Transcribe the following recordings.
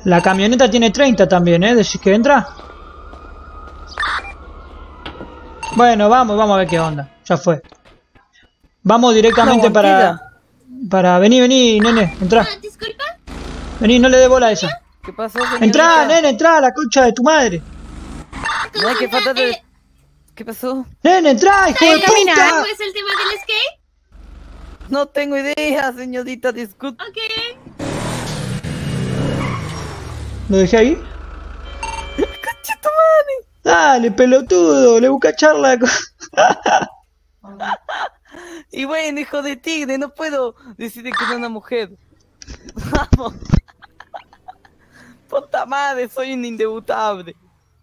La camioneta tiene 30 también, ¿Decís que entra? Bueno, vamos a ver qué onda. Ya fue. Vamos directamente para... Vení, nene, entrá. Disculpa. Vení, no le dé bola a esa. ¿Qué pasó, señorita? Entrá, nene, entrá, la concha de tu madre. No hay que faltar de... ¿Qué pasó? Nene, entrá, hijo de puta. ¿Cuál es el tema del skate? No tengo idea, señorita, disculpe. Ok. ¿Lo dejé ahí? ¡Concha tu madre! Dale, pelotudo, le busca charla. Y bueno, hijo de tigre, no puedo decirle que no es una mujer. Vamos. Puta madre, soy un indebutable.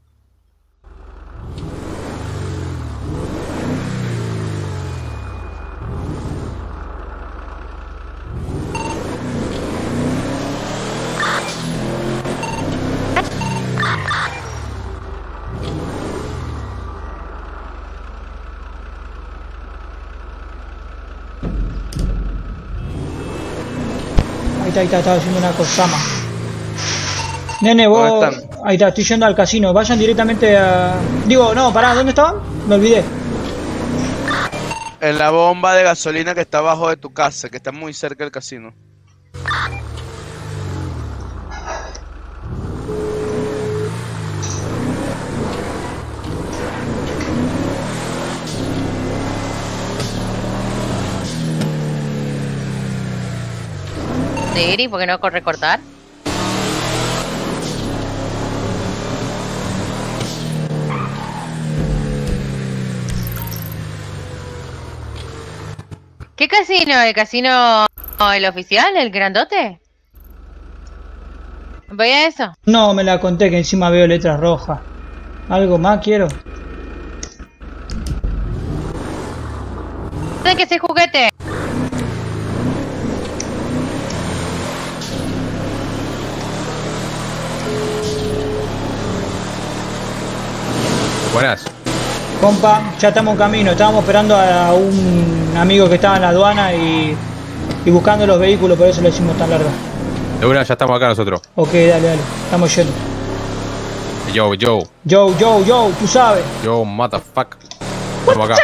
Ahí está, estaba haciendo una cosama. Nene, vos... Ahí está, estoy yendo al casino. Vayan directamente a... Digo, no, pará, ¿dónde estaban? Me olvidé. En la bomba de gasolina que está abajo de tu casa, que está muy cerca del casino. ¿Y por qué no recortar? ¿Qué casino? ¿El casino el oficial? ¿El grandote? ¿Voy a eso? No, me la conté que encima veo letras rojas. ¿Algo más quiero? ¿Sabes que ese juguete? Buenas. Compa, ya estamos en camino. Estábamos esperando a un amigo que estaba en la aduana y buscando los vehículos, por eso lo hicimos tan larga. De una, ya estamos acá nosotros. Ok, dale. Estamos yendo. Yo, tú sabes. Yo, motherfucker. Estamos acá.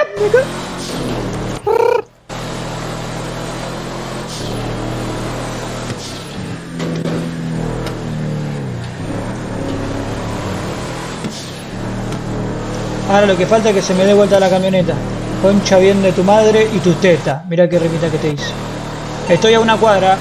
Ahora lo que falta es que se me dé vuelta la camioneta. Concha bien de tu madre y tus tetas. Mirá qué remita que te hice. Estoy a una cuadra.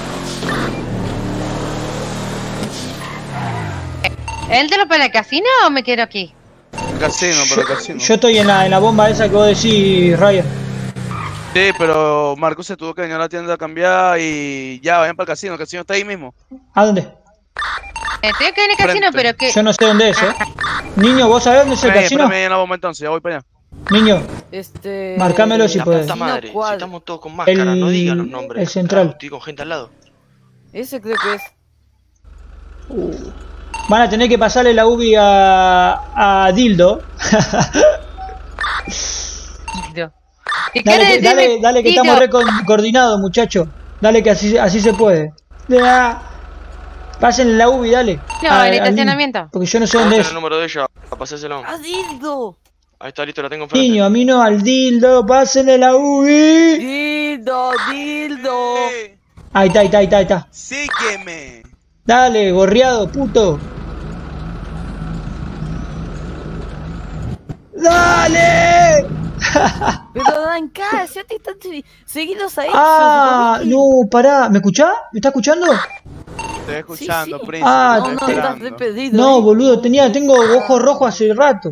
¿Entro para el casino o me quedo aquí? Casino, para el casino. Yo estoy en la bomba esa que vos decís, Ryan. Sí, pero Marcos se tuvo que venir a la tienda a cambiar y ya, vayan para el casino está ahí mismo. ¿A dónde? Estoy acá en el casino, Frente. pero que... Yo no sé dónde es, Niño, ¿vos sabés dónde es el casino? Espérame ahí en la bomba entonces, ya voy para allá. Niño, marcámelo si podés. Puta madre, si estamos todos con máscara, no digan los nombres. El central. Claro, estoy con gente al lado. Ese creo que es. Van a tener que pasarle la UBI a Dildo. Dale que estamos re coordinados, muchachos. Dale que así se puede. Pásenle la UBI, dale. No, el estacionamiento. Porque yo no sé dónde es. el número de ella, a pasárselo. ¡A Dildo! Ahí está, listo, la tengo enfrente. Niño, a mí no, al Dildo, pásenle la UBI. Dildo. Ahí está. Sígueme. Dale, gorriado, puto. ¡Dale! Pero Dan, cállate, están seguidos a ellos. No, pará. ¿Me escuchás? ¿Me está escuchando? Estoy escuchando, sí. príncipe. No, estás repetido. No, boludo, tengo ojos rojos hace rato.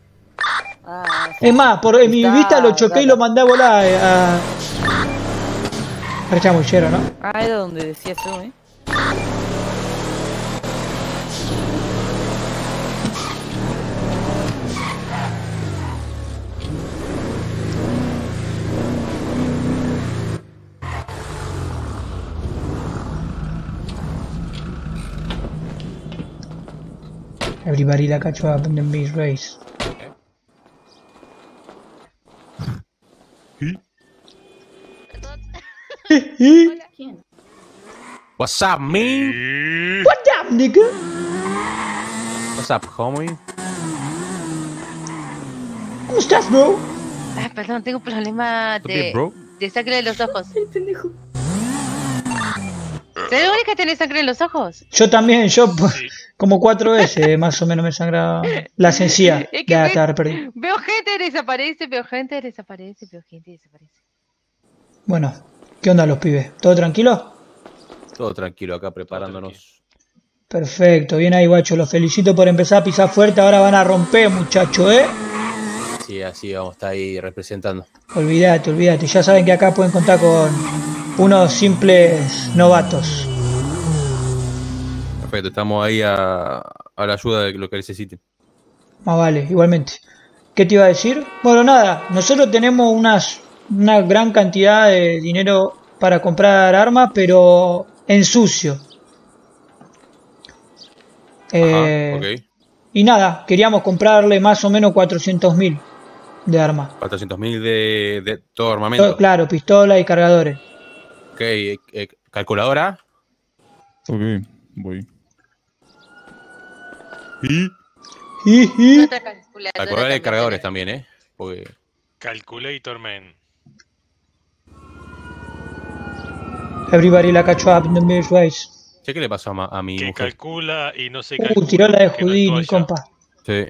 Es más, en mi vista lo choqué y lo mandé a volar a chamullero, ¿no? Era donde decías tú, Everybody like a trap in the beach race. What's up, man? What up, nigga? What's up, homie? ¿Cómo estás, bro? Ah, perdón, tengo un problema Okay, bro. de sangre en los ojos. El pendejo. ¿Soy la única que tiene sangre en los ojos? Yo también, como 4 veces más o menos me sangra la sencilla. Es que Ya, te perdí. veo gente, desaparece, veo gente, desaparece, veo gente, desaparece. Bueno, ¿qué onda los pibes? ¿Todo tranquilo? Todo tranquilo acá preparándonos. Perfecto, bien ahí, guacho. Los felicito por empezar a pisar fuerte. Ahora van a romper, muchachos, ¿eh? Sí, así vamos a estar ahí representando. Olvídate. Ya saben que acá pueden contar con unos simples novatos. Perfecto, estamos ahí a la ayuda de lo que necesiten. Más vale, igualmente. ¿Qué te iba a decir? Bueno, nada, nosotros tenemos una gran cantidad de dinero para comprar armas, pero en sucio. Ajá, ok. Y nada, queríamos comprarle más o menos 400.000 de armas. 400.000 de todo armamento. Claro, pistolas y cargadores. Ok, calculadora. Ok, voy. Otra calculadora Calculadora y también cargadores tenés. también, porque... Calculator Man. Everybody like a trap in the midways. Che, ¿qué le pasó a mi Que mujer? calcula y no se calcula. Tiró la de que no Houdini, actúa ya. compa. Sí.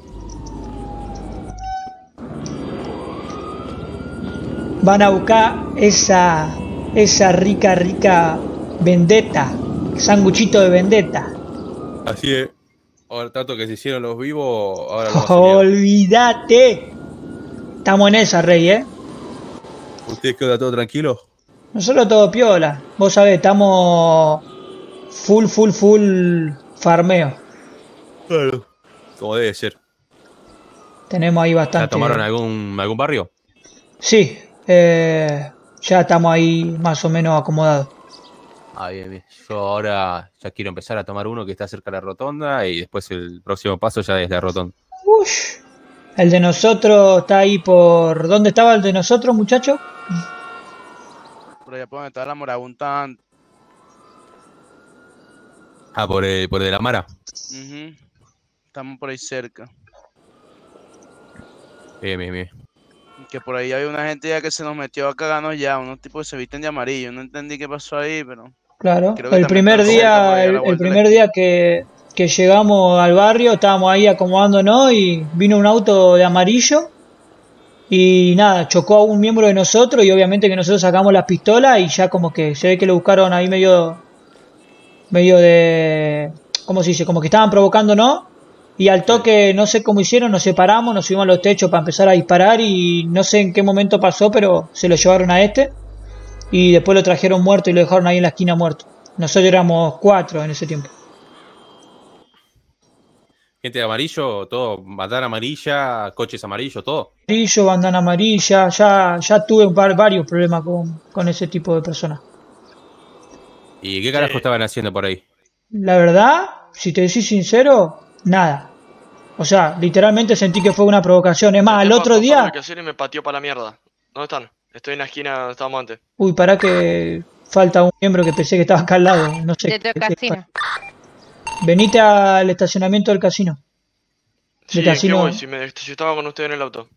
Van a buscar esa rica vendetta. Sanguchito de vendetta. Así es. Ahora, tanto que se hicieron los vivos, ahora lo vamos a Olvídate. Estamos en esa, Rey, ¿eh? ¿Ustedes quedan todo tranquilo? Nosotros todo piola. Vos sabés, estamos full farmeo. Claro. Como debe ser. Tenemos ahí bastante. ¿Ya tomaron algún barrio? Sí, ya estamos ahí más o menos acomodados. Ah, bien. Yo ahora ya quiero empezar a tomar uno que está cerca de la rotonda y después el próximo paso ya es la rotonda. Ush. El de nosotros está ahí por... ¿Dónde estaba el de nosotros, muchacho? Por allá por donde está la Moraguntán. Ah, por el de la Mara. Estamos por ahí cerca. Bien. Que por ahí hay una gente ya que se nos metió a cagarnos ya, unos tipos que se visten de amarillo. No entendí qué pasó ahí, pero... Claro, Creo que el también primer está cerca por ahí a la día, el vuelta de la primer día que llegamos al barrio, estábamos ahí acomodándonos y vino un auto de amarillo y nada, chocó a un miembro de nosotros y obviamente que nosotros sacamos las pistolas y ya como que se ve que lo buscaron ahí medio de... ¿Cómo se dice? Como que estaban provocándonos y al toque no sé cómo hicieron, nos separamos, nos subimos a los techos para empezar a disparar y no sé en qué momento pasó, pero se lo llevaron a este. Y después lo trajeron muerto y lo dejaron ahí en la esquina muerto. Nosotros éramos 4 en ese tiempo. Gente de amarillo, todo, bandana amarilla, coches amarillos, todo. Amarillo, bandana amarilla, ya tuve varios problemas con ese tipo de personas. ¿Y qué carajo estaban haciendo por ahí? La verdad, si te decís sincero, nada. O sea, literalmente sentí que fue una provocación. Es más, el otro día... Y me pateó para la mierda. ¿Dónde están? Estoy en la esquina donde estábamos antes. Uy, pará que falta un miembro que pensé que estaba acá al lado. No sé. Dentro del casino. Venite al estacionamiento del casino. Sí, Del casino. ¿en qué voy? Si estaba con usted en el auto.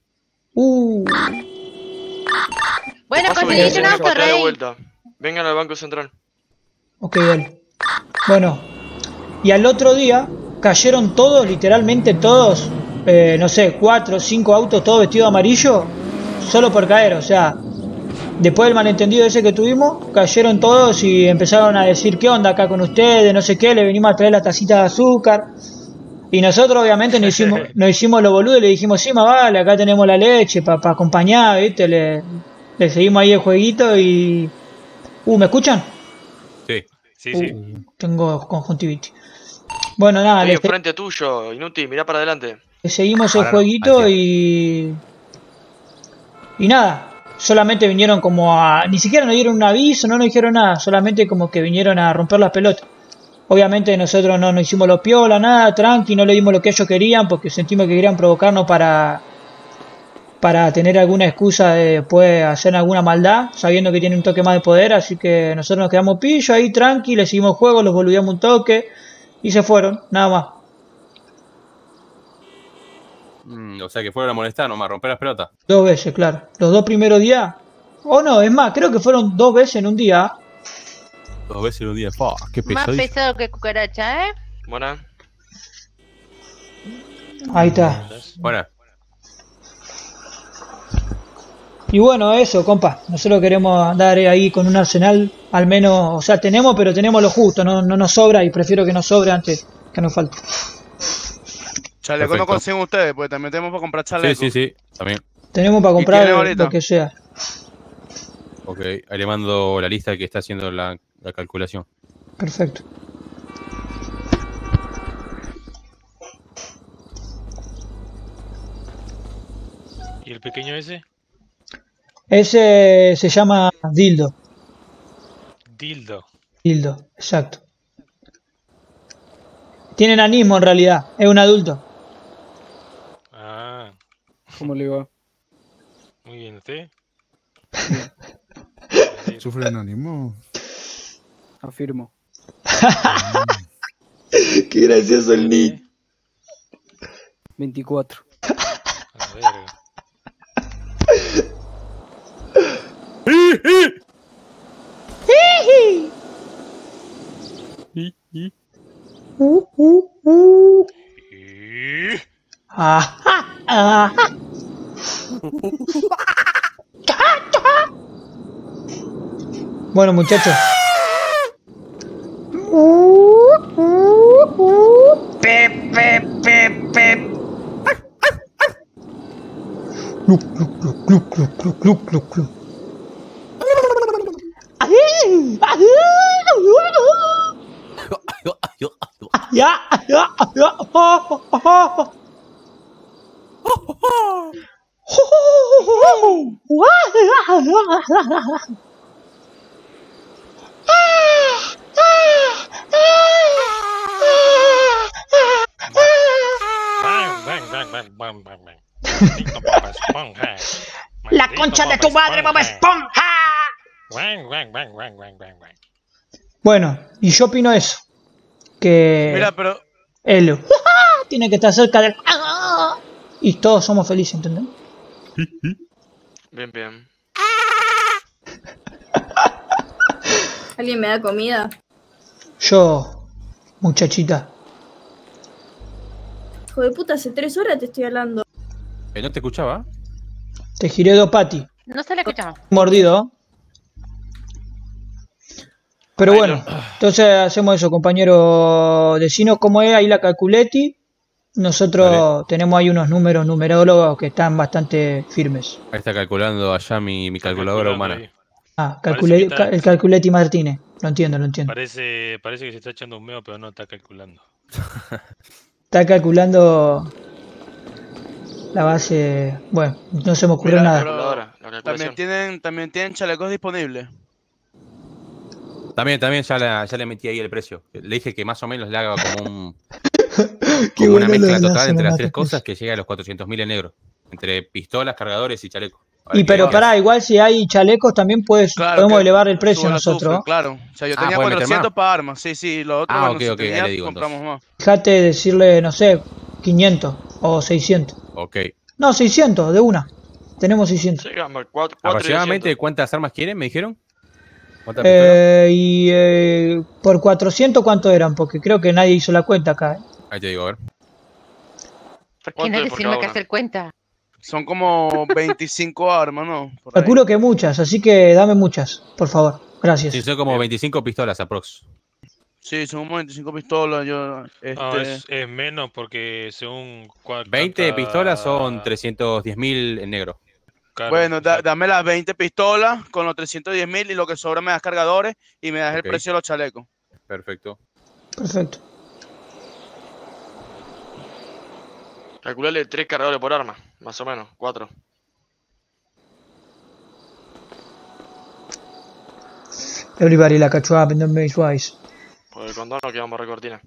Bueno, Paso, conseguiste un me auto, patea de Rey. vuelta. Vengan al Banco Central. Ok, dale. Bueno, y al otro día cayeron todos, literalmente todos, no sé, 4 o 5 autos, todos vestidos de amarillo, solo por caer, o sea, después del malentendido ese que tuvimos, cayeron todos y empezaron a decir, ¿qué onda acá con ustedes? No sé qué, le venimos a traer las tacitas de azúcar. Y nosotros obviamente nos hicimos los boludos y le dijimos, sí, más vale, acá tenemos la leche para acompañar, ¿viste? Le seguimos ahí el jueguito y... ¿me escuchan? Sí. Tengo conjuntivitis. Bueno, nada, Estoy enfrente tuyo, inútil, mirá para adelante. le seguimos el jueguito y nada, solamente vinieron como a... Ni siquiera nos dieron un aviso, no nos dijeron nada, solamente como que vinieron a romper las pelotas. Obviamente nosotros no nos hicimos los piola, nada, tranqui, no le dimos lo que ellos querían porque sentimos que querían provocarnos para tener alguna excusa de después hacer alguna maldad, sabiendo que tiene un toque más de poder, así que nosotros nos quedamos pillo ahí tranqui, le seguimos juego, los boludeamos un toque y se fueron, nada más. O sea que fueron a molestar nomás, a romper las pelotas. 2 veces, claro. Los 2 primeros días. O no, es más, creo que fueron 2 veces en un día. 2 veces en un día. Fua, qué Más pesado. pesado que cucaracha, ¿eh? Buena. Ahí está. Bueno, Y bueno, eso, compa. Nosotros queremos andar ahí con un arsenal, al menos, o sea, tenemos, pero tenemos lo justo, no nos sobra y prefiero que nos sobre antes que nos falte. Chaleco no Perfecto. consiguen ustedes, pues también tenemos para comprar chaleco. sí, también. Tenemos para ¿Y comprar tiene ahorita? lo que sea. Ok, ahí le mando la lista que está haciendo la calculación. Perfecto. ¿Y el pequeño ese? Ese se llama Dildo. Dildo. Dildo, exacto. Tiene enanismo en realidad, es un adulto. Ah, ¿Cómo le va? muy bien, ¿usted? ¿Sufre de enanismo? Afirmo. Qué gracioso el niño. 24. A la verga. Y- Ajá, ajá. Bueno, muchachos. Pep, pep, pep, pep. Cluc, cluc, cluc, cluc, cluc, cluc, cluc, cluc, cluc. Ya, ya, ya. Bang, bang, bang, bang, bang, bang, bang. Maldito Bob Esponja. La Maldito concha de Bob tu madre, Bob Esponja. Bang, bang, bang, bang, bang, bang, bang. Bueno, y yo opino eso. Que Mira, pero él tiene que estar cerca del... Y todos somos felices, ¿entendés? Bien, bien. ¿Alguien me da comida? Yo, muchachita. Hijo de puta, hace 3 horas te estoy hablando. ¿No te escuchaba? Te giré 2 patis. No se le escuchaba. Mordido. Pero bueno, entonces hacemos eso, compañero. Decinos cómo es ahí la calculeti. Nosotros tenemos ahí unos números numerólogos que están bastante firmes. Ahí está calculando allá mi calculadora humana. Ahí. Ah, Parece que está- el calculeti Martínez. Lo entiendo, lo entiendo. Parece que se está echando un meo, pero no está calculando. Está calculando la base. Bueno, no se me ocurrió Mira, nada. pero Calculadora, la calculación. también tienen chalecos disponibles. También ya le metí ahí el precio. Le dije que más o menos le haga como un Qué como una bueno lo mezcla de la total entre las 3 cinemática. cosas que llega a los 400.000 en negro. Entre pistolas, cargadores y chaleco. A ver Y qué pero hace. pará, igual si hay chalecos también podemos que elevar el precio sube la nosotros. tufla, claro. O sea, yo tenía ¿puede meter 400 más? para armas. Sí, sí, lo otro, Ah, bueno, ok, si ok, ahí tenía, le digo, compramos más. Fíjate decirle, no sé, 500 o 600. Ok. No, 600, de una. Tenemos 600. Llegamos, 4 ¿Aproximadamente cuántas armas quieren? ¿Me dijeron? ¿Cuántas pistolas? Y por 400, ¿cuánto eran? Porque creo que nadie hizo la cuenta acá. Ahí te digo, a ver. ¿Por qué no decirme que hacer cuenta? Son como 25 armas, ¿no? Por ahí. Calculo que muchas, así que dame muchas, por favor. Gracias. Sí, son como 25 pistolas aprox. Sí, son como 25 pistolas. Yo, No, es menos porque según... 20 pistolas son 310.000 en negro. Claro, Bueno, dame las 20 pistolas con los 310.000 y lo que sobra me das cargadores y me das Ok. el precio de los chalecos. Perfecto. Perfecto. Calculale 3 cargadores por arma, más o menos, 4. Everybody like a trap in the maze wise. Por el condón no quedamos recortina.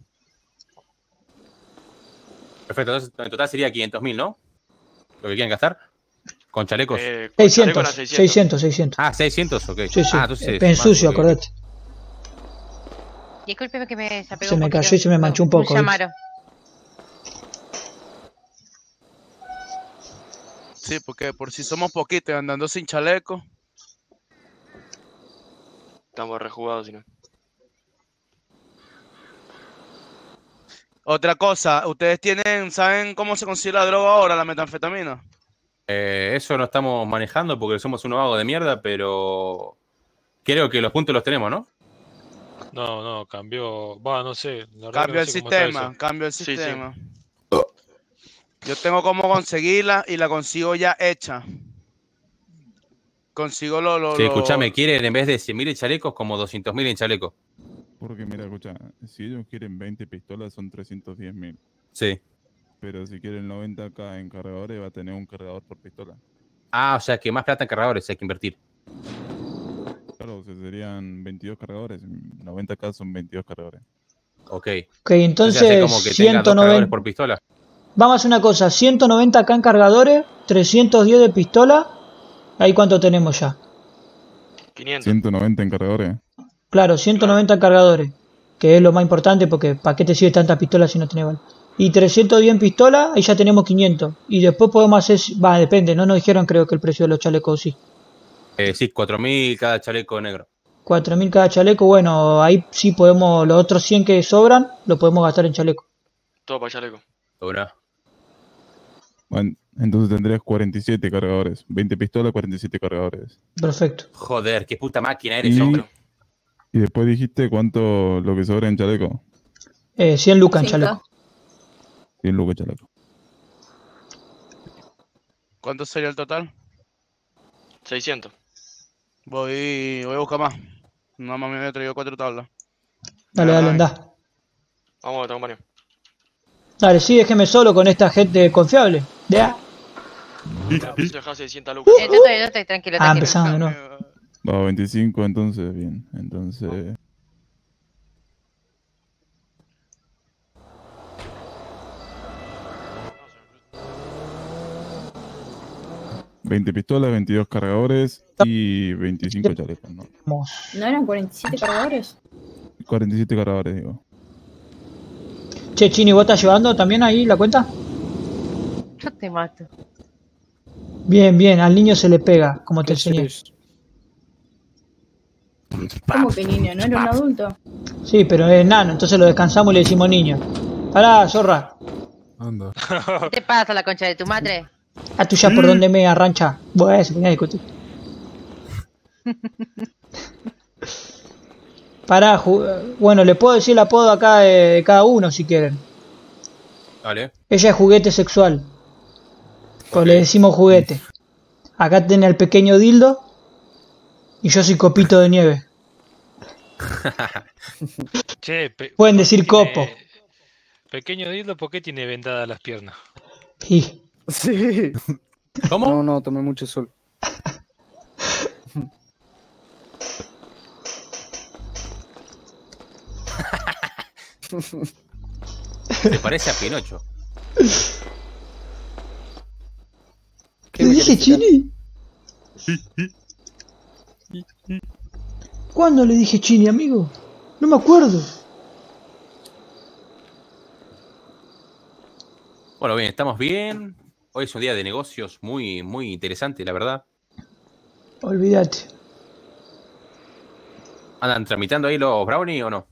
Perfecto, entonces en total sería 500.000, ¿no? Lo que quieran gastar. Con chalecos. Con 600, chaleco era 600, 600. Ah, 600, ok. Sí, sí. Ah, entonces Pen más, sucio, ok. acordate. Discúlpeme que me desapegó Se me un poquito. cayó y se me manchó un poco, Un llamaro. Sí, porque por si somos poquitos andando sin chaleco. Estamos rejugados, si no. Otra cosa, ¿ustedes saben cómo se consigue la droga ahora, la metanfetamina? Eso no estamos manejando porque somos unos vagos de mierda, pero creo que los puntos los tenemos, ¿no? No, cambió. Va, no sé. La verdad que Cambio no el sé cómo está sistema, eso. cambio el Sí, sistema. Yo tengo cómo conseguirla y la consigo ya hecha. Consigo Sí, escuchame, quieren en vez de 100.000 en chalecos, como 200.000 en chaleco. Porque mira, escucha, si ellos quieren 20 pistolas son 310.000. Sí. Pero si quieren 90k en cargadores va a tener un cargador por pistola. Ah, o sea que más plata en cargadores hay que invertir. Claro, o sea, serían 22 cargadores. 90k son 22 cargadores. Ok. Ok, entonces hace como que tenga 2 cargadores 190. por pistola. Vamos a hacer una cosa, 190k en cargadores, 310 de pistola. ¿Ahí cuánto tenemos ya? 500. 190 en cargadores. Claro, 190 cargadores, que es lo más importante porque ¿para qué te sirve tanta pistola si no tenés bala? Y 310 en pistola, ahí ya tenemos 500. Y después podemos hacer, depende, no nos dijeron creo que el precio de los chalecos, sí. Sí, 4.000 cada chaleco negro. 4.000 cada chaleco, bueno, ahí sí podemos, los otros 100 que sobran, lo podemos gastar en chaleco. Todo para chaleco. Ahora. Bueno, entonces tendrías 47 cargadores. 20 pistolas, 47 cargadores. Perfecto. Joder, qué puta máquina eres, hombre. Y después dijiste cuánto lo que sobra en chaleco. 100 lucas en 5K. chaleco. 100 lucas chaleco. ¿Cuánto sería el total? 600. Voy a buscar más. Nada más me había traído 4 tablas. Dale, anda. Vamos, te acompaño. Dale, sí, déjeme solo con esta gente confiable. Ya. Si dejás 600 lucas. Yo estoy tranquilo, tranquilo. Empezamos de nuevo. Va, 25 entonces, bien. Entonces... ...20 pistolas, 22 cargadores y 25 chalecos, ¿no? ¿No eran 47 cargadores? 47 cargadores, digo. Che, Chini, ¿vos estás llevando también ahí la cuenta? Yo te mato. Bien, bien, al niño se le pega, como te enseñé. ¿Cómo que niño? ¿No era un adulto? Sí, pero es nano, entonces lo descansamos y le decimos niño. Pará, zorra. Anda. ¿Qué te pasa, la concha de tu madre? A tuya por donde me arrancha. Bueno, se ponía a discutir. Pará, bueno, le puedo decir el apodo acá de cada uno si quieren. Vale. Ella es juguete sexual. Pues le decimos juguete. Acá tiene al pequeño dildo. Y yo soy copito de nieve. Che, Pueden decir copo. Pequeño dildo, ¿por qué tiene vendadas las piernas? Y Sí. ¿Cómo? No, tomé mucho sol. Te parece a Pinocho. ¿Qué dije, Chini? ¿Cuándo le dije Chini, amigo? No me acuerdo. Bueno, bien, estamos bien. Hoy es un día de negocios muy, muy interesante, la verdad. Olvídate. ¿Andan tramitando ahí los brownies o no?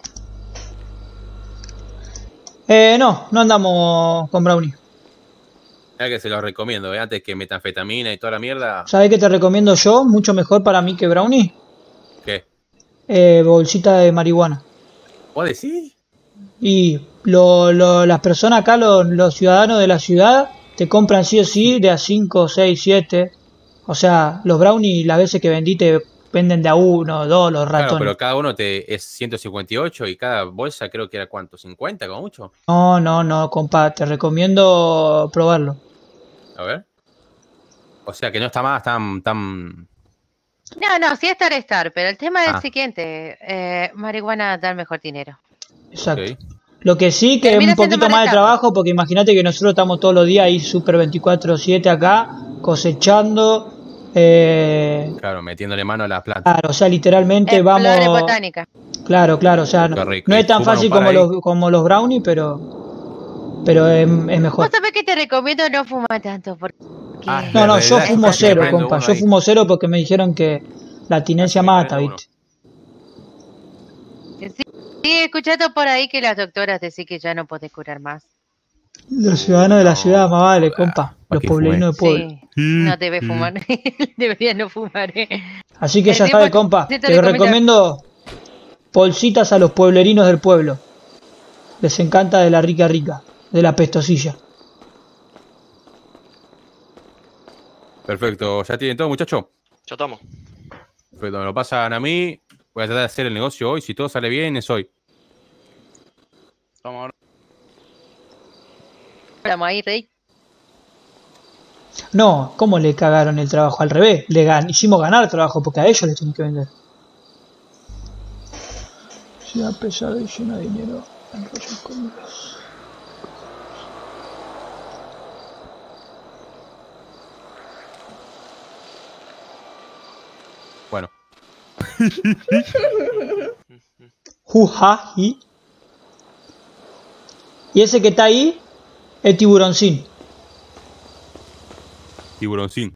No andamos con brownie. Ya que se los recomiendo, antes que metanfetamina y toda la mierda. ¿Sabés qué te recomiendo yo? Mucho mejor para mí que brownie. ¿Qué? Bolsita de marihuana. ¿Vos decís? Y las personas acá, los ciudadanos de la ciudad, te compran sí o sí de a 5, 6, 7. O sea, los brownies las veces que vendí te venden de a 1, 2, los ratones. Claro, pero cada uno es 158 y cada bolsa creo que era ¿cuánto? ¿50 como mucho? No, compa, te recomiendo probarlo. A ver. O sea que no está más tan... No, sí estar, pero el tema es el Ah. siguiente. Marihuana da el mejor dinero. Exacto. Ok. Lo que sí que es Termina un siendo poquito más más de rentable. trabajo, porque imagínate que nosotros estamos todos los días ahí super 24/7 acá, cosechando. Claro, metiéndole mano a la planta. Claro, o sea, literalmente Es flores vamos. botánica. Claro, o sea, Qué no rico. es tan Fuman fácil un par ahí. como los brownies, pero es mejor. ¿Vos sabés que te recomiendo no fumar tanto? Porque ¿Qué? Ah, No, no, de yo verdad, fumo casi cero, prendo compa. uno Yo ahí. fumo cero porque me dijeron que la abstinencia Casi mata, prendo ¿viste? Sí, he escuchado por ahí que las doctoras decís que ya no podés curar más. Los ciudadanos de la ciudad, más vale, joda. compa. ¿Pa' Los qué fumé? pueblerinos de pueblo. Sí, no debes fumar. Deberías no fumar, Así que El ya sabe, 10% compa, le te recomiendo bolsitas a los pueblerinos del pueblo. Les encanta de la rica rica, de la pestosilla. Perfecto, ¿ya tienen todo, muchachos? Ya estamos. Perfecto, me lo pasan a mí. Voy a tratar de hacer el negocio hoy. Si todo sale bien, es hoy. Vamos Vamos ahí, Rey. No, ¿cómo le cagaron el trabajo? Al revés, hicimos ganar trabajo porque a ellos les tienen que vender. Ciudad pesada y llena de dinero. Enrollan comidas. Bueno. Juja, y ese que está ahí es tiburoncín. Tiburoncín.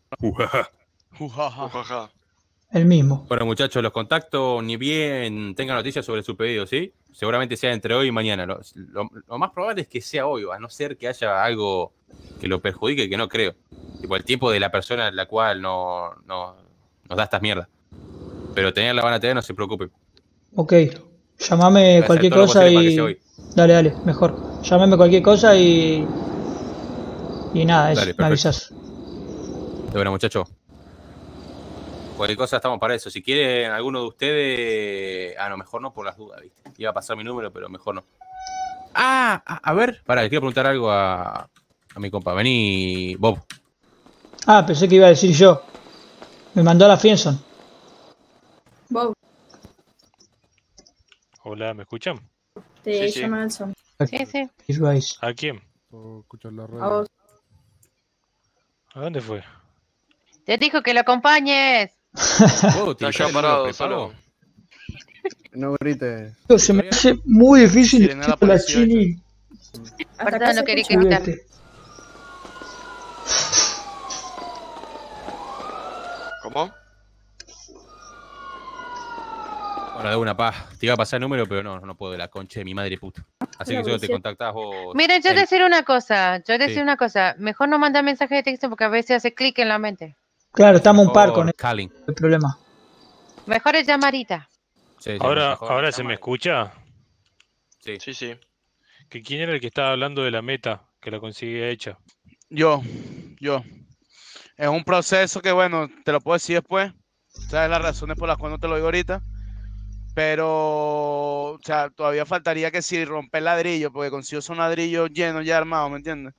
Ujaja. El mismo. Bueno, muchachos, los contacto ni bien tengan noticias sobre su pedido, ¿sí? Seguramente sea entre hoy y mañana. Lo más probable es que sea hoy, a no ser que haya algo que lo perjudique, que no creo. Tipo, el tiempo de la persona en la cual no nos da estas mierdas. Pero tenerla van a tener, no se preocupen. Ok, llamame Voy a cualquier hacer todo lo cosa posible para que y... sea hoy. Dale, dale, mejor. Llámame cualquier cosa y... Y nada, eso, Dale, me perfecto. avisas. De bueno, muchachos. Cualquier cosa estamos para eso. Si quieren alguno de ustedes... Ah, no, mejor no por las dudas, ¿viste? Iba a pasar mi número, pero mejor no. A ver. Pará, le quiero preguntar algo a mi compa. Vení, Bob. Ah, pensé que iba a decir yo. Me mandó a la Fienson. Bob, Hola, ¿me escuchan? te Sí, sí. llama Nelson. Sí, sí. ¿A quién? A vos. ¿A dónde fue? Te dijo que lo acompañes. ¿Puedo Está utilizar allá el número parado, prepago? solo. No grites. Se me hace muy difícil Sirena decirle la a la policía, Chini. Hasta Perdón, acá no se quería escucha. gritar. Juguete. ¿Cómo? Bueno, de una paz. Te iba a pasar el número, pero no puedo, de la concha de mi madre puta. Así que solo te contactás vos. Miren, yo te Eri. decir una cosa. Yo te Sí. decir una cosa. Mejor no mandar mensaje de texto porque a veces hace clic en la mente. Claro, estamos un par con Mejor calling. el problema. Mejor es llamarita. Sí, sí, Ahora, mejor ahora se me llamar. escucha. Sí. Sí, sí. ¿Que quién era el que estaba hablando de la meta que la conseguía hecha? Yo. Es un proceso que, bueno, te lo puedo decir después. Sabes las razones por las cuales no te lo digo ahorita. Pero, o sea, todavía faltaría que si romper ladrillo, porque consigo esos ladrillos llenos ya armados, ¿me entiendes?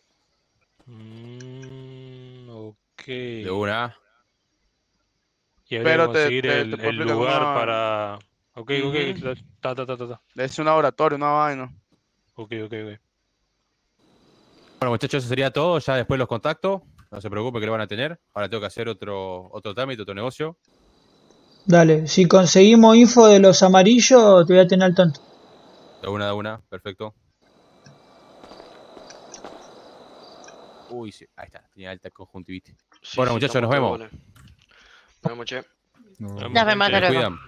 Ok. De una. Y habría que Pero conseguir te el puedo explicar lugar una- para... Ok, Ujú. ok. Ta. Es un laboratorio, una vaina. Ok. Bueno, muchachos, eso sería todo. Ya después los contacto. No se preocupe que lo van a tener. Ahora tengo que hacer otro trámite, otro negocio. Dale, si conseguimos info de los amarillos, te voy a tener al tanto. De una. Perfecto. Uy, sí. Ahí está. Tenía alta conjuntivitis. Sí, Bueno, sí, muchachos, nos estamos vemos. todos, vale. Nos vemos, che. Nos vemos, Se hasta luego. cuidan.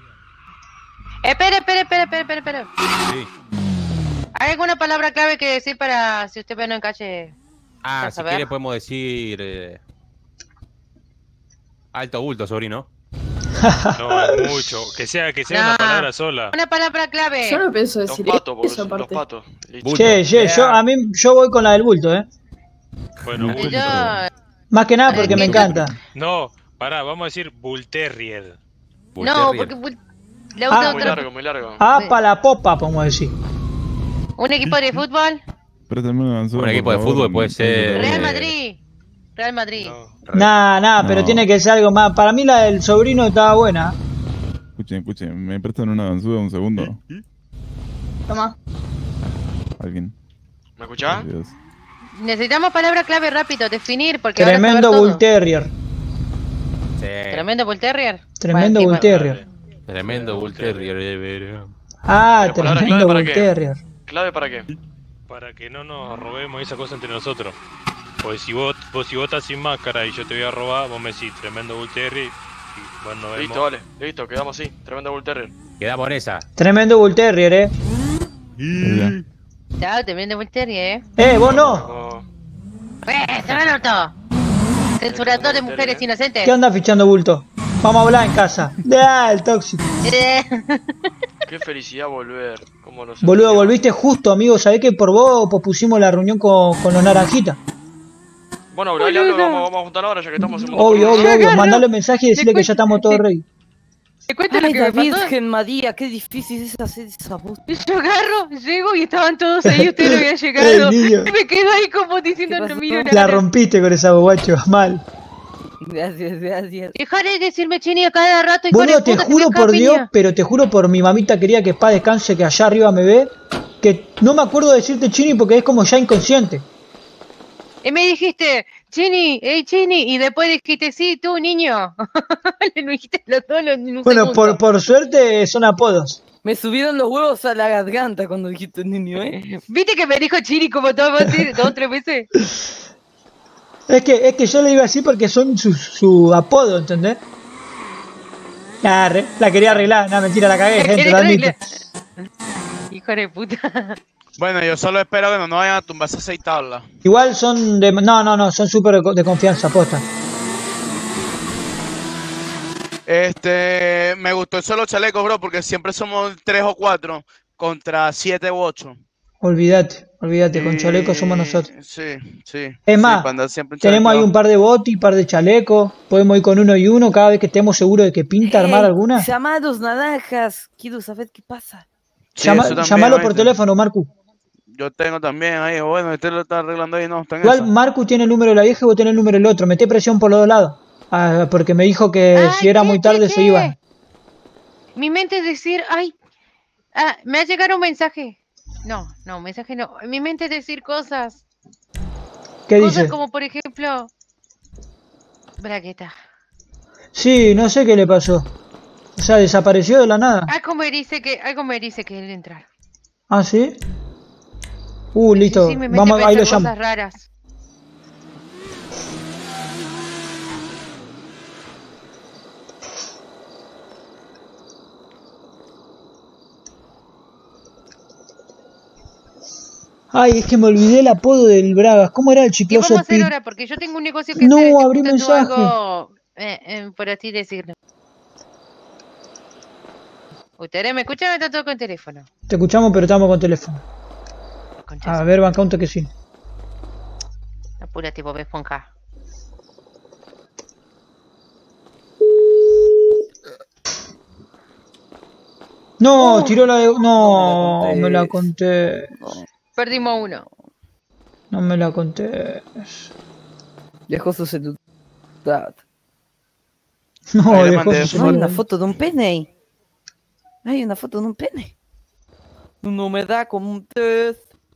Espere. Sí. ¿Hay alguna palabra clave que decir para si usted ve en calle? Ah, Para si saber. quiere podemos decir... Alto bulto, sobrino. No, es mucho. Que sea No. una palabra sola. Una palabra clave. Yo no pienso Los decir patos, porque eso son los aparte. patos. Listo. Bulto. Che, yo voy con la del bulto, Bueno, Y bulto. yo... Más que nada porque me encanta. No, pará, vamos a decir Bull Terrier. Bull No, Terrier. porque le usa Muy otro... largo, muy largo. Ah, pa' la popa, podemos decir. Un equipo de fútbol. Préstame una ganzúa, Un por equipo de favor. fútbol puede ser- Real Madrid. Nah, pero No. tiene que ser algo más. Para mí la del sobrino estaba buena. Escuchen, ¿me prestan una ganzúa un segundo? Toma. ¿Alguien? ¿Me escuchás? Dios. Necesitamos palabra clave rápido, definir, porque ahora Tremendo saber todo. Bull Terrier. Tremendo Bull Terrier. Tremendo Bueno, Bull sí, Terrier. Tremendo Bull Terrier. Ah, Pero palabra tremendo clave para Bull qué. Terrier. ¿Clave para qué? Para que no nos robemos esa cosa entre nosotros. Pues si vos estás sin máscara y yo te voy a robar, vos me decís tremendo Bull Terrier y bueno, nos vemos. Listo, vale. Listo, quedamos así. Tremendo Bull Terrier. Quedamos en esa. Tremendo Bull Terrier, Chao, te viene Terrier, vos no. No. ¡Cerralo el orto! Censurador de mujeres inocentes. ¿Qué andas fichando bulto? Vamos a hablar en casa. El tóxico. Qué felicidad volver. ¿Cómo lo Boludo, sentía? volviste justo, amigo. ¿Sabés que por vos pospusimos la reunión con los naranjitas? Bueno, bro, vamos a juntar ahora ya que estamos en Obvio. Mandale un mensaje y decirle que ya estamos todos ready. ¿Te cuento lo Ay, que la me pasó? Virgen María, qué difícil es hacer esa voz. Yo agarro, llego y estaban todos ahí, usted no había llegado. niño. Y me quedo ahí como diciendo, ¿Qué no pasó? miro La rompiste con esa guacho, mal. Gracias. Dejaré de decirme Chini a cada rato y Boludo, te juro por Dios, pero te juro por mi mamita quería que paz descanse, que allá arriba me ve, que no me acuerdo de decirte Chini porque es como ya inconsciente. Y me dijiste, Chini, hey Chini, y después dijiste, sí, tú, niño. Le dijiste los dos en un Bueno, segundo. por suerte son apodos. Me subieron los huevos a la garganta cuando dijiste niño, ¿Viste que me dijo Chini como dos o tres veces? Es que yo le digo así porque son su apodo, ¿entendés? La quería arreglar, no, mentira, la cagué, gente, lo admito. Hijo de puta. Bueno, yo solo espero que no nos vayan a tumbar esas 6 tablas. Igual son de... No, son súper de confianza, posta. Me gustó eso de los chalecos, bro, porque siempre somos 3 o 4 contra 7 u 8. Olvídate, con chalecos somos nosotros. Sí. Es más, para andar siempre en tenemos ahí chaleco. un par de botis, un par de chalecos, podemos ir con uno y uno cada vez que estemos seguros de que pinta armar alguna. Llamados naranjas, quiero saber qué pasa. Sí, eso también, Llamalo por ¿oíste? teléfono, Marcu. Yo tengo también ahí, bueno, este lo está arreglando ahí, no, está en Igual esa. Marcu tiene el número de la vieja y vos tenés el número del otro. Meté presión por los dos lados. Porque me dijo que si era muy tarde se iban. Mi mente es decir, me ha llegado un mensaje. No, mensaje no. Mi mente es decir cosas. ¿Qué Cosas dice? como, por ejemplo, bragueta. Sí, no sé qué le pasó. O sea, desapareció de la nada. Algo me dice que él entrar. ¿Ah, sí? Listo. Sí, me mete Vamos, a ahí lo pensar llamo. cosas raras. Ay, es que me olvidé el apodo del Bragas. ¿Cómo era el ¿Qué chicloso vamos a hacer Pit? ahora? Porque yo tengo un negocio que No, hacer. estoy abrí buscando mensaje. algo, por así decirlo. ¿Ustedes me escuchan o está todo con teléfono? Te escuchamos, pero estamos con teléfono. A ver, banca un toquecín. Apúrate, Bob Esponja. No, tiró la de... No, me la conté. Perdimos uno. No me la conté. Dejó su celular. No, Ahí le dejó mandé su No hay celular. una foto de un pene ahí. Hay una foto de un pene. No me da como un test.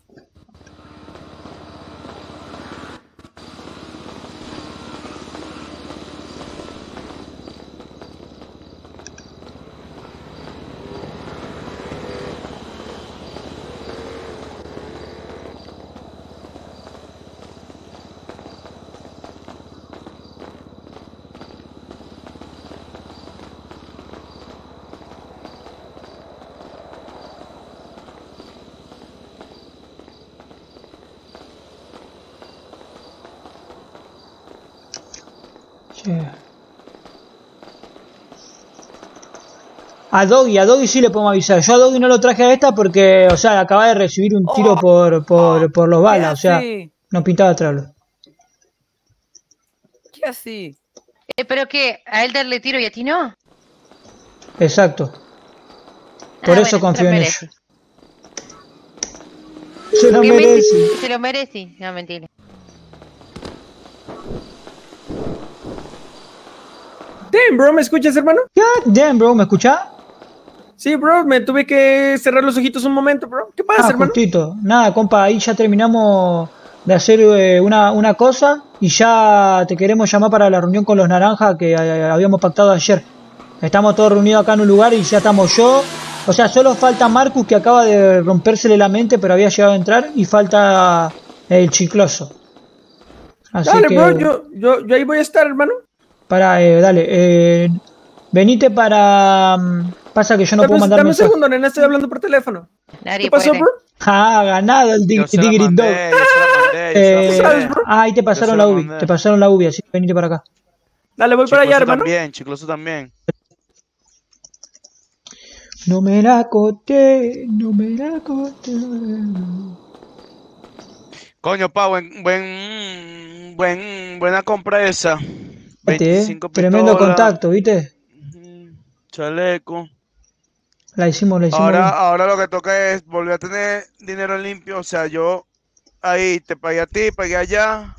A Doggy sí le podemos avisar. Yo a Doggy no lo traje a esta porque, o sea, acaba de recibir un tiro por los balas. O sea, no pintaba traerlo. ¿Qué así? ¿Pero qué? ¿A él darle tiro y a ti no? Exacto. Por eso confío en ellos. Se lo ¿Qué merece. Se lo merece. No, mentira. Damn, bro, ¿me escuchas, hermano? Damn, bro, ¿me escuchás? Sí, bro, me tuve que cerrar los ojitos un momento, bro. ¿Qué pasa, hermano? Justito. Nada, compa, ahí ya terminamos de hacer una cosa y ya te queremos llamar para la reunión con los naranjas que habíamos pactado ayer. Estamos todos reunidos acá en un lugar y ya estamos yo. O sea, solo falta Marcus, que acaba de rompérsele la mente, pero había llegado a entrar, y falta el chicloso. Así Dale, que, bro, yo ahí voy a estar, hermano. dale. Venite para... pasa que yo no puedo mandar Dame un mensaje. segundo, nena, estoy hablando por teléfono. Nadie ¿Qué pasó, puede. bro? Ah, ganado el Yo se la Diggity Dog. mandé, yo se la mandé, yo se la mandé. Ahí te pasaron se la la UBI. mandé. Te pasaron la UBI, así que venite para acá. Dale, voy para allá, hermano. Chicloso también. No me la coté, no me la coté. Coño, pa, buena compra esa. 25 Tremendo pistolas, contacto, ¿viste? chaleco. La hicimos bien. Ahora lo que toca es volver a tener dinero limpio. O sea, yo ahí te pagué a ti, pagué allá.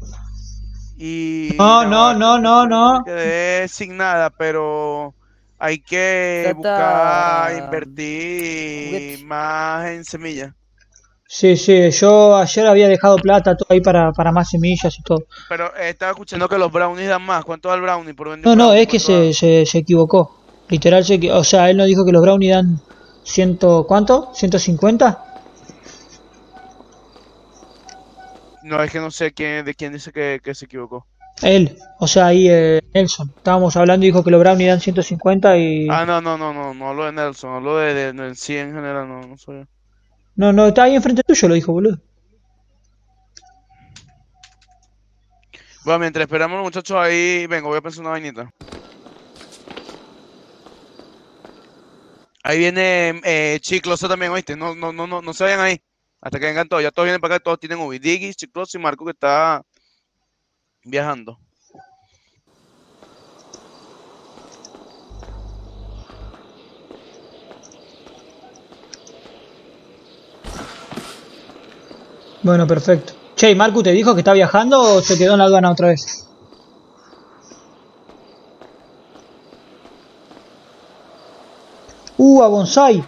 Y No. quedé sin nada, pero hay que Tata. buscar invertir más en semillas. Sí, yo ayer había dejado plata todo ahí para más semillas y todo. Pero estaba escuchando que los brownies dan más. ¿Cuánto da el brownie por vender No, brownie? es que ¿Cuánto se equivocó. Literal, o sea, él nos dijo que los brownies dan ¿cuánto? ¿150? da? No, es que no sé de quién dice que se equivocó. Él, o sea, ahí Nelson. Estábamos hablando y dijo que los brownies dan 150 y... Ah, no hablo de Nelson, hablo de sí en general, no soy yo. No, está ahí enfrente tuyo, lo dijo, boludo. Bueno, mientras esperamos los muchachos ahí, vengo, voy a pensar una vainita. Ahí viene Chicloso también, ¿oíste? No se vayan ahí. Hasta que vengan todos. Ya todos vienen para acá, todos tienen Ubi. Diggy, Chicloso y Marco que está viajando. Bueno, perfecto. Che, ¿y Marco te dijo que está viajando o se quedó en la aduana otra vez? A Bonsai.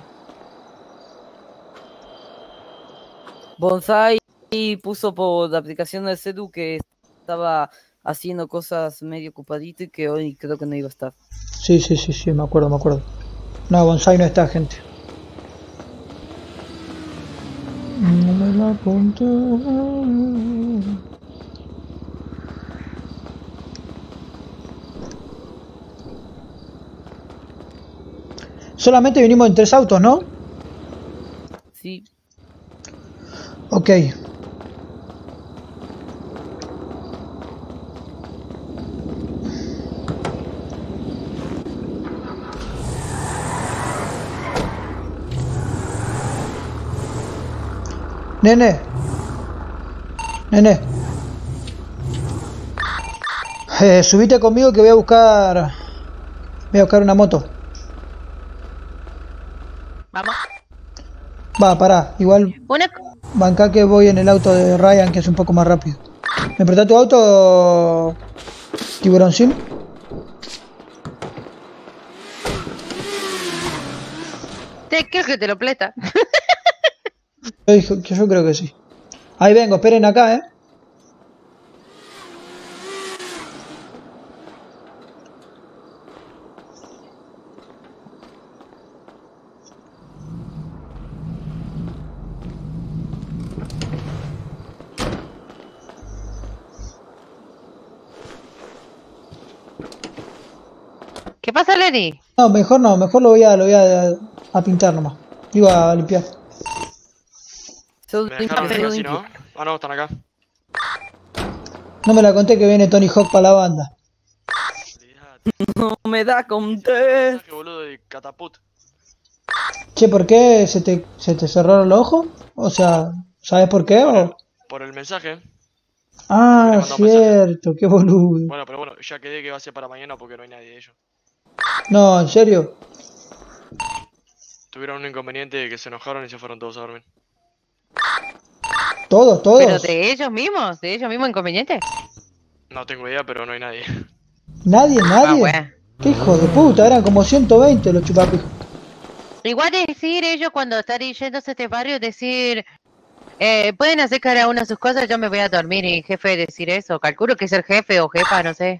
Bonsai puso por la aplicación del Cedu que estaba haciendo cosas medio ocupadito y que hoy creo que no iba a estar. Sí, me acuerdo. No, Bonsai no está, gente. No me la conté. Solamente vinimos en 3 autos, ¿no? Sí. Ok. Nene. Subite conmigo que voy a buscar una moto. Vamos. Va, pará. Igual banca que voy en el auto de Ryan, que es un poco más rápido. ¿Me prestás tu auto, Tiburoncín? Creo que te lo pleta. Yo creo que sí. Ahí vengo, esperen acá, ¿Qué pasa, Lenny? No, mejor lo voy a pintar nomás. Iba a limpiar. Me dejaron venir así, ¿no? Ah, no, están acá. No me la conté que viene Tony Hawk para la banda. No me da conté. Qué boludo de catapult. Che, ¿por qué se te cerraron los ojos? O sea, ¿sabes por qué? Por el mensaje. Ah, cierto, qué boludo. Bueno, pero bueno, ya quedé que va a ser para mañana porque no hay nadie de ellos. No, ¿en serio? Tuvieron un inconveniente que se enojaron y se fueron todos a dormir. ¿Todos? ¿Pero de ellos mismos? ¿De ellos mismos inconvenientes? No tengo idea, pero no hay nadie. ¿Nadie? Bueno. ¿Qué hijo de puta? Eran como 120 los chupapijos. Igual decir ellos cuando están yéndose a este barrio, decir... pueden hacer cada uno sus cosas, yo me voy a dormir y jefe decir eso. Calculo que es el jefe o jefa, no sé.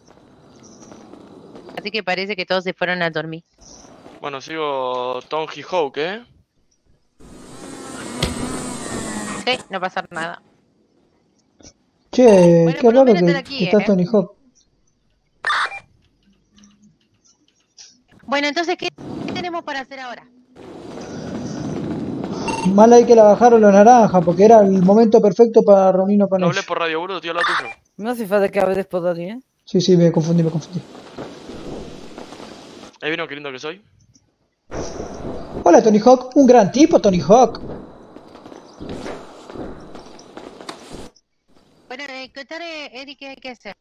Así que parece que todos se fueron a dormir. Bueno, sigo Tony Hawk, ¿eh? Sí, no pasa nada. Che, Bueno, qué por lo raro menos que, están aquí, que está ¿eh? Tony Hawk. Bueno, entonces, ¿qué tenemos para hacer ahora? Mal ahí que la bajaron los naranjas, porque era el momento perfecto para Romino con No hablé ellos. por radio, boludo, tío, lo tuyo. No hace falta que hables por Dani, ¿eh? Sí, sí, me confundí, me confundí. Ahí vino, qué lindo que soy. Hola Tony Hawk, un gran tipo Tony Hawk. Bueno, contale, Eddie, ¿qué hay que hacer?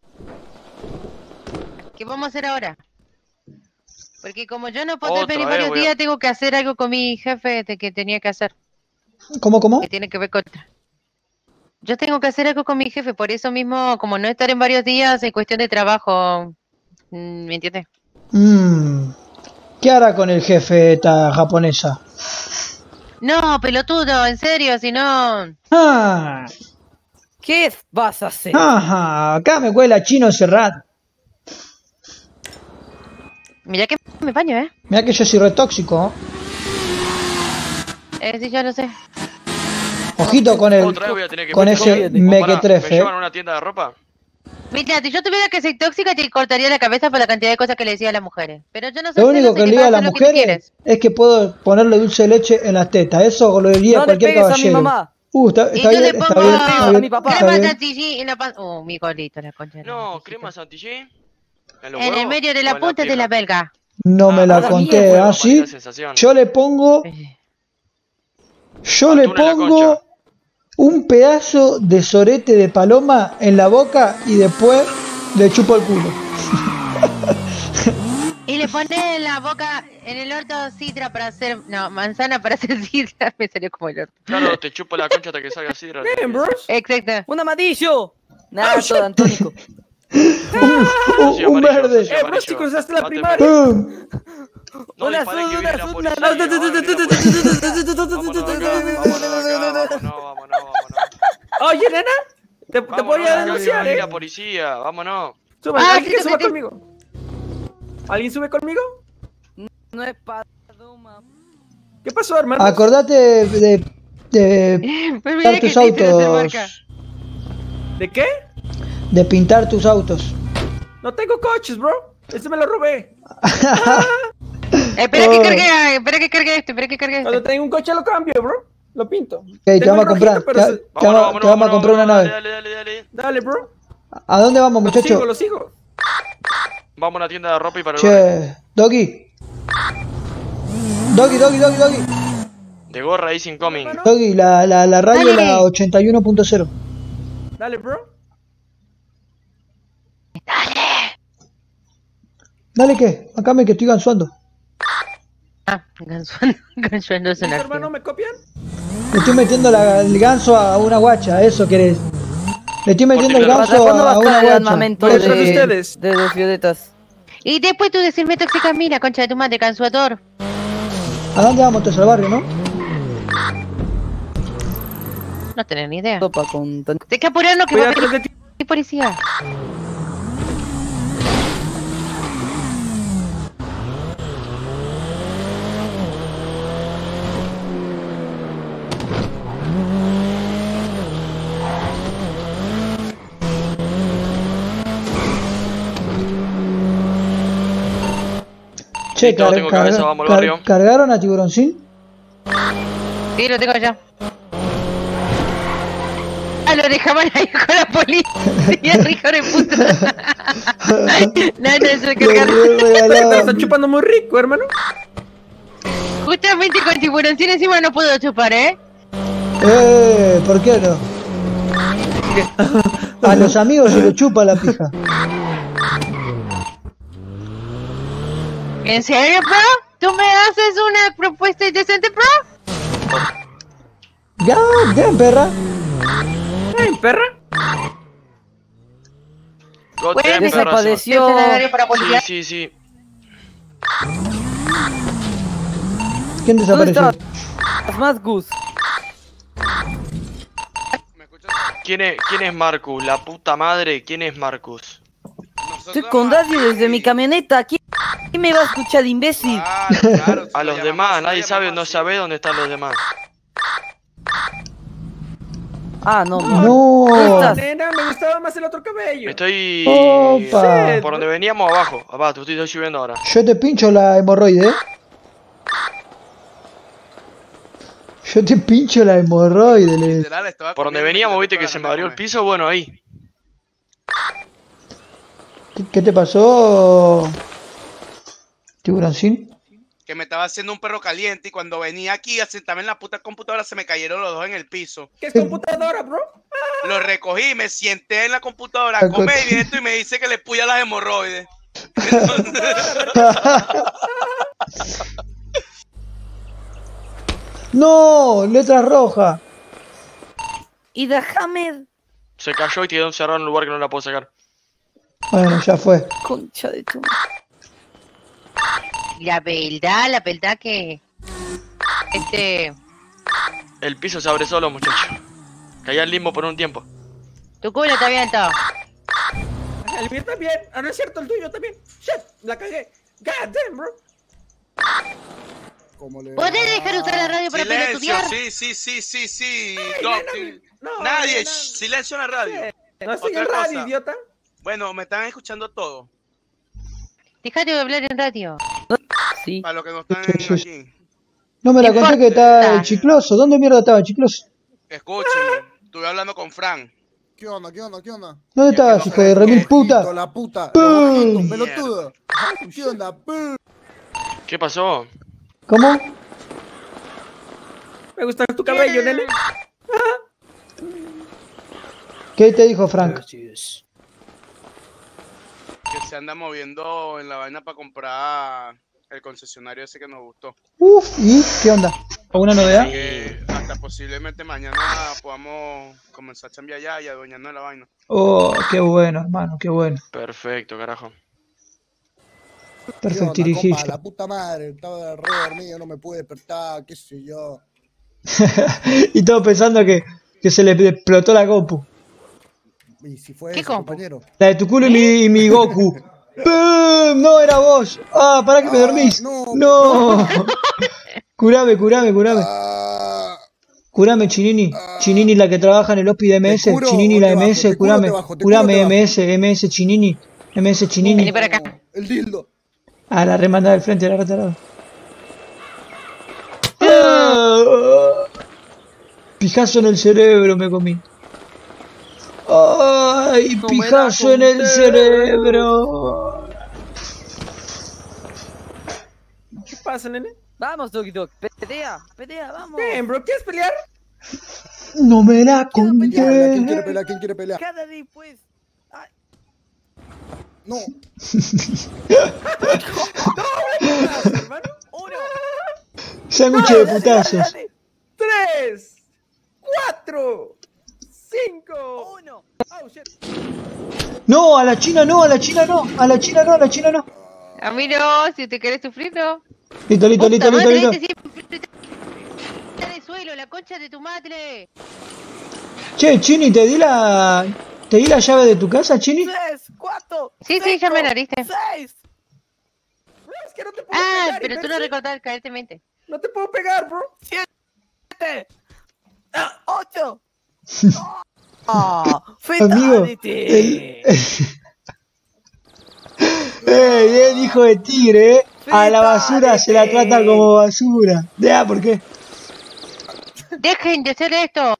¿Qué vamos a hacer ahora? Porque como yo no puedo Otra venir vez, varios voy a- días, tengo que hacer algo con mi jefe de que tenía que hacer. ¿Cómo? Que tiene que ver con... Yo tengo que hacer algo con mi jefe, por eso mismo, como no estar en varios días, en cuestión de trabajo, ¿me entiendes? ¿Qué hará con el jefe esta japonesa? No, pelotudo, en serio, si no... Ah, ¿Qué vas a hacer? ajá, acá me cuela chino cerrado. Mirá que me baño, ¿eh? Mira que yo soy re tóxico. Sí, ya lo sé. Ojito con el Otra vez voy a tener que con meter ese comida. Pará, ¿me mequetrefe. llevan a una tienda de ropa? Mira, si yo tuviera que ser tóxica, te cortaría la cabeza por la cantidad de cosas que le decía a las mujeres. Pero yo no soy Lo único celosa que y le te digo a vas las hacer lo que tú mujeres quieres. es que puedo ponerle dulce de leche en las tetas. Eso lo diría No le cualquier pegues a mi caballero. mamá. Está Y yo bien, le está pongo bien, está bien, mi papá. está crema bien. chantilly en la panza. Mi golito, la concha. de la No, madre. crema chantilly. ¿En los En el huevos medio de o la en punta de la pija? belga. No me la a la conté, mierda, ¿ah? ¿Sí? María sensación. Yo le pongo, yo le Atún en la pongo concha. un pedazo de sorete de paloma en la boca y después le chupo el culo. Y le pone en la boca, en el orto, sidra para hacer... No, manzana para hacer sidra. Me salió como el orto. Claro, te chupo la concha hasta que salga sidra. Bien, bros. Exacto. ¡Un amarillo! Nada, todo antónico. Un verde. Bros, chicos, hasta la Máteme. primaria. No Una disparen que azul, viene una la azul, policía. una va a venir la policía. Vámonos. Oye, nena, te voy a Vámonos, que denunciar, va a venir ¿eh? la policía, vámonos. Suban, Ah, alguien que sí, suba sí. conmigo. ¿Alguien sube conmigo? No es paloma. ¿Qué pasó, hermano? Acordate de Pues pintar mira que tus te hicieron hacer autos. marca. ¿De qué? De pintar tus autos. No tengo coches, bro. Este me lo robé. Espera Oh. que cargue, espera que cargue esto, espera que cargue Cuando esto. tenga un coche lo cambio, bro. Lo pinto. Ok, te Tengo vamos a el rojito, comprar. pero Te vamos a comprar una nave. Dale. Dale, bro. ¿A dónde vamos, muchachos? Lo sigo. Vamos a una tienda de ropa y para el barrio. Che, Doggy. Doggy. De gorra Easy Incoming. Doggy, la radio es Dale. la 81.0. Dale, bro. Dale, ¿qué? Acá me que estoy gansuando. Ah, gansuando es una Hermano, ¿me copian? Le estoy metiendo el ganso a una guacha, eso querés. Le estoy metiendo el Porque ¿Hasta ganso cuándo va a a una estar el guacha. armamento Voy detrás de de ustedes. los violetas? Y después tú decirme tóxica a mí, la concha de tu madre, cansuador. ¿A dónde vamos? Entonces al barrio, ¿no? No tenés ni idea. Sopa con tan- Hay que apurarnos que Voy va a atrás venir de ti. policía. Che, Listo, tengo cabeza, vamos al barrio. ¿cargaron a Tiburoncín? Sí, lo tengo ya. Ah, lo dejaban ahí con la policía, hijo de puta. No, se cargaron. Me está chupando muy rico, hermano. Justamente con tiburoncín encima no puedo chupar, ¿eh? ¿Por qué no? A los amigos se le chupa la pija. ¿En serio, bro? ¿Tú me haces una propuesta indecente, bro? Ya, perra. Ay, perra. God Bueno, damn, desapareció. perra, ¿Escenario para policía? Sí. ¿Quién ¿Dónde desapareció? estás? Más Gus. ¿Quién es Marcus? La puta madre, ¿quién es Marcus? Estoy con Daddy desde mi camioneta. ¿Quién me va a escuchar, imbécil? A los demás, nadie sabe, no sabe dónde están los demás. Ah, no. No. Nena, me gustaba más el otro cabello. Estoy Opa. por donde veníamos abajo. Papá, te estoy subiendo ahora. Yo te pincho la hemorroide, Yo te pincho la hemorroide, le decís. Por donde veníamos, viste que se me abrió el piso, bueno, ahí. ¿Qué te pasó, tiburoncín? Que me estaba haciendo un perro caliente y cuando venía aquí a sentarme en la puta computadora se me cayeron los dos en el piso. ¿Qué es computadora, bro? Los recogí, me senté en la computadora La a comer cosa- y viene esto y me dice que le puya las hemorroides. No, letra roja. Y déjame. Se cayó y quedó encerrado en un lugar que no la puedo sacar. Bueno, ya fue. Concha de tu. La verdad que... El piso se abre solo, muchacho. Caí al limbo por un tiempo. Tu culo está abierto. El mío también. Ah, no es cierto, el tuyo también. Shit, la cagué. God damn, bro. ¿Podés dejar usar la radio para Silencio, pelotudear? sí. Ay, Doc, no, nadie, no. silencio en la radio. No estoy en Otra radio, cosa. idiota. Bueno, me están escuchando todo. Dejate de hablar en radio. Sí. Para los que no están Sí. aquí. No me la No conté que importa. está el chicloso. ¿Dónde mierda estaba el chicloso? Escúchenme, estuve hablando con Fran. ¿Qué onda? ¿Qué onda? ¿Qué onda? ¿Dónde estabas, hijo de remil puta? La puta. ¡Pum! Los pelotudo. ¿Qué onda? ¡Pum! ¿Qué pasó? ¿Cómo? Me gusta tu cabello, nene. ¿Qué te dijo Frank? Que se anda moviendo en la vaina para comprar el concesionario ese que nos gustó. Uf, ¿y qué onda? ¿Alguna novedad? Que hasta posiblemente mañana podamos comenzar a chambear allá y adueñarnos de la vaina. Oh, qué bueno, hermano, qué bueno. Perfecto, carajo. Perfecto, ¿Qué onda, compa? dirigiste. La puta madre. Estaba re dormido, no me pude despertar, qué sé yo. Y todos pensando que se le explotó la compu. Y si fue ¿Qué eso, compu? compañero. La de tu culo y mi Goku. ¡Pum! No, era vos. Ah, pará que me dormís. No. Curame. Ah, Curame, Chinini. Chinini, la que trabaja en el hospital de MS. ¿Te curo Chinini, o la te bajo? MS. ¿Te curo o Curame. te bajo? ¿Te Curame, curo o te MS Chinini. MS Chinini. Vení para acá. el dildo. Ah, la remanda del frente, la retarada. Ah, pijazo en el cerebro me comí. Ay, No me la pijazo en el conté. cerebro. ¿Qué pasa, nene? Vamos, Doggy Dog. Pelea, vamos. Damn, bro, ¿quieres pelear? No me la ¿Quién quiere conté. pelear? ¿Quién quiere pelear? Cada día, pues. No. Hermano. Uno. Sándwich de putazos. 3, 4, 5. Uno. Oh, shit. No, a la China no, a la China no. A la China no, a la China no. A mí no, si te querés sufrir, no. Listo. Puta madre, este siempre está de suelo, la concha de tu madre. Che, Chini, ¿te di la llave de tu casa, Chini? 3, 4. Sí, ya me la diste. 6. Bro, es que no te puedo Ah, pegar, pero tú no imbécil. recordás caertemente. No te puedo pegar, bro. 7. 8. Ah, Amigo, fatality. bien hijo de tigre, A la basura se la trata como basura. ¿Por qué? Dejen de hacer esto.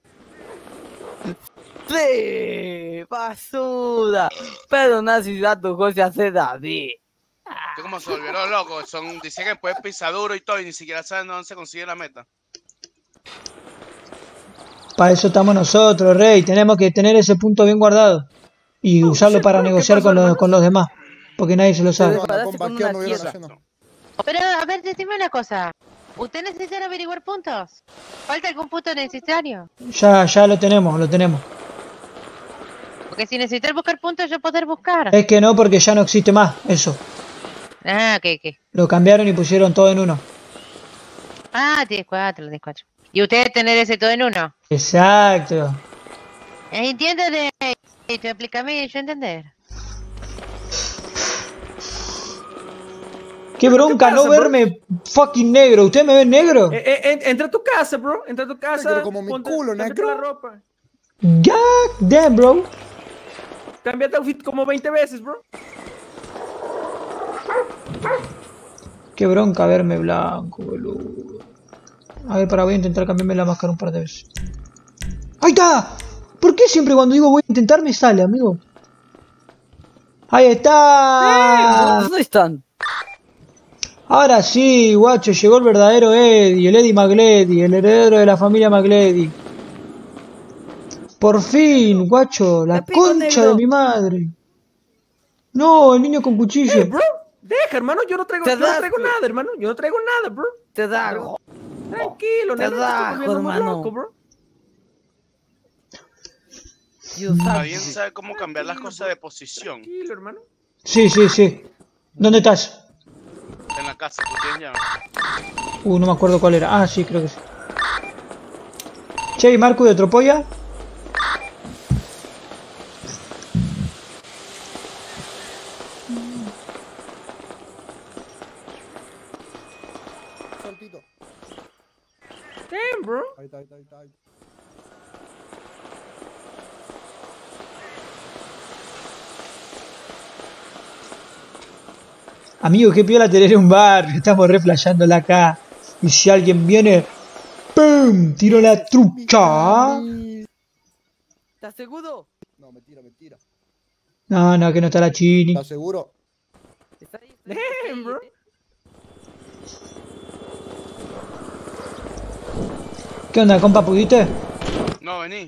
Sí, basura. Pero no necesitas tu cosa hacer David. ¿Tú cómo se volvieron locos? Dicen que puedes pisar duro y todo y ni siquiera saben dónde se consigue la meta. Para eso estamos nosotros, Rey. Tenemos que tener ese punto bien guardado. Y usarlo para negociar con los demás. Porque nadie se lo sabe. Pero, a ver, decime una cosa. ¿Usted necesita averiguar puntos? ¿Falta algún punto necesario? Ya lo tenemos. Porque si necesitas buscar puntos, yo poder buscar. Es que no, porque ya no existe más eso. Ah, ok. Lo cambiaron y pusieron todo en uno. Ah, 10-4. ¿Y usted tener ese todo en uno? Exacto. Entiendo de... Te explícame y yo entender. Qué bronca pasa, no bro? verme fucking negro. ¿Usted me ve negro? Entra a tu casa, bro. Entra a tu casa. Pero como mi ponte- culo, cámbiate negro. la ropa. God damn, bro. Cambiate outfit como 20 veces, bro. Qué bronca verme blanco, boludo. A ver, voy a intentar cambiarme la máscara un par de veces. ¡Ahí está! ¿Por qué siempre cuando digo voy a intentar me sale, amigo? ¡Ahí está! ¿Dónde están? Ahora sí, guacho, llegó el verdadero Eddie, el Eddie Magledi, el heredero de la familia Magledi. Por fin, guacho, la concha de mi madre. No, el niño con cuchillo. Bro, deja, hermano, yo no traigo nada, hermano. Yo no traigo nada, bro. Te da. Tranquilo, Te no da, estoy volviendo muy hermano. loco, bro. ¿Alguien sabe cómo cambiar las cosas de posición? Tranquilo, hermano. Sí, sí, sí. ¿Dónde estás? En la casa, ¿tú tienes llave? No me acuerdo cuál era. Ah, sí, creo que sí. Che, ¿y Marco de otro polla? Saltito. Damn, bro. Ahí está, ahí está, ahí está. Amigo, qué piola tener un bar. Estamos re flasheándola acá. Y si alguien viene, ¡pum! Tiro la trucha. ¿Estás seguro? No, mentira, mentira. No, no, que no está la chini. ¿Estás seguro? Damn, bro. ¿Qué onda, compa? ¿Pudiste? No, vení.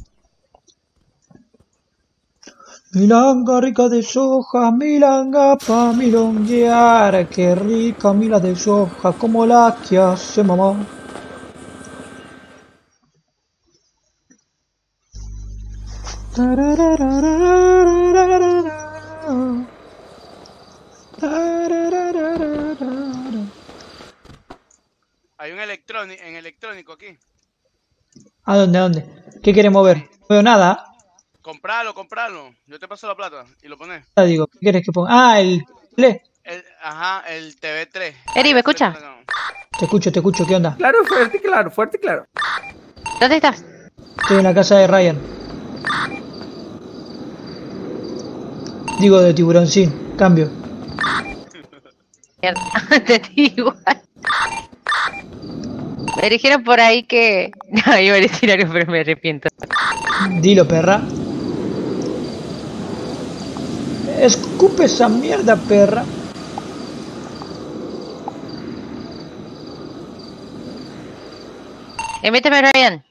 Milanga rica de soja, milanga pa milonguear. Qué rica mila de soja, como la que hace mamá. Hay un electrónico aquí. ¿A dónde, a dónde? ¿Qué quieres mover? No veo nada. Compralo. Yo te paso la plata y lo pones. Digo, ¿qué quieres que ponga? Ah, el play. El TV3. Eri, ¿me escucha? Te escucho, ¿qué onda? Claro, fuerte y claro, fuerte y claro. ¿Dónde estás? Estoy en la casa de Ryan. Digo, de Tiburoncín. Cambio. Mierda, te digo igual. Me dijeron por ahí que... No, iba a decir algo, pero me arrepiento. Dilo, perra. Escupe esa mierda, perra. Méteme, Ryan.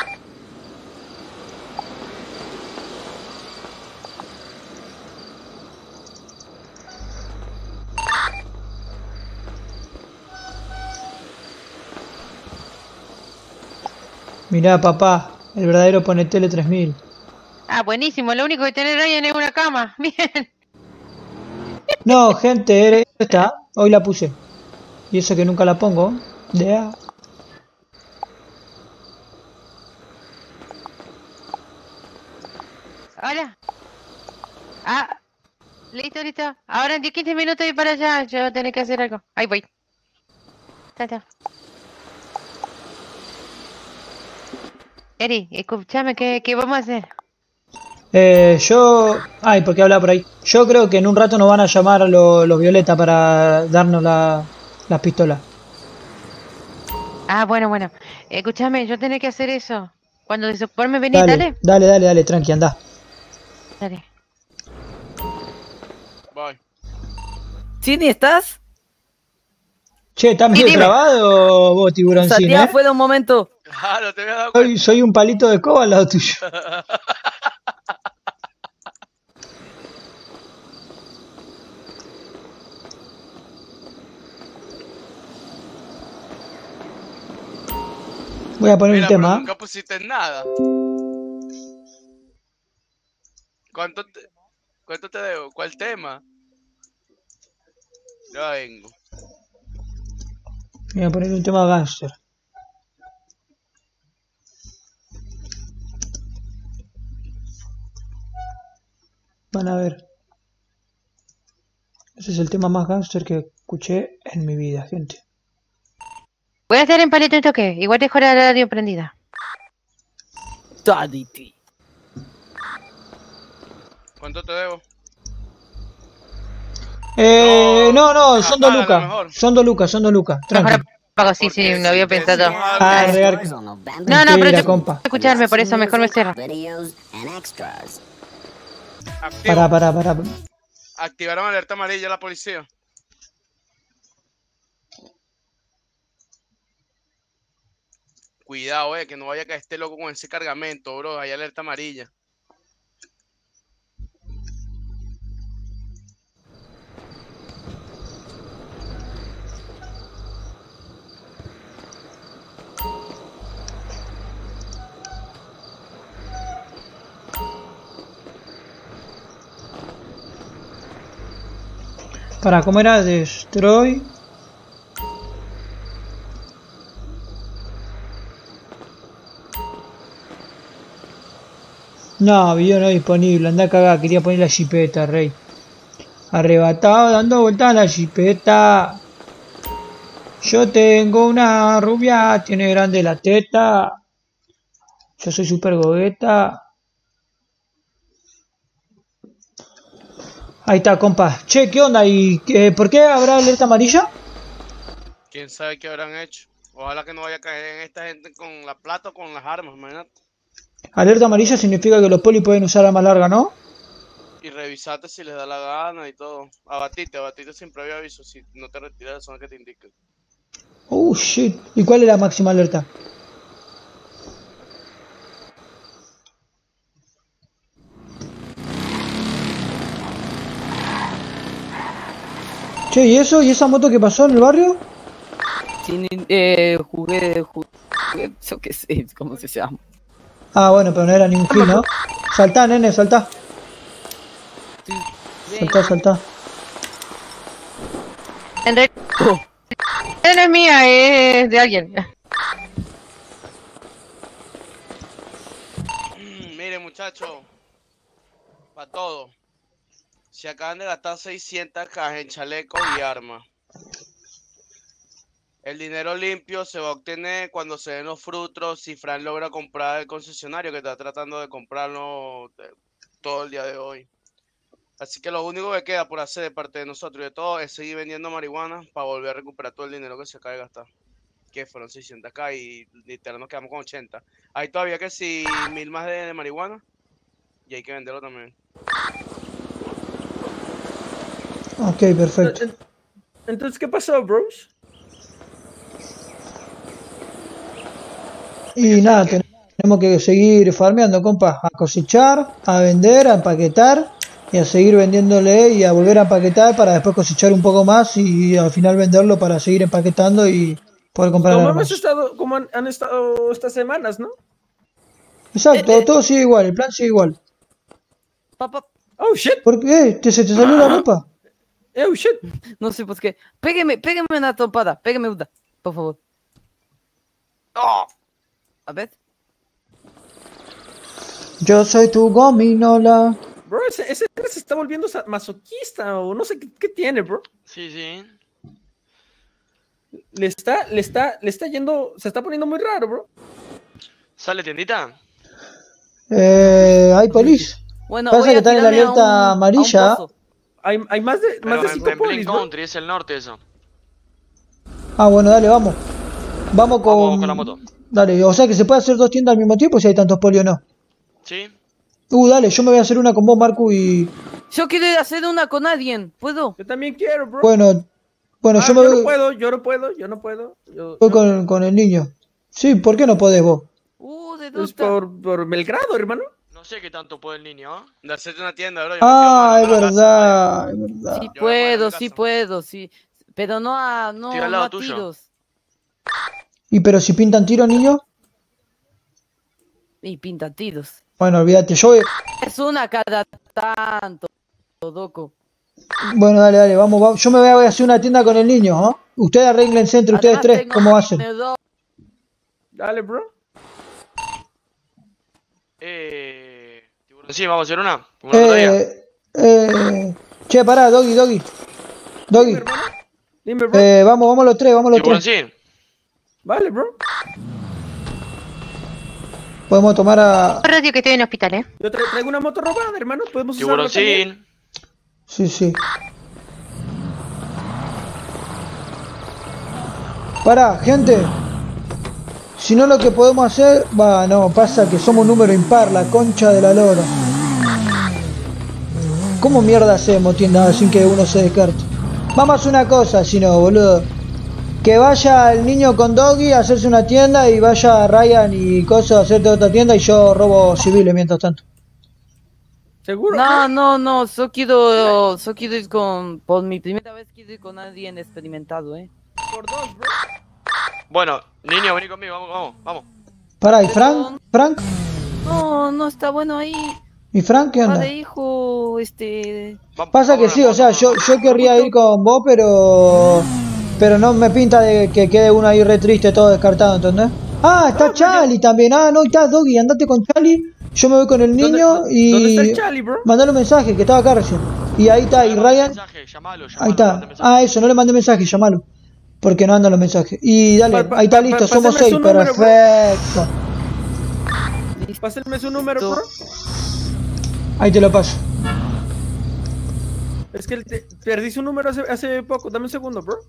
Mirá, papá, el verdadero Ponetele 3000. Ah, buenísimo. Lo único que tiene Ryan es una cama. Bien. No, gente, esta, hoy la puse. Y eso que nunca la pongo. Ya. Hola. Ah, listo, listo. Ahora en 15 minutos voy para allá. Yo voy a tener que hacer algo. Ahí voy. Tata. Eri, escúchame, ¿qué vamos a hacer? Ay, ¿por qué habla por ahí? Yo creo que en un rato nos van a llamar los Violeta para darnos las pistolas. Ah, bueno. Escúchame, yo tengo que hacer eso. Cuando desocuparme venís, dale. Dale, tranqui, anda. Dale. Voy. ¿Chini, estás? Che, ¿estás medio trabado vos, Tiburoncín, Salía fuera un momento. Claro, te había dado cuenta. Soy un palito de escoba al lado tuyo. Voy a poner Mira, un pero tema. nunca pusiste nada. ¿Cuánto te debo? ¿Cuál tema? Ya vengo. Voy a poner un tema gangster. Van a ver. Ese es el tema más gangster que escuché en mi vida, gente. Voy a estar en palito en toque. Igual dejo la radio prendida. Taditi. ¿Cuánto te debo? No, son 2 págalo lucas. mejor. Son 2 lucas, son 2 lucas. Tranqui. Pago, sí, no había pensado. Real. No, pero Mentira, yo compa. escucharme, por eso mejor me cierro. Activo. Pará. Activaron alerta amarilla la policía. Cuidado, que no vaya a caer este loco con ese cargamento, bro. Hay alerta amarilla. Pará, ¿cómo era? Destroy. No, video no disponible, anda a cagar, quería poner la jipeta, rey. Arrebatado, dando vueltas a la jipeta. Yo tengo una rubia, tiene grande la teta. Yo soy super gogueta. Ahí está, compa. Che, ¿qué onda? ¿Y por qué habrá alerta amarilla? ¿Quién sabe qué habrán hecho? Ojalá que no vaya a caer en esta gente con la plata o con las armas, imagínate. Alerta amarilla significa que los polis pueden usar arma larga, ¿no? Y revisate si les da la gana y todo. Abatite sin previo aviso, si no te retiras de la zona que te indique. Oh, shit. ¿Y cuál es la máxima alerta? Che, ¿y eso? ¿Y esa moto que pasó en el barrio? Jugué, yo qué sé, ¿cómo se llama? Ah, bueno, pero no era ningún kill, ¿no? Saltá, nene, saltá. Saltá. En realidad no es mía, es de alguien. Mire, muchachos, para todo. Se acaban de gastar 600 cajas en chalecos y armas. El dinero limpio se va a obtener cuando se den los frutos si Fran logra comprar el concesionario que está tratando de comprarlo todo el día de hoy. Así que lo único que queda por hacer de parte de nosotros y de todos es seguir vendiendo marihuana para volver a recuperar todo el dinero que se acaba de gastar. Que fueron 600 acá y literal nos quedamos con 80. Hay todavía que si 1000 más de marihuana y hay que venderlo también. Ok, perfecto. Entonces, ¿qué pasó, bros? Y nada, tenemos que seguir farmeando, compa. A cosechar, a vender, a empaquetar y a seguir vendiéndole y a volver a empaquetar para después cosechar un poco más y al final venderlo para seguir empaquetando y poder comprar armas. Como han estado estas semanas, ¿no? Exacto, todo sigue igual, el plan sigue igual. Papá. Oh, shit. ¿Por qué? ¿Se te salió la ropa? Oh, shit. No sé por qué. Pégueme una trompada. Pégueme una, por favor. Oh. A ver. Yo soy tu gominola. Bro, ese se está volviendo masoquista o no sé qué tiene, bro. Sí. Le está yendo, se está poniendo muy raro, bro. ¿Sale tiendita? Hay polis. Bueno, pasa que está en la alerta amarilla. Hay más de 5 en polis, bro. Country, es el norte eso. Ah, bueno, dale, vamos. Vamos con la moto. Dale, o sea que se puede hacer 2 tiendas al mismo tiempo si hay tantos polis o no. Sí. Dale, yo me voy a hacer una con vos, Marco, y... Yo quiero hacer una con alguien, ¿puedo? Yo también quiero, bro. Bueno, yo me voy... Yo no puedo. Voy con el niño. Sí, ¿por qué no podés vos? Es por Belgrado, hermano. No sé qué tanto puede el niño, ¿eh? De hacerte una tienda, bro. Es verdad. Sí puedo, sí. Pero no a tiros. ¿Y pero si pintan tiros, niño? Y pintan tiros. Bueno, olvídate, yo voy... Es una cada tanto, Doco. Bueno, dale, vamos. Yo me voy a hacer una tienda con el niño, ¿no? Ustedes arréglense entre ustedes 3, ¿cómo hacen? Dale, bro. Sí, vamos a hacer una. Che, pará, Doggy. Dime, bro. Vamos los tres. Sí. Vale, bro. Podemos tomar a... Radio que estoy en el hospital, ¿eh? Yo traigo una moto robada, hermano. Podemos usarla Tiburoncín. también. Sí, sí. Pará, gente. Si no, lo que podemos hacer... Va, no, pasa que somos un número impar, la concha de la lora. ¿Cómo mierda hacemos tienda sin que uno se descarte? Vamos a hacer una cosa, si no, boludo. Que vaya el niño con Doggy a hacerse una tienda y vaya Ryan y cosas a hacerte otra tienda y yo robo civiles mientras tanto. ¿Seguro? No, solo quiero ir con... Por mi primera vez quiero ir con alguien experimentado, Por 2, bro. Bueno, niño, vení conmigo, vamos. Pará, ¿y Frank? ¿Frank? No está bueno ahí. ¿Y Frank qué onda? Padre, hijo, Pasa que sí, o sea, yo querría ir con vos, pero no me pinta de que quede uno ahí re triste, todo descartado, ¿entendés? Ah, está Charlie también. Ah, no, está Doggy, andate con Charlie. Yo me voy con el niño y... ¿Dónde está el Charlie, bro? Mandale un mensaje, que estaba acá recién. Y ahí está, y Ryan... Ahí está. Ah, eso, no le mandé mensaje, llamalo. Porque no andan los mensajes. Y dale, ahí está listo, somos 6, perfecto. Pásenme su número, bro. Ahí te lo paso. Es que perdí su número hace poco. Dame un segundo, bro.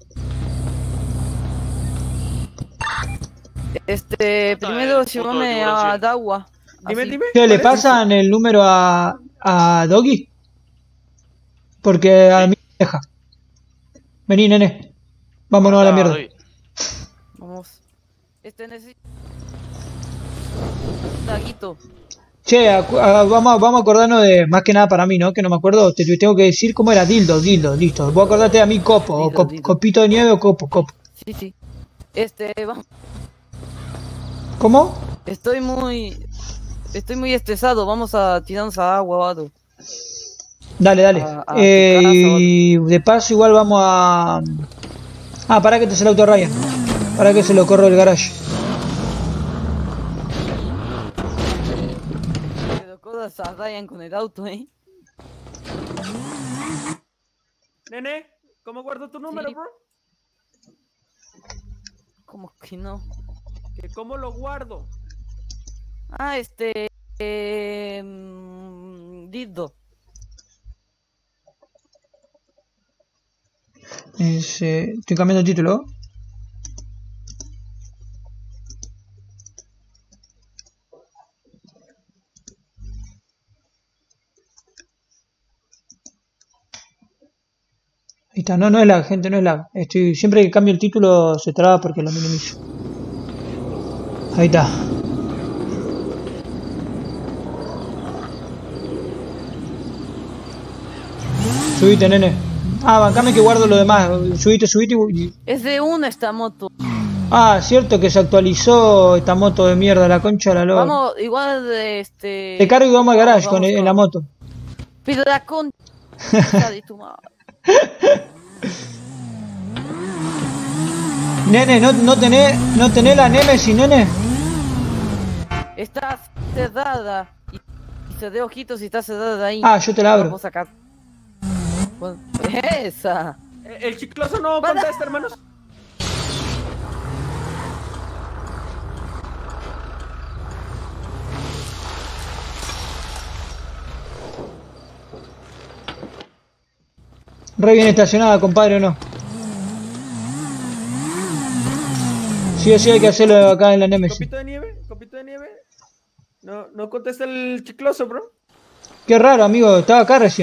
Primero llévame a Dawa. Dime. ¿Qué le pasan el número a Doggy? Porque a mí me deja. Vení, nene. Vámonos a la mierda. Vamos. Necesito... Daguito. Che, vamos a acordarnos de, más que nada para mí, ¿no? Que no me acuerdo, te tengo que decir cómo era, dildo, listo. Vos acordate a mí, copo, dildo, o copito de nieve o copo. Sí. Vamos. ¿Cómo? Estoy muy estresado, vamos a tirarnos a agua o algo. Dale. Y de paso igual vamos a... Ah, para que te se el auto Ryan. Para que se lo corro el garage. A Ryan con el auto, Nene, ¿cómo guardo tu número, bro? ¿Cómo que no? ¿Cómo lo guardo? Ah, Dildo. Estoy cambiando el título. Ahí está, no es lag, gente, no es lag. Siempre que cambio el título se traba porque lo minimizo. Ahí está. Subite, nene. Ah, bancame que guardo lo demás. Subite y... Es de una esta moto. Ah, cierto que se actualizó esta moto de mierda, la concha de la lora. Vamos, igual Te cargo y vamos al garage en la moto. Pero la concha de tu madre. Nene, ¿no tenés la Nemesis, nene? Está cerrada y se de ojitos y está cerrada de ahí. Ah, yo te la abro. Vamos a sacar. Esa. El chicloso no contesta, hermanos. Re bien estacionada, compadre, ¿o no? Sí o sí hay que hacerlo acá en la Nemesis. Copito de nieve. No contesta el chicloso, bro. Qué raro, amigo, estaba acá recién.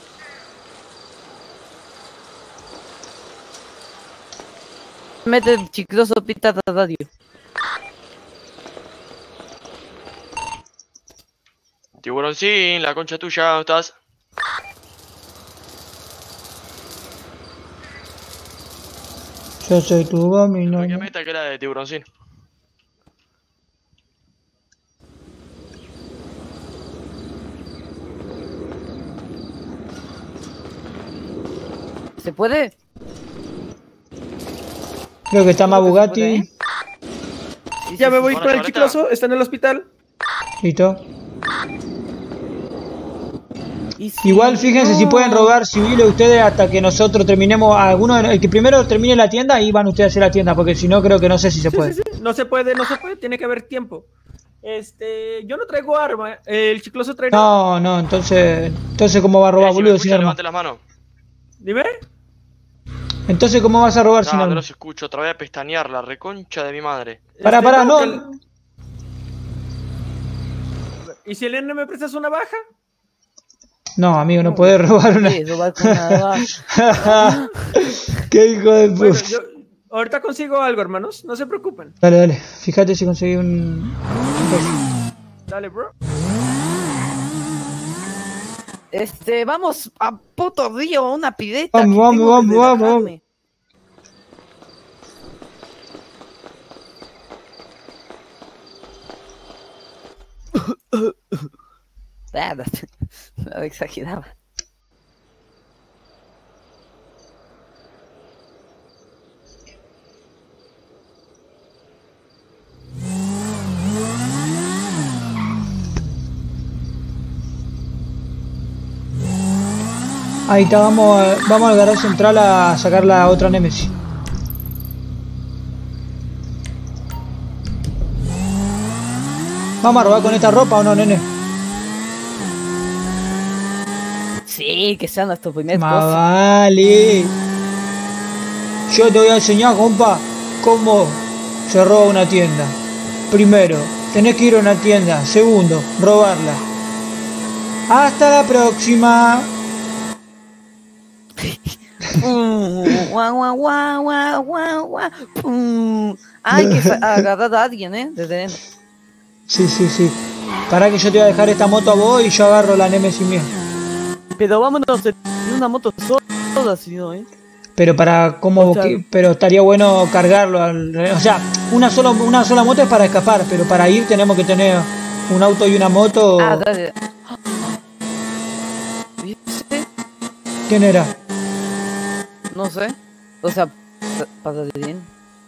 Mete el chicloso pita radio. Tiburoncín, la concha tuya, ¿dónde estás? Yo soy tu gomino. ¿Qué meta que era de Tiburoncín? ¿Se puede? Creo que está más Bugatti. Puede, ¿eh? Ya me voy con el chicloso, está en el hospital. Listo. Igual fíjense si pueden robar civiles ustedes hasta que nosotros terminemos el que primero termine la tienda y van ustedes a hacer la tienda, porque si no creo que no sé si se puede. Sí. No se puede, tiene que haber tiempo. Yo no traigo arma. El chicloso trae. No, entonces ¿cómo va a robar, Si me boludo, escucha, sin arma? levante las manos. Dime. Entonces, ¿cómo vas a robar sin No, no arma? los escucho. Otra vez a pestañear, la reconcha de mi madre. Pará, no. ¿Y si el nene me prestas una baja? No, amigo, no podés robar una. Sí, robar con una baja. Qué hijo de puta. Bueno, yo ahorita consigo algo, hermanos. No se preocupen. Dale. Fíjate si conseguí un... Dale, bro. Vamos a puto río, a una pileta. Vamos, que vamos, tengo que vamos, vamos. relajarme. No exageraba. Ahí está, vamos al garaje central a sacar la otra Nemesis. ¿Vamos a robar con esta ropa o no, nene? Sí, que sea nuestro primer Más cosa. vale. Yo te voy a enseñar, compa, cómo se roba una tienda. Primero, tenés que ir a una tienda. Segundo, robarla. Hasta la próxima. Hay que agarrar a alguien, desde Sí. Para que yo te voy a dejar esta moto a vos y yo agarro la Nemesis mía. Pero vámonos en una moto sola, si no, Pero para cómo, pero estaría bueno cargarlo, o sea, una sola moto es para escapar, pero para ir tenemos que tener un auto y una moto. Ah, dale. ¿Quién era? No sé. O sea, pásate bien.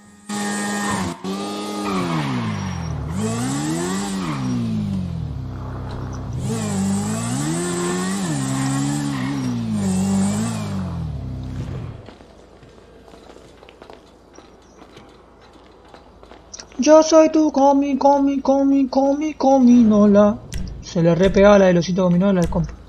Yo soy tu comi, Nola. Se le repegaba la del osito Cominola al compa.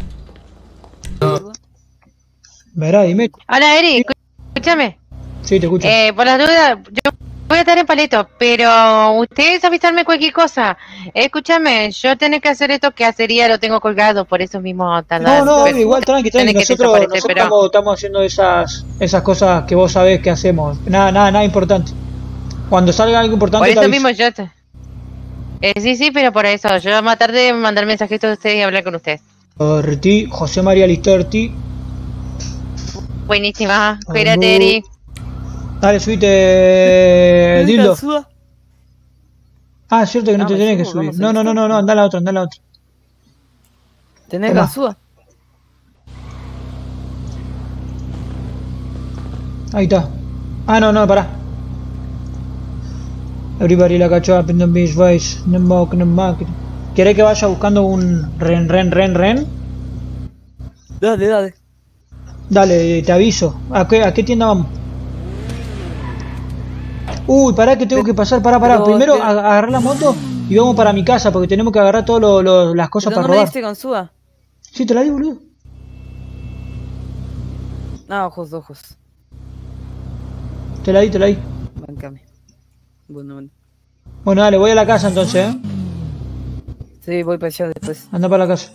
Verá, dime. Hola, Eri, escúchame. Sí, te escucho. Por las dudas, yo voy a estar en Paleto, pero ustedes avisarme cualquier cosa. Escúchame, yo tengo que hacer esto que hacería, lo tengo colgado, por eso mismo tardar. No, igual tranqui. Nosotros pero... estamos haciendo esas cosas que vos sabés que hacemos. Nada importante. Cuando salga algo importante. Por eso te aviso. mismo yo te... sí, pero por eso, yo más tarde mandar mensajitos a ustedes y hablar con ustedes. Orti, José María Listerti. Buenísima, cuídate, Eri. Dale, subite, Dildo. Suba. Ah, es cierto que no te tenés que subir. No, anda a la otra, ¿Tenés Toma. ganzúa? Ahí está. Ah, no, pará. Everybody like a chop in the beach face. No mock. ¿Querés que vaya buscando un ren? Dale. Dale, te aviso. ¿A qué tienda vamos? Uy, pará que tengo que pasar, pará. Pero, Primero agarrar la moto y vamos para mi casa porque tenemos que agarrar todas las cosas ¿Pero para no me robar. diste ganzúa? Sí, te la di, boludo. No, ojos. Te la di. Bancame. Bueno. Bueno, dale, voy a la casa entonces, Sí, voy para allá después. Anda para la casa.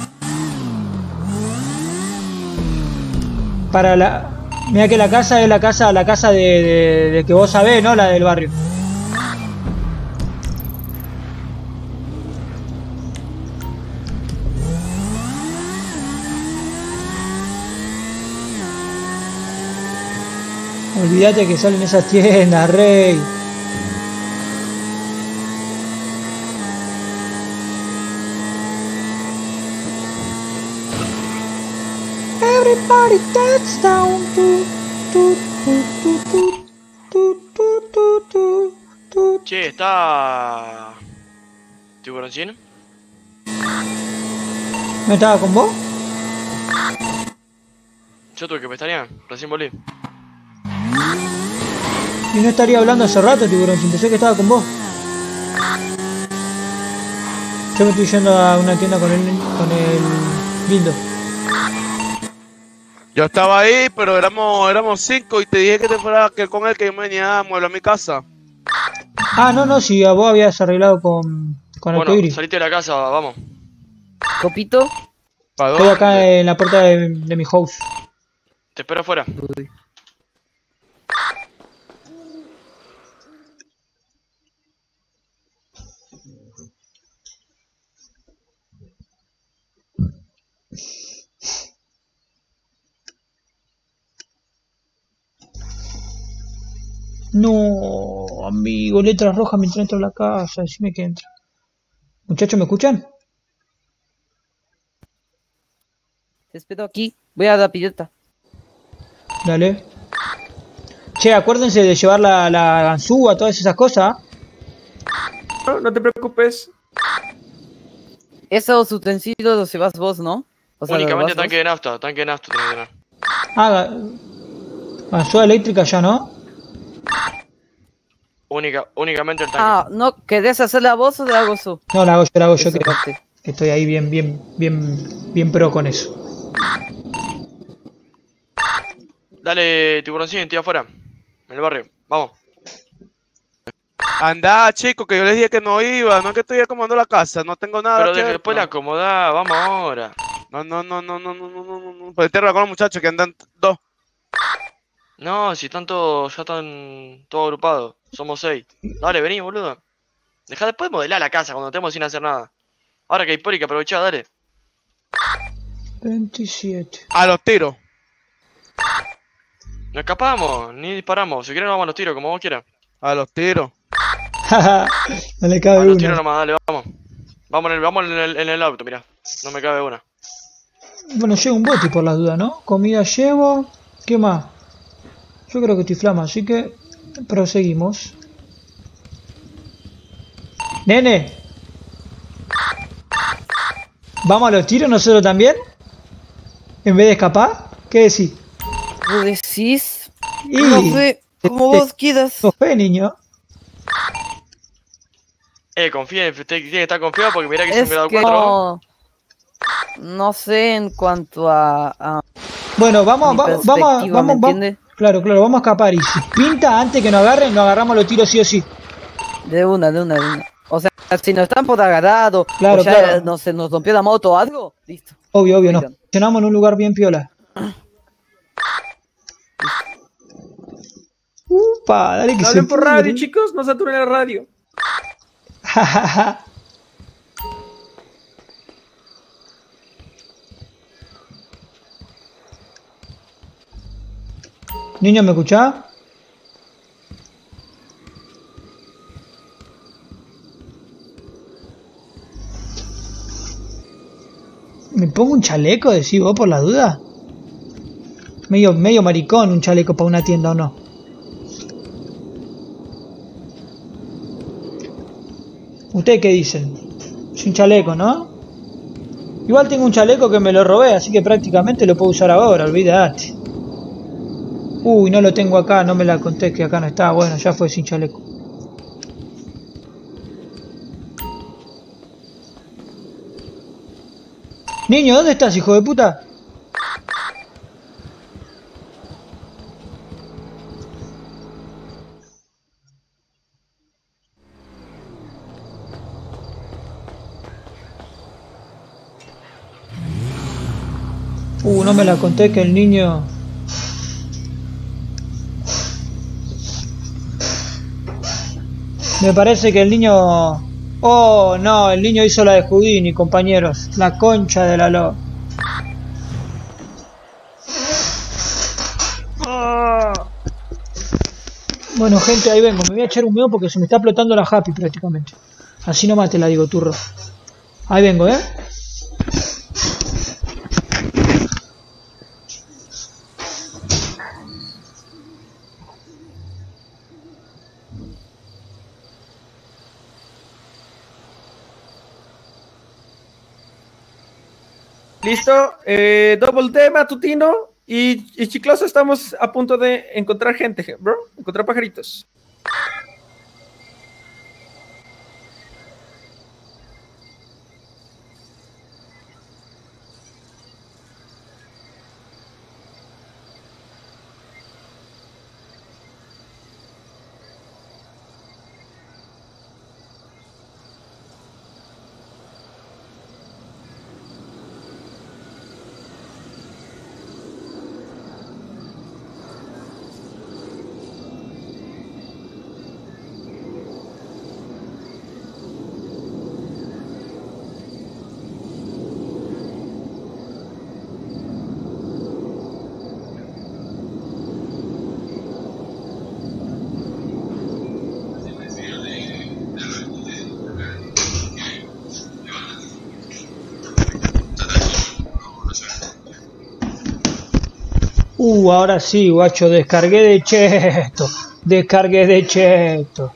Mira que la casa es la casa de que vos sabés, ¿no? La del barrio. Olvídate que salen esas tiendas, rey. Everybody gets down. Che, está... ¿Tiburoncín? ¿No estaba con vos? Yo tuve que pestañear, recién volví. Y no estaría hablando hace rato, tiburón, si pensé que estaba con vos. Yo me estoy yendo a una tienda con el Dildo. Yo estaba ahí, pero éramos 5 y te dije que te fuera que con él que yo me venía a mueblar a mi casa. Ah, no, si vos habías arreglado con Bueno, Arcoiris. salite de la casa, vamos. ¿Copito? ¿Para Estoy dónde? acá en la puerta de mi house. Te espero afuera. No, amigo, letras rojas mientras entro a la casa, decime que entra. Muchachos, ¿me escuchan? Te espero aquí. Voy a la pileta. Dale. Che, acuérdense de llevar la ganzúa, todas esas cosas. No te preocupes. Esos utensilios los llevas vos, ¿no? O sea, Únicamente ¿los vas tanque de nafta, tenés que tener. Ah, ganzúa eléctrica ya, ¿no? Únicamente el vos? tanque. Ah, ¿no querés hacerla vos o la hago yo? No, la hago yo, Esa que parte. estoy ahí bien pro con eso. Dale, tiburoncín, estoy afuera. En el barrio, vamos. Andá, chico, que yo les dije que no iba. No es que estoy acomodando la casa. No tengo nada Pero que ver, después no. la acomodá, vamos ahora. No. Pues te con los muchachos que andan 2. No, si están todos, ya están todos agrupados. Somos 6. Dale, vení, boludo. Deja después de modelar la casa cuando estemos sin hacer nada. Ahora que hay poli que aprovechá, dale. 27. A los tiros. No escapamos, ni disparamos. Si quieren vamos a los tiros, como vos quieras. A los tiros. No le A cabe los tiros una. nomás, dale, vamos. Vamos en el auto, mirá. No me cabe una. Bueno, llevo un boti por las dudas, ¿no? Comida llevo. ¿Qué más? Yo creo que estoy flama, así que proseguimos. Nene. ¿Vamos a los tiros nosotros también? ¿En vez de escapar? ¿Qué decís? ¿Lo decís? Y... No sé, como vos quieras. ¿Sos fe, niño? Confía, usted tiene que estar confiado porque mirá que es un Es grado que 4. no sé en cuanto a Bueno, mi vamos, perspectiva, ¿me entiendes? Claro, vamos a escapar. Y si pinta antes que nos agarren, nos agarramos los tiros sí o sí. De una. O sea, si nos están por agarrado, Claro, o ya claro. no se nos rompió la moto o algo, listo. Obvio, nos Oigan. posicionamos en un lugar bien piola. Upa, dale que No se hablen por pudre. radio, chicos, no saturen la radio. Niño, ¿me escuchás? ¿Me pongo un chaleco, decís vos, por la duda? Medio maricón un chaleco para una tienda, ¿o no? ¿Ustedes qué dicen? Es un chaleco, ¿no? Igual tengo un chaleco que me lo robé, así que prácticamente lo puedo usar ahora, olvídate. Uy, no lo tengo acá, no me la conté que acá no está. Bueno, ya fue sin chaleco. Niño, ¿dónde estás, hijo de puta? No me la conté que el niño... Me parece que el niño... Oh, no, el niño hizo la de Houdini, compañeros. La concha de la lo... Bueno, gente, ahí vengo. Me voy a echar un meo porque se me está explotando la happy prácticamente. Así nomás te la digo, turro. Ahí vengo, ¿eh? Listo, Double D, Matutino y Chicloso, estamos a punto de encontrar gente, bro, encontrar pajaritos. Ahora sí, guacho, descargué de Cheto. Descargué de Cheto.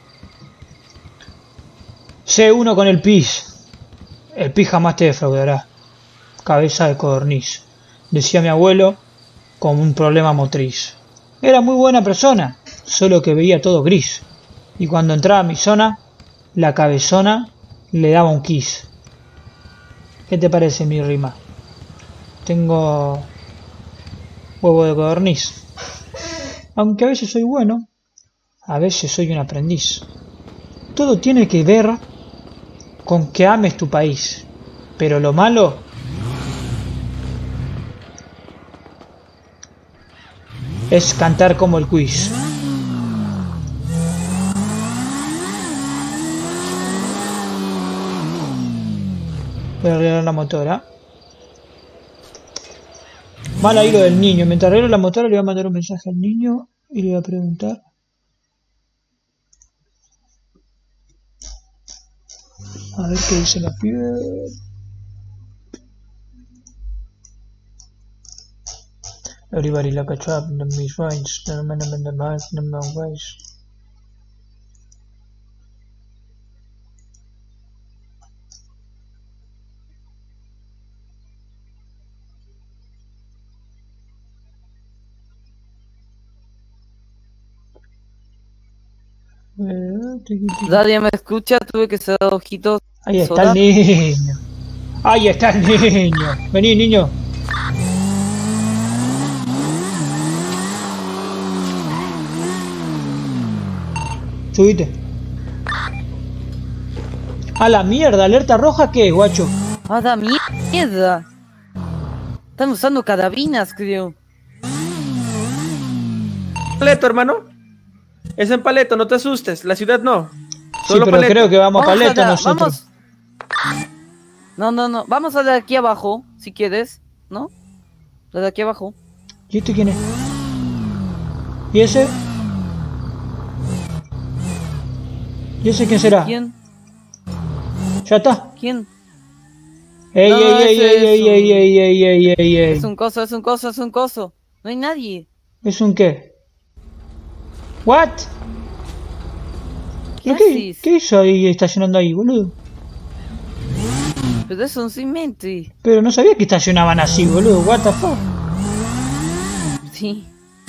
C1 con el PIS. El PIS jamás te defraudará. Cabeza de codorniz. Decía mi abuelo, con un problema motriz. Era muy buena persona, solo que veía todo gris. Y cuando entraba a mi zona, la cabezona le daba un kiss. ¿Qué te parece mi rima? Tengo huevo de codorniz. Aunque a veces soy bueno, a veces soy un aprendiz. Todo tiene que ver con que ames tu país. Pero lo malo es cantar como el quiz. Voy a arreglar la motora. Mal ahí lo del niño. Mientras arreglo la motora le voy a mandar un mensaje al niño y le voy a preguntar. A ver qué dice la piel. Everybody like a trap in the mis range. No man in the mind, no man ways. Nadie me escucha, tuve que cerrar ojitos. Ahí está sola. el niño. Ahí está el niño. Vení, niño. Subite. A la mierda, alerta roja, ¿qué es, guacho? ¡Ah, da mierda! Están usando carabinas, creo. Paleto, hermano. Es en Paleto, no te asustes. La ciudad no. Sí, pero Paleto. creo que vamos a Paleto nosotros. Vamos. No. Vamos a de aquí abajo, si quieres. ¿No? De aquí abajo. ¿Y este quién es? ¿Y ese? ¿Y ese quién será? ¿Quién? Ya está. ¿Quién? Ey, No, ey, ey, ese ey, es ey, ey, ey, ey, ey, ey, ey. Es un coso. No hay nadie. ¿Es un qué? ¿What? ¿Qué ¿Qué, haces? ¿Qué hizo ahí estacionando ahí, boludo? Pero es un cemento. Pero no sabía que estacionaban así, boludo. What the fuck? Sí.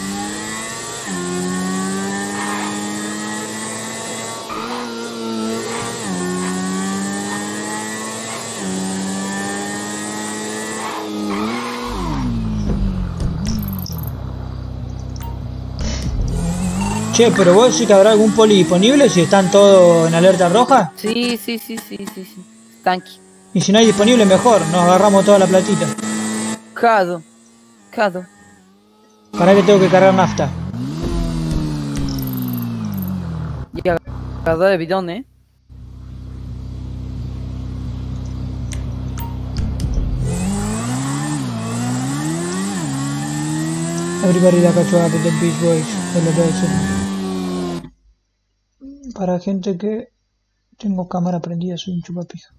Che, pero vos decís que habrá algún poli disponible si están todos en alerta roja. Sí. Tanqui. Y si no hay disponible, mejor. Nos agarramos toda la platita. Cado. Para que tengo que cargar nafta. Y agarrar el bidón, Everybody like a trap in the Beach Boys. Para gente que tengo cámara prendida, soy un chupapija.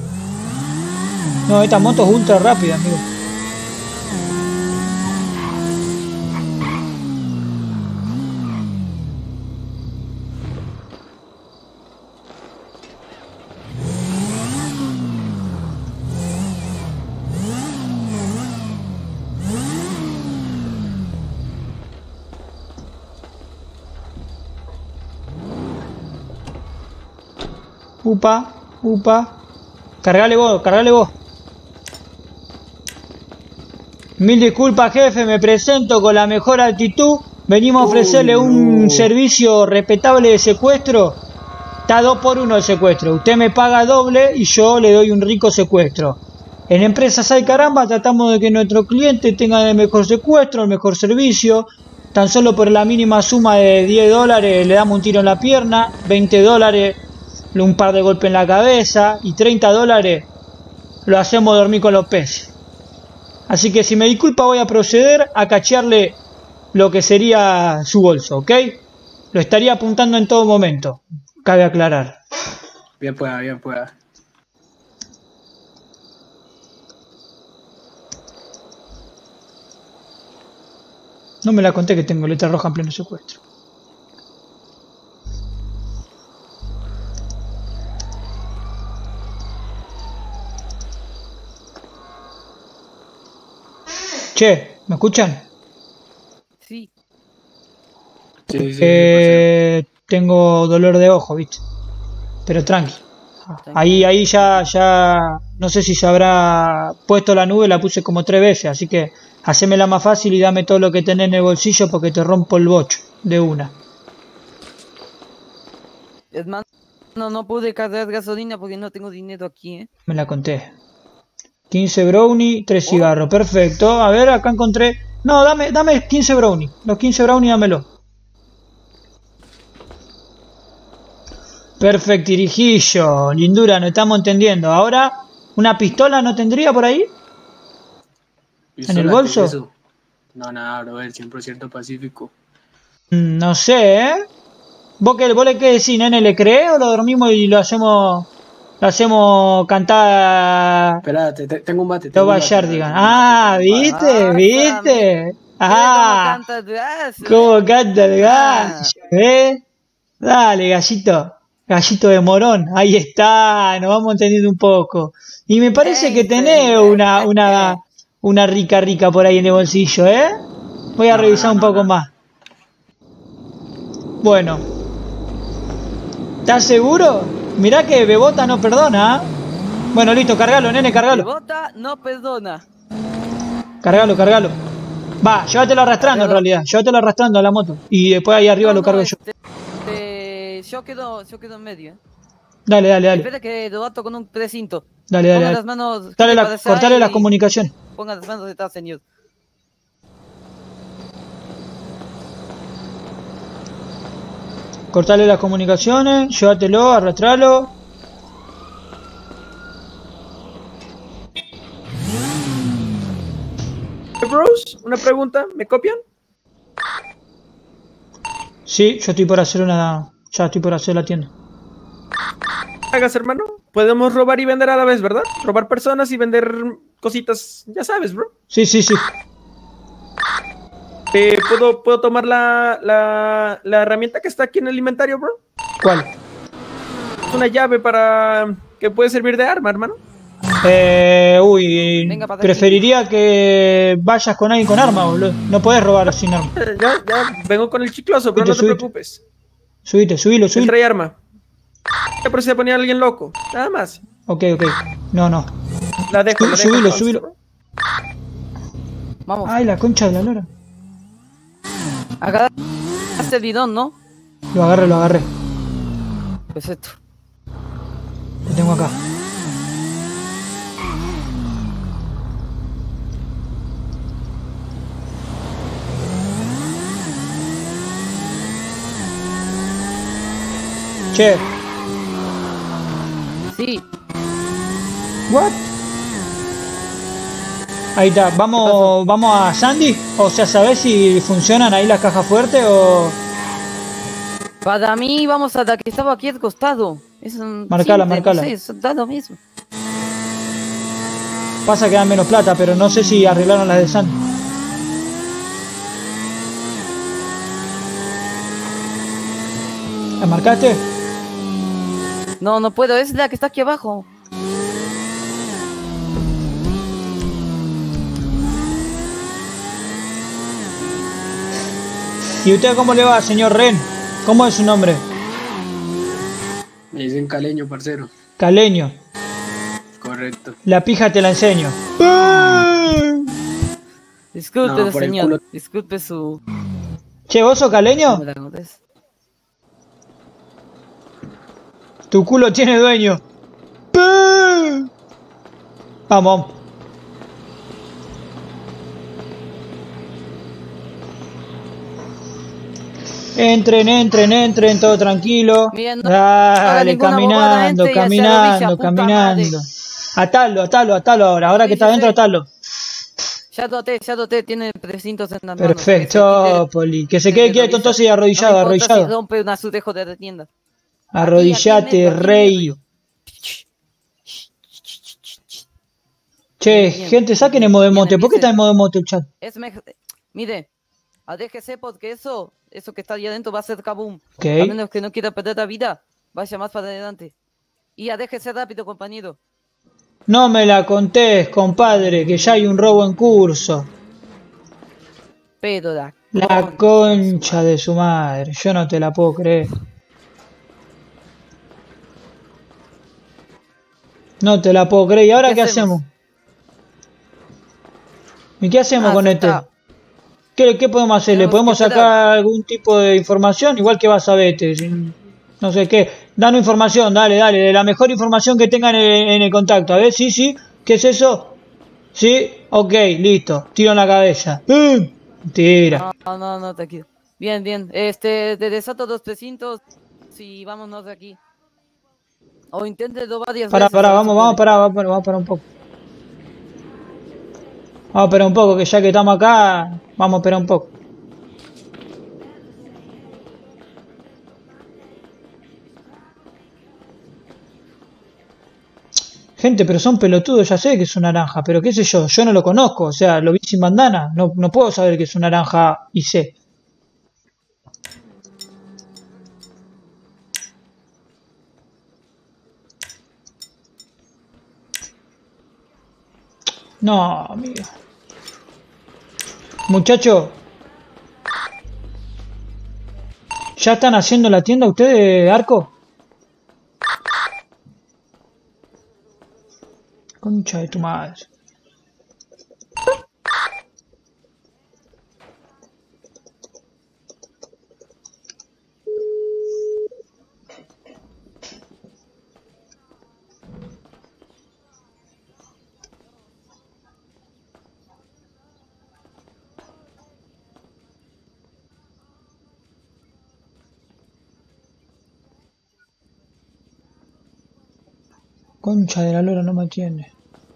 No, esta moto es ultra rápida, amigo. Upa. Cargale vos. Mil disculpas, jefe, me presento con la mejor actitud. Venimos a ofrecerle un servicio respetable de secuestro. Está 2 por 1 el secuestro. Usted me paga doble y yo le doy un rico secuestro. En Empresas Hay Caramba tratamos de que nuestro cliente tenga el mejor secuestro, el mejor servicio. Tan solo por la mínima suma de $10 le damos un tiro en la pierna, $20 un par de golpes en la cabeza y $30 lo hacemos dormir con los peces. Así que si me disculpa voy a proceder a cachearle lo que sería su bolso, ¿ok? Lo estaría apuntando en todo momento, cabe aclarar. Bien pueda. No me la conté que tengo letra roja en pleno secuestro. Che, ¿me escuchan? Sí. Tengo dolor de ojo, ¿viste? Pero tranqui. Ahí ya, no sé si se habrá puesto la nube, la puse como 3 veces, así que hacémela más fácil y dame todo lo que tenés en el bolsillo porque te rompo el bocho de una. Hermano, no pude cargar gasolina porque no tengo dinero aquí, ¿eh? Me la conté. 15 brownie, 3 cigarros, perfecto. A ver, acá encontré... No, dame 15 brownie. Los 15 brownie dámelo. Perfecto, Irijillo. Lindura, nos estamos entendiendo. Ahora, ¿una pistola no tendría por ahí? ¿En el bolso? Eso. No, nada, bro, el 100% pacífico. No sé, ¿eh? ¿Vos le qué decís, nene? ¿Le crees o lo dormimos y lo hacemos cantar? Espérate, tengo un bate. Toba Yardigan. Ah, ¿viste? ¿Viste? Ah, ¿cómo canta el gallo? ¿Eh? Dale, gallito. Gallito de morón. Ahí está, nos vamos entendiendo un poco. Y me parece que tenés una rica por ahí en el bolsillo, ¿eh? Voy a revisar un poco más. Bueno. ¿Estás seguro? Mirá que Bebota no perdona, ¿eh? Bueno, listo, cargalo, nene, cargalo. Bebota no perdona. Cargalo. Va, llévatelo arrastrando en realidad. Llévatelo arrastrando a la moto. Y después ahí arriba lo cargo yo. Yo quedo en medio, ¿eh? Dale. Espera que lo ato con un precinto. Dale. Ponga las manos... Cortale las comunicaciones. Ponga las manos detrás, señor. Cortale las comunicaciones, llévatelo, arrastralo. Bros, una pregunta, ¿me copian? Sí, yo estoy por hacer ya estoy por hacer la tienda. Hagas, hermano. Podemos robar y vender a la vez, ¿verdad? Robar personas y vender cositas, ya sabes, bro. Sí. ¿Puedo tomar la herramienta que está aquí en el inventario, bro? ¿Cuál? Es una llave para que puede servir de arma, hermano. Preferiría que vayas con alguien con arma, boludo. No podés robar sin arma. Ya, vengo con el chicloso, bro, no te preocupes. Subilo. Él trae arma. Pero se ponía alguien loco, nada más. Ok. No. La dejo. Subilo. Vamos. Ay, la concha de la lora. Acá hace el bidón, ¿no? Lo agarré. Perfecto. Lo tengo acá. Che. Sí. What? Ahí está, vamos a Sandy. O sea, ¿sabés si funcionan ahí las cajas fuertes o...? Para mí vamos a la que estaba aquí al costado. Marcala. No sé, da lo mismo. Pasa que dan menos plata, pero no sé si arreglaron las de Sandy. ¿La marcaste? No puedo, es la que está aquí abajo. ¿Y usted cómo le va, señor Ren? ¿Cómo es su nombre? Me dicen caleño, parcero. Caleño. Correcto. La pija te la enseño. Disculpe, señor. Disculpe su... Che, ¿vos sos caleño? Tu culo tiene dueño. Vamos. Entren, todo tranquilo. Dale, caminando. Atalo ahora que está adentro, atalo. Ya doté, tiene precintos en la mano. Perfecto, Poli. Que se quede quieto entonces y arrodillado. Si rompe un azulejo de la tienda. Arrodillate, rey. Che, gente, saquen el modo emote. ¿Por qué está en modo emote el chat? Mire, Déjese porque eso que está ahí adentro va a ser kaboom. Ok. A menos que no quiera perder la vida, vaya más para adelante. Y déjese rápido, compañero. No me la contés, compadre, que ya hay un robo en curso. Pero La concha de su madre, yo no te la puedo creer. No te la puedo creer. ¿Y ahora qué hacemos? ¿Y qué hacemos con este? ¿Qué podemos hacer? ¿Le podemos sacar algún tipo de información? Igual que vas a ver este. No sé qué. Danos información, dale, de la mejor información que tengan en el contacto. A ver, sí. ¿Qué es eso? ¿Sí? Ok, listo. Tiro en la cabeza. Mentira. No, tranquilo. Bien. Te desato los precintos y vámonos de aquí. O inténtelo varias veces. Vamos a parar un poco. Vamos a esperar un poco, que ya que estamos acá, vamos a esperar un poco. Gente, pero son pelotudos, ya sé que es un naranja, pero qué sé yo no lo conozco, o sea, lo vi sin bandana, no puedo saber que es un naranja y sé. No, amigo. Muchacho. ¿Ya están haciendo la tienda ustedes, Arco? Concha de tu madre. Concha de la lora, no me atiende.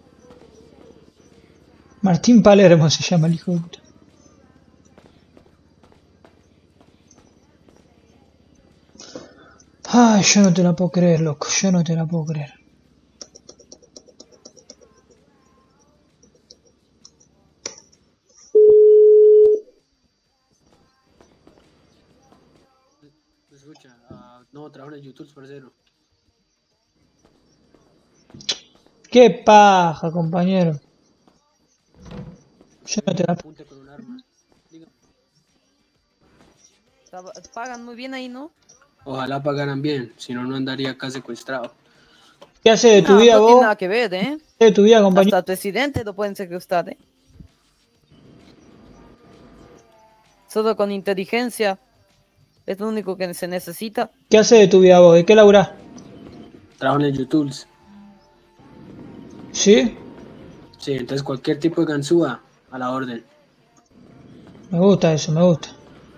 Martín Palermo se llama el hijo de puta. Ay, yo no te la puedo creer, loco. Yo no te la puedo creer. Escucha, no, trabajo en YouTube, parcero. Qué paja, compañero. Yo no te la puedo. Apunte con un arma. Dígame. Pagan muy bien ahí, ¿no? Ojalá pagaran bien, si no, no andaría acá secuestrado. ¿Qué haces de tu vida no vos? tiene nada que ver, ¿eh? ¿Qué haces de tu vida, compañero? Hasta el presidente lo pueden secuestrar, ¿eh? Solo con inteligencia. Es lo único que se necesita. ¿Qué haces de tu vida vos? ¿De qué laburás? Trabajo en el YouTube. ¿Sí? Sí, entonces cualquier tipo de ganzúa, a la orden. Me gusta eso, me gusta.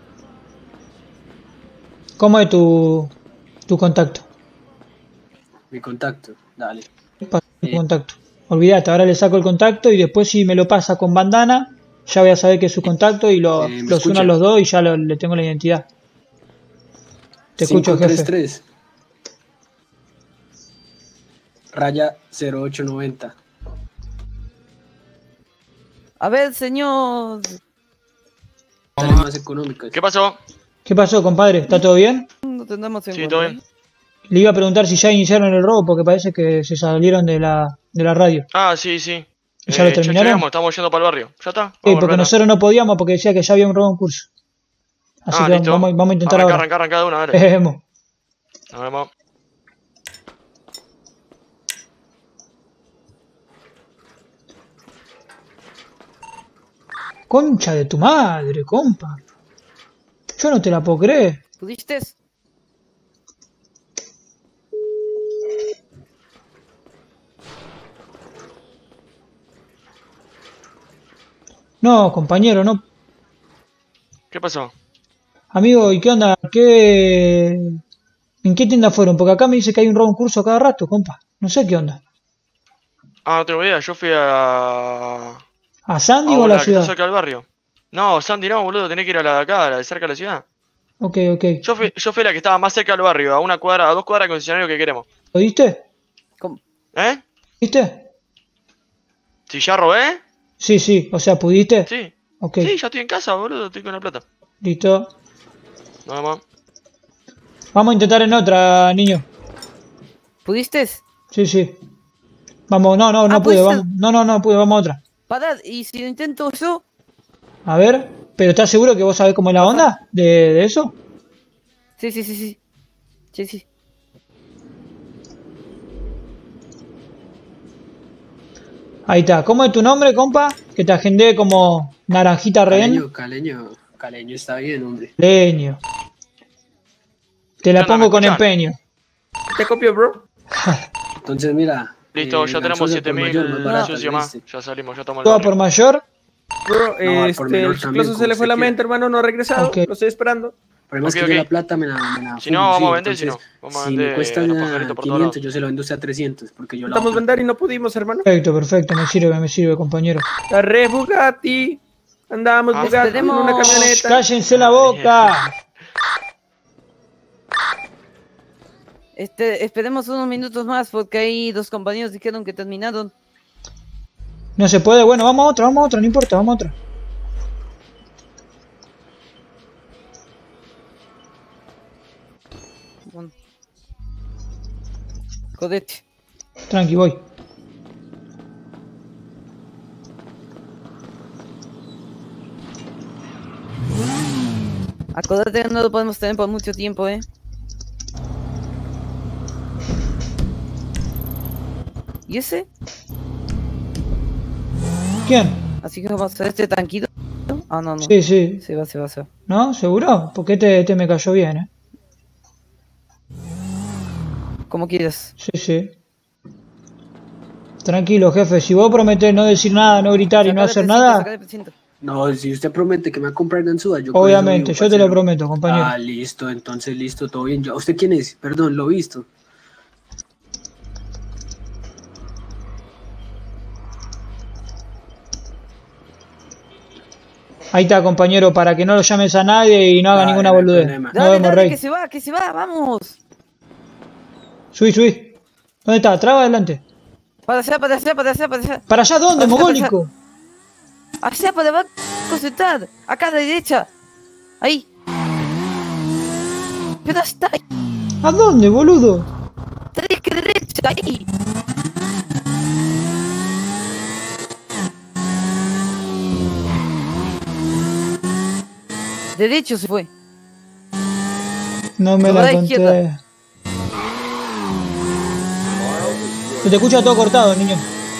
¿Cómo es tu contacto? Mi contacto, dale. Tu contacto. Olvídate, ahora le saco el contacto y después si me lo pasa con bandana, ya voy a saber que es su contacto y los uno a los dos y ya le tengo la identidad. Te escucho, jefe. 533 raya 0890. A ver, señor. Sale más económico. ¿Qué pasó? ¿Qué pasó, compadre? ¿Está todo bien? No tenemos en Sí, cuenta, todo ¿eh? bien. Le iba a preguntar si ya iniciaron el robo porque parece que se salieron de la radio. Ah, sí. ¿Ya lo terminaron? llegamos, estamos yendo para el barrio. ¿Ya está? Sí, Vamos, porque Roberto. nosotros no podíamos porque decía que ya había un robo en curso. Así que listo. vamos a intentar arranca, ahora. arranca de una, dale. Vemos. Nos vemos. Concha de tu madre, compa. Yo no te la puedo creer. ¿Pudiste? No, compañero, no. ¿Qué pasó? Amigo, ¿y qué onda? ¿En qué tienda fueron? Porque acá me dice que hay un robo en curso cada rato, compa. No sé qué onda. Ah, no tengo idea. Yo fui a... ¿A Sandy o a una la que está ciudad? cerca del barrio. No, Sandy no, boludo. Tenés que ir a la de acá, a la de cerca de la ciudad. Ok. Yo fui a la que estaba más cerca del barrio, a 2 cuadras del concesionario que queremos. ¿Lo diste? ¿Eh? ¿Viste? ¿Si ya robé? Sí, o sea, ¿pudiste? Sí. Ok, Sí, ya estoy en casa, boludo, estoy con la plata. listo. Nada más. Vamos a intentar en otra, niño. ¿Pudiste? Sí, sí. Vamos, no pude, ¿pudiste? vamos. No pude, vamos a otra. Parad, ¿y si lo intento yo? A ver, ¿pero estás seguro que vos sabés cómo es la onda de eso? Sí. Sí. Ahí está. ¿Cómo es tu nombre, compa? Que te agendé como naranjita rehén. Caleño está bien, hombre. Leño. Te la No, pongo ¿me con escuchan? empeño. Te copio, bro. Entonces, mira. Listo, ya tenemos gaseosa por mayor, más 7000 barata, sucio más. ¿viste? Ya salimos, ya estamos en el ¿Todo barrio. por mayor? Bro, por el menor también, chicloso se como le fue la usted mente, hermano, no ha regresado. Ok. Lo estoy esperando. El problema es Ok, que ok. yo la plata me la Si no, fumo, vamos sí, a vender, si no. entonces, Vamos a si me vender cuesta los ya pajaritos por todos 500, lados. yo se lo vendo a usted a 300, porque yo la Intentamos vender y no pudimos, hermano. Perfecto, me sirve, compañero. La re Bugatti. Andamos Ah, Bugatti en una esperemos. camioneta. ¡Cállense la boca! Esperemos unos minutos más porque ahí dos compañeros dijeron que terminaron. No se puede, bueno, vamos a otra, no importa, vamos a otra. Bueno. Jodete. Tranqui, voy. Acordate que no lo podemos tener por mucho tiempo, ¿Y ese? ¿Quién? Así que vamos a hacer este tranquilo. Ah, no. Sí, sí. Se va. ¿No? ¿Seguro? Porque este me cayó bien, Como quieras. Sí. Tranquilo, jefe. Si vos prometés no decir nada, no gritar y no hacer nada, No, si usted promete que me va a comprar ganzúa, yo obviamente, con eso yo te lo prometo, compañero. Ah, listo, entonces listo, todo bien. ¿Usted quién es? Perdón, lo he visto. Ahí está, compañero, para que no lo llames a nadie y no haga Dale, ninguna no hay boludez. problema. Nos vemos, Dale, rey. que se va, vamos. Subí. ¿Dónde está? Traba adelante. Para allá. ¿Para allá dónde, mogólico? Allá para abajo, sentar. Acá a la derecha. Ahí. Pero está ahí. ¿A dónde, boludo? Derecha, ahí. Derecho se fue. No me Por la la conté. izquierda. Se te escucha todo cortado, niño.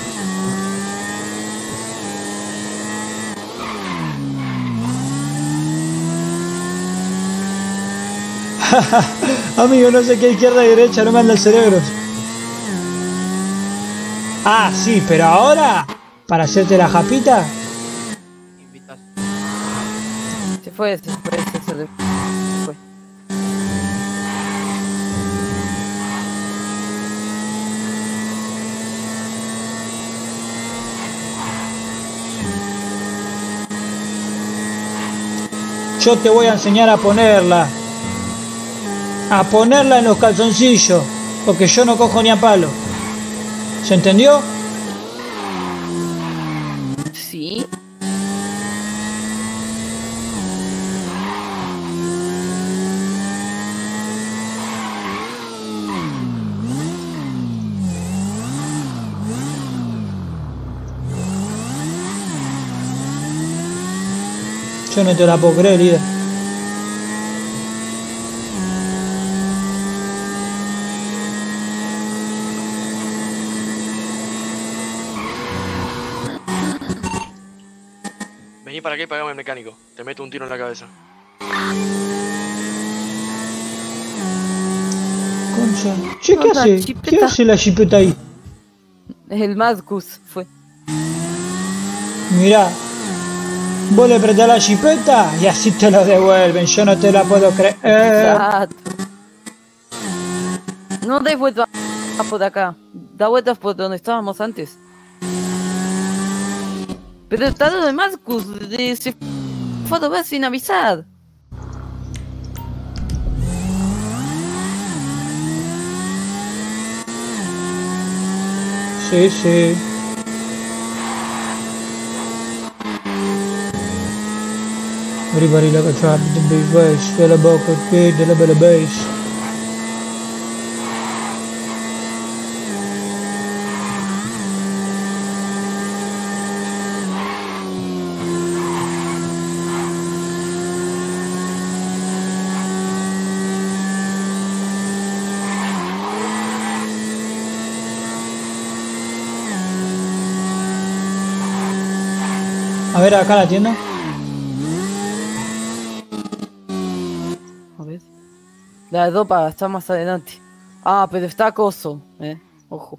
Amigo, no sé qué izquierda y derecha, no me anda el cerebro. Ah, sí, pero ahora, para hacerte la japita, Se fue. yo te voy a enseñar a ponerla. A ponerla en los calzoncillos, porque yo no cojo ni a palo. ¿Se entendió? Sí. Yo no te la puedo creer, líder. Vení para acá y pagame el mecánico. Te meto un tiro en la cabeza. Concha. Che, ¿qué Onda, hace? chipeta. ¿Qué hace la chipeta ahí? El Marcus fue. Mirá. Vos le prestás la chipeta y así te lo devuelven. Yo no te la puedo creer. Exacto. No des vuelta por acá. Da vueltas por donde estábamos antes. Pero está lo de Marcus. Se fue a robar sin avisar. Sí, sí. Everybody like a trap, the big bass, the boca, the bella bass. A ver, acá la tienda. A ver. La de dopa está más adelante. Ah, pero está acoso, ojo.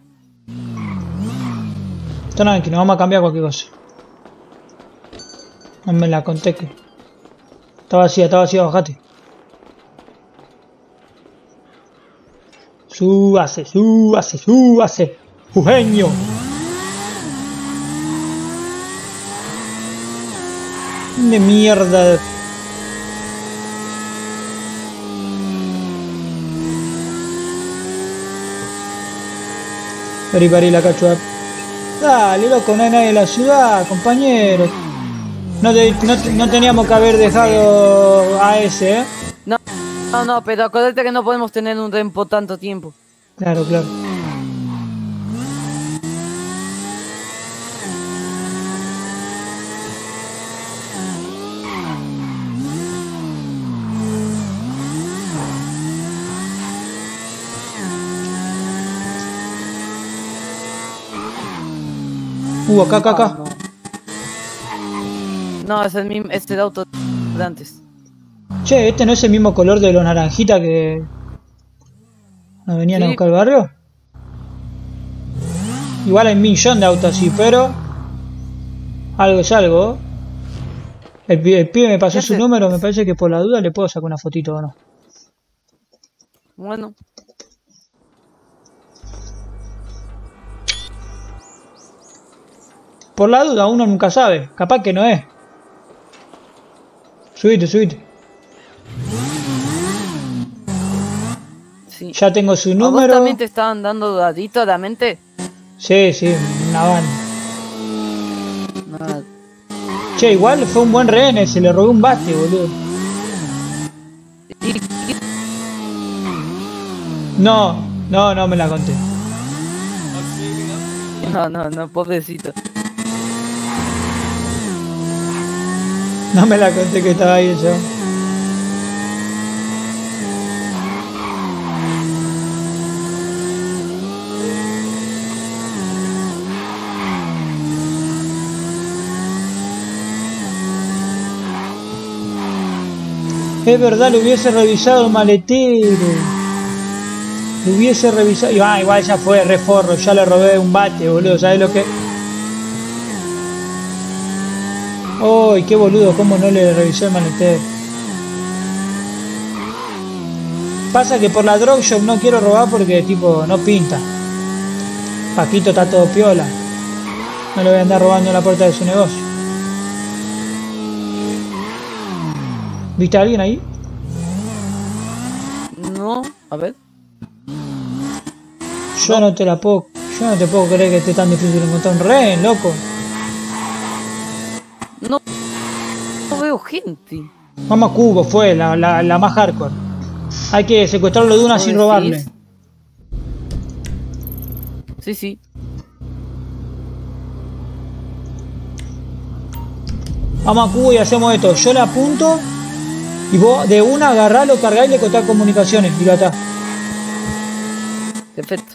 Tranquilo, vamos a cambiar cualquier cosa. No me la conté que... Está vacía, bajate. Súbase. Jujeño. De mierda. Everybody la cacho up. Dale, loco, no hay nadie en la ciudad, compañero. No teníamos que haber dejado a ese, No, pero acuérdate que no podemos tener un tempo tanto tiempo. Claro. Acá. No, es el mismo, este auto de antes. Che, ¿este no es el mismo color de los naranjitas que nos venían a buscar al barrio? Igual hay un millón de autos así, pero algo es algo. El pibe me pasó su número, me parece que por la duda le puedo sacar una fotito o no. Bueno. Por la duda, uno nunca sabe. Capaz que no es. Subite. Sí. Ya tengo su ¿A número. vos también te estaban dando dadito a la mente? Sí, una banda. Nada. Che, igual fue un buen rehén, se le robó un bate, boludo. No me la conté. No, pobrecito. No me la conté que estaba ahí yo. Es verdad, le hubiese revisado el maletero. Lo hubiese revisado. Igual ya fue, reforro. Ya le robé un bate, boludo. ¿Sabes lo que? ¡Uy, qué boludo! ¿Cómo no le revisé el maletero? Pasa que por la drop shop no quiero robar porque, tipo, no pinta. Paquito está todo piola. No le voy a andar robando en la puerta de su negocio. ¿Viste a alguien ahí? No, a ver. Yo no te puedo creer que esté tan difícil encontrar un rehén, loco. No veo gente. Mamá Cubo fue la más hardcore. Hay que secuestrarlo de una sin robarle. Sí. Vamos a Cubo y hacemos esto. Yo le apunto y vos de una agarralo, cargá y le cortás comunicaciones. Y acá. Perfecto.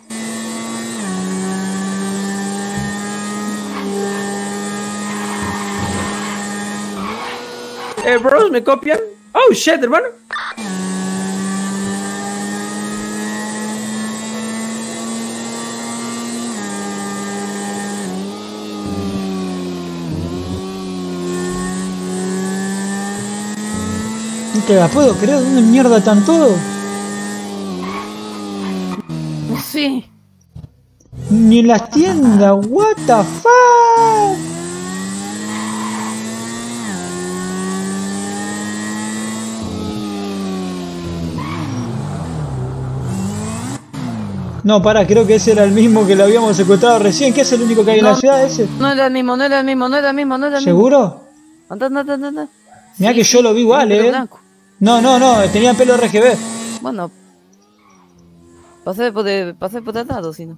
Bros, ¿me copian? Oh, shit, hermano. No te la puedo creer, ¿dónde mierda están todos? No sé. Ni en las tiendas, what the fuck. No, pará, creo que ese era el mismo que lo habíamos secuestrado recién. ¿Qué es el único que hay en la ciudad ese? No era el mismo. ¿Seguro? Anda. Mirá que yo lo vi igual, Pelo blanco. No, tenía pelo RGB. Bueno, pasé por el lado, si no.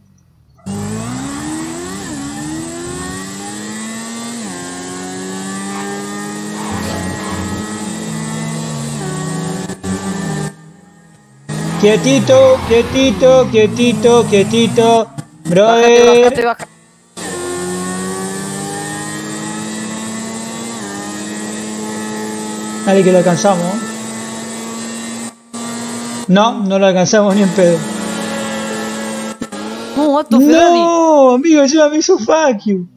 Quietito, quietito, quietito, quietito. Brother. Bájate. Dale que lo alcanzamos. No lo alcanzamos ni en pedo. No, Otto Ferrari. No, amigo, yo me hizo fuck you.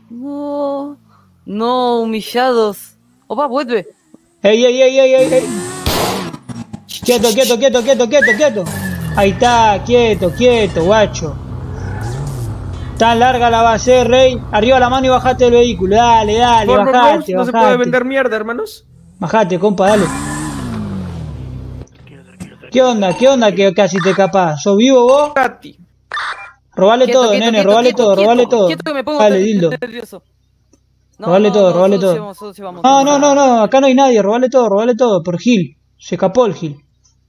No, humillados. Opa, vuelve. Ey. Quieto. Ahí está, quieto, guacho. Tan larga la va a ser, Rey. Arriba la mano y bajate del vehículo. Dale, bajate. No se puede vender mierda, hermanos. Bajate, compa, dale. ¿Qué onda que casi te escapás? ¿Sos vivo vos? Robale todo, nene, robale todo. Dale, dildo. Robale todo. No, acá no hay nadie, robale todo, por Gil. Se escapó el Gil.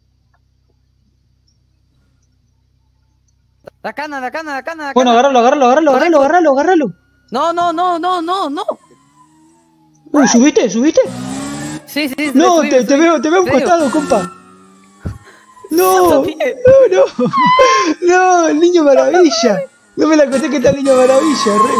La cana. Bueno, agárralo. No. Uy, ¿subiste? Sí. No, te veo a un costado, compa. No, el niño maravilla. No me la conté que está el niño maravilla, Rey.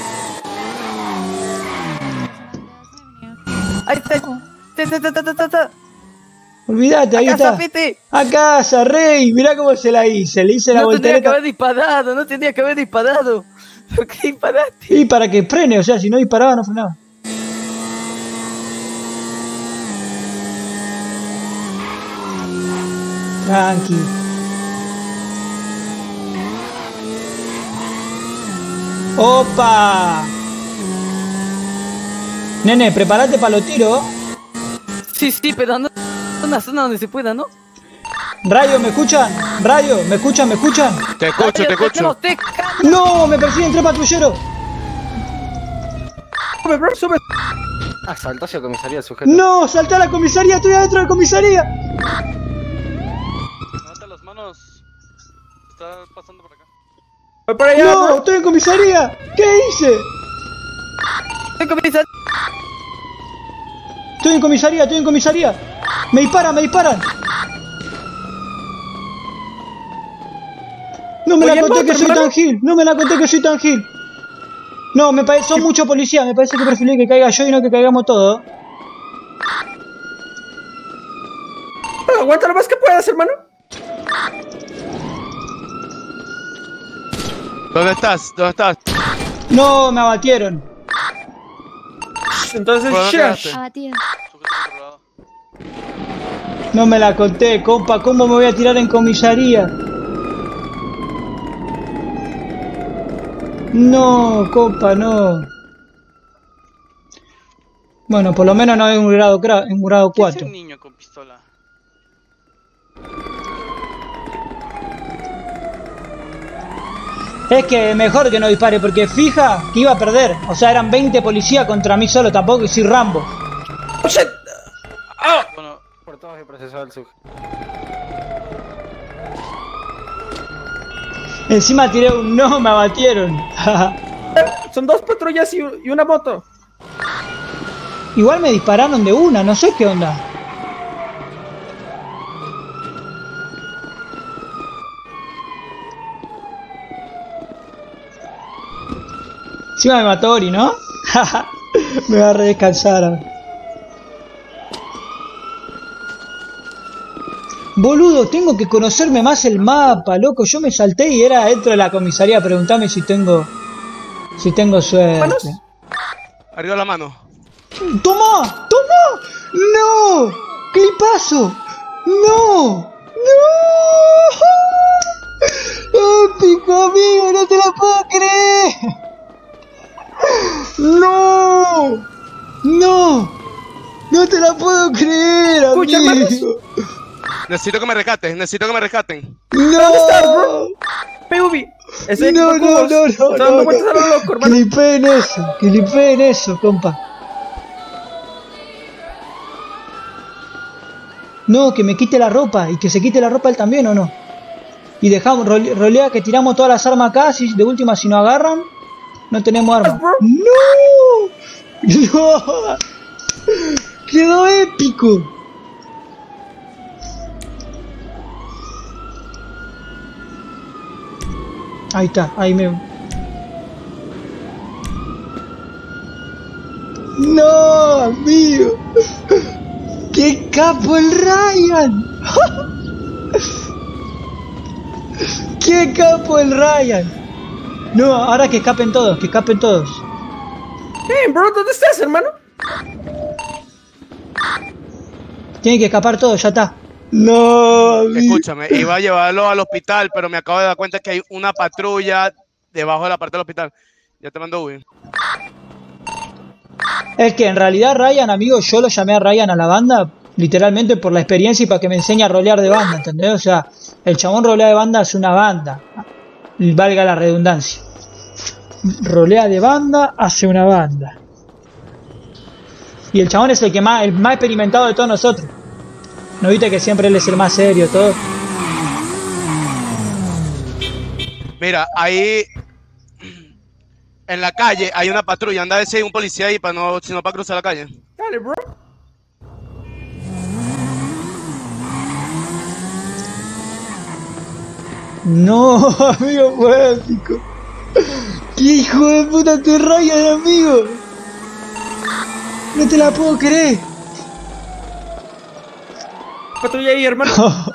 Ahí está. Olvídate, ahí está. A casa, Rey. Mirá cómo se la hice. Le hice la voltereta. No tendría que haber disparado. ¿Por qué disparaste? Y para que frene, o sea, si no disparaba no frenaba. Tranqui. ¡Opa! Nene, prepárate para los tiros. Sí, pero no en una zona donde se pueda, ¿no? Radio, ¿me escuchan? Radio, ¿me escuchan? Te escucho. No, me persiguen 3 patrulleros. Sube. Saltó hacia la comisaría el sujeto. No, salté a la comisaría, estoy adentro de la comisaría. Levanta las manos. Está pasando por acá. Voy para allá. No, bro. estoy en comisaría. ¿Qué hice? Estoy en comisaría. Me disparan. No me la conté que soy tan gil. No, son muchos policías. Me parece que preferí que caiga yo y no que caigamos todos. Aguanta lo más que puedas, hermano. ¿Dónde estás? No, me abatieron. Entonces, Abatido. No me la conté, compa. ¿Cómo me voy a tirar en comisaría? No, compa, no. Bueno, por lo menos no hay un grado 4. ¿Qué hace un niño con pistola? Es que mejor que no dispare, porque fija que iba a perder. O sea, eran 20 policías contra mí solo, tampoco que soy Rambo. ¡Oh, shit! Bueno, Por todos he procesado el sujeto. Encima tiré un no, me abatieron. Son 2 patrullas y una moto. Igual me dispararon de una, no sé qué onda. Encima me mató Ori, ¿no? Me va a redescansar. Boludo, tengo que conocerme más el mapa, loco. Yo me salté y era dentro de la comisaría. Preguntame si tengo suerte. ¿Manos? Arriba la mano. ¡Toma! ¡No! ¡Clipazo! ¡No! ¡Épico, amigo! ¡No te lo puedo creer! ¡No! ¡No te la puedo creer, Escucha, amigo! Necesito que me rescaten. ¡No! ¿Dónde estás, bro? PUB. No. Clipeen eso, compa. No, que me quite la ropa y que se quite la ropa él también, ¿o no? Y dejamos, rolea que tiramos todas las armas acá, si de última si nos agarran, no tenemos armas. ¡No! ¡No! ¡Quedó épico! Ahí está, ahí me... ¡No, amigo! ¡Qué capo el Ryan! ¡Qué capo el Ryan! No, ahora que escapen todos, que escapen todos. Hey, bro, ¿dónde estás, hermano? Tienen que escapar todos, ya está. No, escúchame, iba a llevarlo al hospital, pero me acabo de dar cuenta que hay una patrulla debajo de la parte del hospital. Ya te mando Ubi. Es que en realidad Ryan, amigo, yo lo llamé a Ryan a la banda literalmente por la experiencia y para que me enseñe a rolear de banda, ¿entendés? O sea, el chabón rolea de banda es una banda, valga la redundancia. Rolea de banda hace una banda. Y el chabón es el más experimentado de todos nosotros. ¿No viste que siempre él es el más serio, todo? Mira, ahí en la calle hay una patrulla. Anda a ver si hay un policía ahí para no, si no para cruzar la calle. Dale, bro. No, amigo, fue épico. ¡Qué hijo de puta te Ryan, amigo! No te la puedo creer. Patrulla ahí, hermano.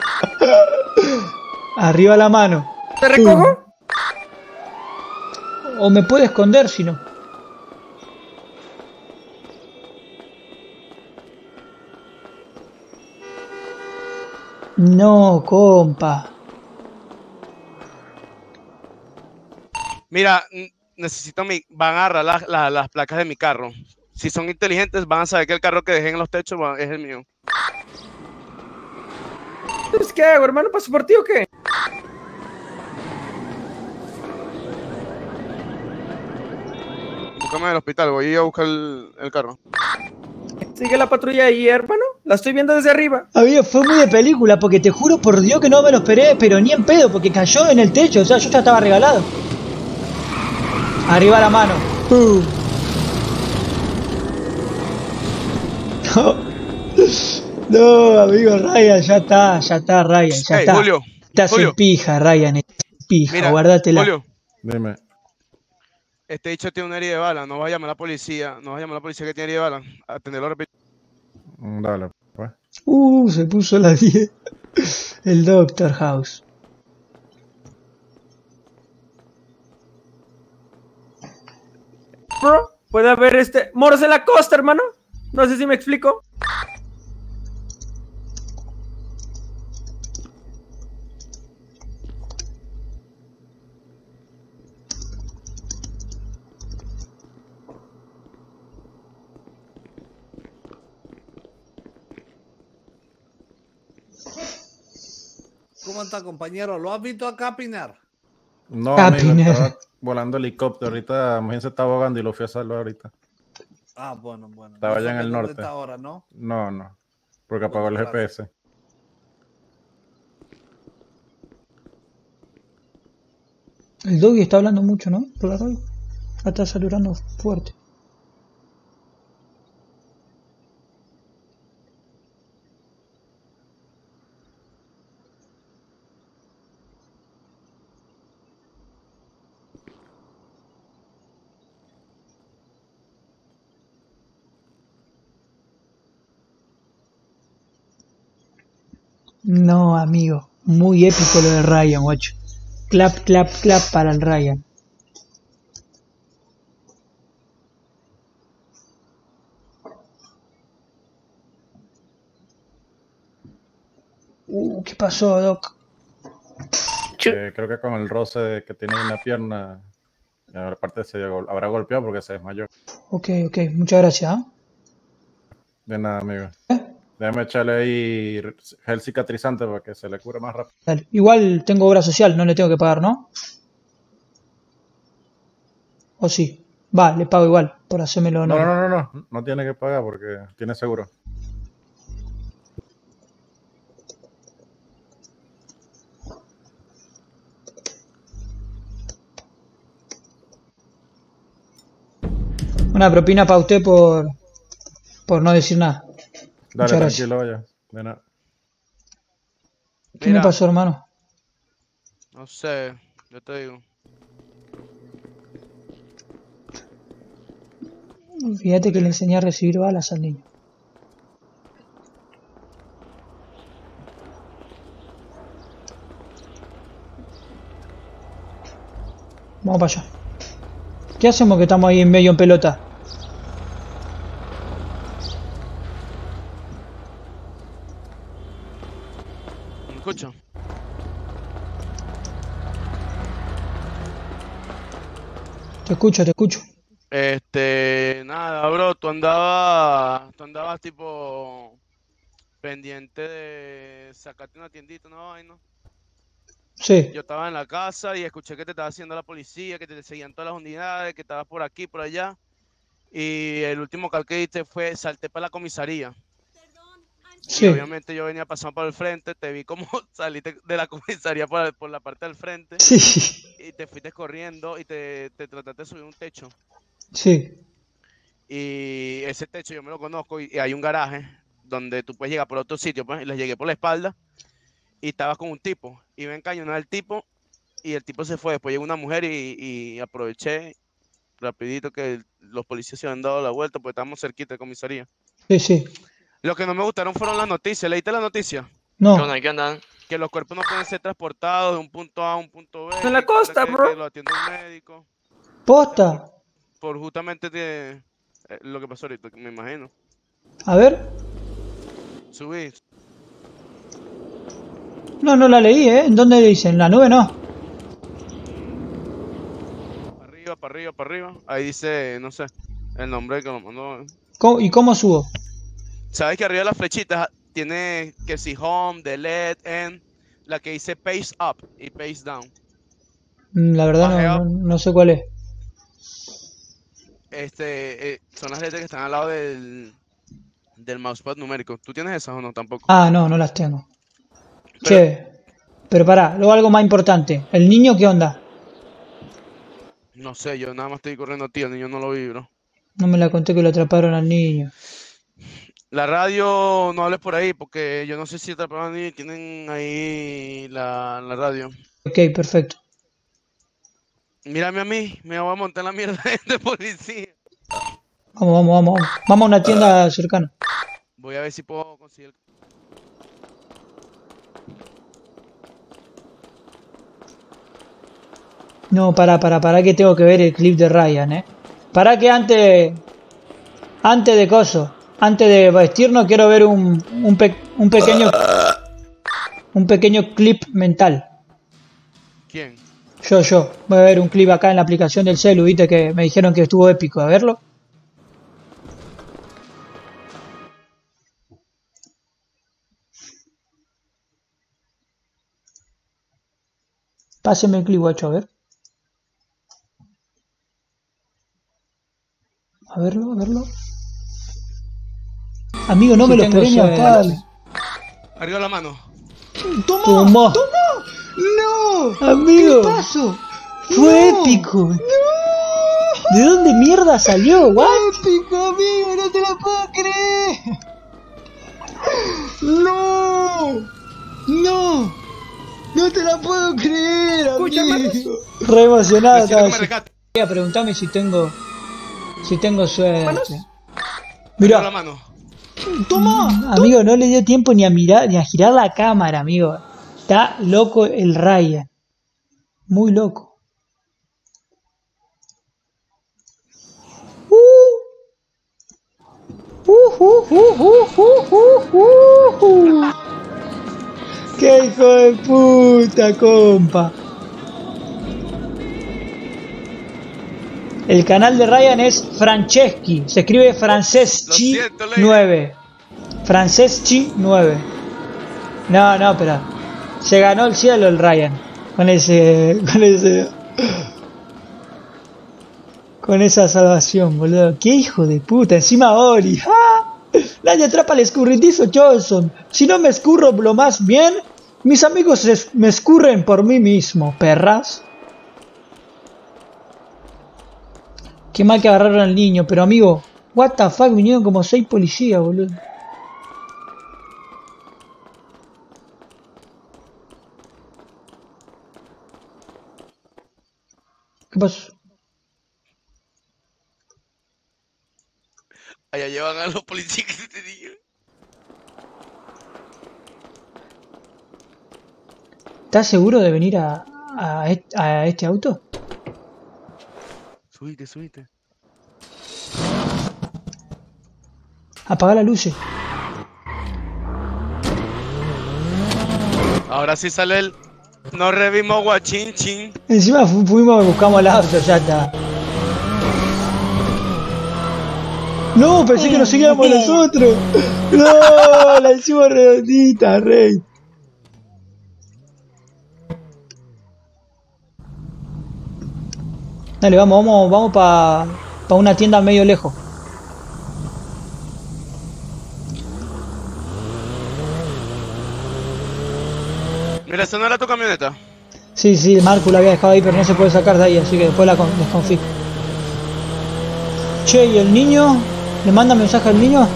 Arriba la mano. ¿Te recojo? O me puede esconder si no. No, compa. Mira, necesito van a agarrar las placas de mi carro. Si son inteligentes, van a saber que el carro que dejé en los techos es el mío. Entonces, ¿qué hago, hermano? ¿Paso por ti o qué? Búscame del hospital, voy a buscar el carro. Sigue la patrulla ahí, hermano. La estoy viendo desde arriba. Amigo, fue muy de película, porque te juro por Dios que no me lo esperé, pero ni en pedo, porque cayó en el techo, o sea, yo ya estaba regalado. Arriba la mano. No, amigo, Ryan, ya está, Ryan, ya está. Julio, estás en pija, Ryan, estás en pija, mira, guárdatela. Julio, dime. Este dicho tiene una herida de bala, no vas a llamar a la policía, que tiene herida de bala, atenderlo rápido. Dale, pues. Se puso la 10. El Doctor House. Bro, puede haber moros en la costa, hermano. No sé si me explico. ¿Cómo está, compañero? ¿Lo has visto a Capinar? No, amigo, estaba volando helicóptero. Ahorita, mi se está ahogando y lo fui a salvar ahorita. Ah, bueno. Estaba No allá en sé el dónde norte. está ahora, ¿no? No, porque apagó el GPS. El Doggy está hablando mucho, ¿no? Por la radio. Está saludando fuerte. No, amigo. Muy épico lo de Ryan, guacho. Clap, clap, clap para el Ryan. ¿Qué pasó, Doc? Creo que con el roce que tiene en la pierna, aparte se habrá golpeado porque se desmayó. Ok, muchas gracias. ¿Eh? De nada, amigo. Déjame echarle ahí gel cicatrizante para que se le cure más rápido. Dale. Igual tengo obra social, no le tengo que pagar, ¿no? ¿O sí? Va, le pago igual, por hacérmelo. No tiene que pagar porque tiene seguro. Una propina para usted por no decir nada. Dale, Muchas gracias. tranquilo, vaya. De nada. ¿Qué me Mira. pasó, hermano? No sé, yo te digo. Fíjate que le enseñé a recibir balas al niño. Vamos para allá. ¿Qué hacemos que estamos ahí en medio en pelota? ¿Me escucho? Te escucho, te escucho. Nada, bro, tú andabas tipo pendiente de sacarte una tiendita, ¿no? Ay, ¿no? Sí. Yo estaba en la casa y escuché que te estaba haciendo la policía, que te seguían todas las unidades, que estabas por aquí, por allá. Y el último cal que diste fue salté para la comisaría. Sí. Y obviamente yo venía pasando por el frente, te vi como saliste de la comisaría por la parte del frente. Sí. Y te fuiste corriendo y te trataste de subir un techo. Sí. Y ese techo yo me lo conozco y hay un garaje donde tú puedes llegar por otro sitio, pues, y les llegué por la espalda y estabas con un tipo. Y me encañonó al tipo y el tipo se fue. Después llegó una mujer y aproveché rapidito que los policías se habían dado la vuelta porque estábamos cerquita de comisaría. Sí, sí. Lo que no me gustaron fueron las noticias. ¿Leíste la noticia? No. ¿Qué onda? ¿Qué onda? Que los cuerpos no pueden ser transportados de un punto A a un punto B. En la costa, que bro. lo atiende un médico. Posta. Por justamente lo que pasó ahorita, me imagino. A ver. Subí. No, no la leí, ¿eh? ¿En dónde dicen? En la nube no. Para arriba, para arriba. Ahí dice, no sé, el nombre que lo mandó. ¿Y cómo subo? ¿Sabes que arriba de las flechitas tiene que si home, delete, end? La que dice page up y page down. La verdad no sé cuál es. Son las letras que están al lado del mousepad numérico. ¿Tú tienes esas o no? Tampoco. Ah, no las tengo. Che, pero pará, luego algo más importante. ¿El niño qué onda? No sé, yo nada más estoy corriendo, tío. El niño no lo vi, bro. No me la conté que lo atraparon al niño. La radio, no hables por ahí, porque yo no sé si atraparon al niño y tienen ahí la radio. Ok, perfecto. Mírame a mí, me voy a montar la mierda de policía. Vamos a una tienda cercana. Voy a ver si puedo conseguir. No, pará que tengo que ver el clip de Ryan, Pará que antes de vestirnos quiero ver un pequeño clip mental. ¿Quién? Yo. Voy a ver un clip acá en la aplicación del celu, viste que me dijeron que estuvo épico. A verlo. Páseme el clip, guacho, a ver. A verlo. Amigo, no me lo esperé ni a palo. Arriba la mano. ¡Toma! ¡No! Amigo. ¿Qué pasó? Fue ¡No! épico. ¡No! ¿De dónde mierda salió? ¿What? ¡Épico, amigo! ¡No te lo puedo creer! ¡No! ¡No! ¡No te la puedo creer, amigo! Re emocionado. Necesito que me rescate. Voy a preguntarme si tengo suerte. Arriba la Mirá. mano. ¡Toma! Amigo, no le dio tiempo ni a mirar, ni a girar la cámara, amigo. Está loco el Ryan. Muy loco. ¡Qué hijo de puta, compa! El canal de Ryan es Franceschi. Se escribe Franceschi 9. Franceschi 9. No, pero se ganó el cielo el Ryan con esa salvación, boludo. Qué hijo de puta, encima Ori. ¡Ah! Nadie atrapa al escurridizo Johnson. Si no me escurro lo más bien, mis amigos me escurren por mí mismo, perras. Qué mal que agarraron al niño, pero amigo, what the fuck, vinieron como 6 policías, boludo. ¿Qué pasó? Allá llevan a los policías que te digo. ¿Estás seguro de venir a este auto? Subite. Apaga las luces. Ahora sí sale el... No revimos guachinchín. Encima fuimos y buscamos el auto, ya está. No, pensé que nos seguíamos nosotros. No, la hicimos redondita, rey. Dale, vamos para una tienda medio lejos. Mira, ¿esa no era tu camioneta? Sí, Marco la había dejado ahí, pero no se puede sacar de ahí, así que después la desconfisco. Che, ¿y el niño? ¿Le manda mensaje al niño?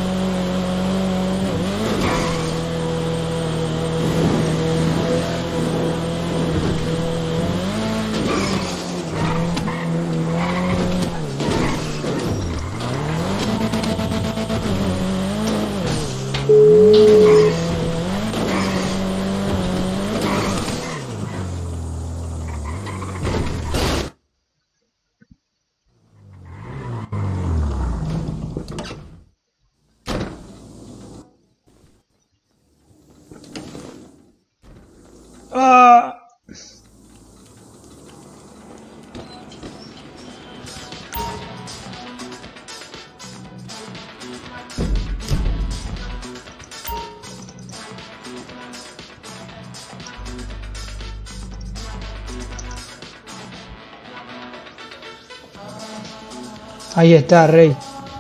Ahí está, rey.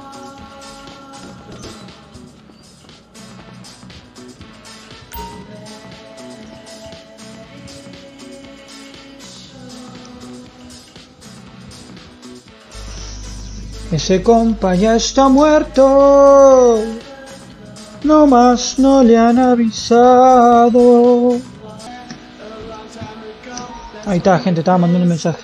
Ese compa ya está muerto. No más no le han avisado. Ahí está, gente, estaba mandando un mensaje.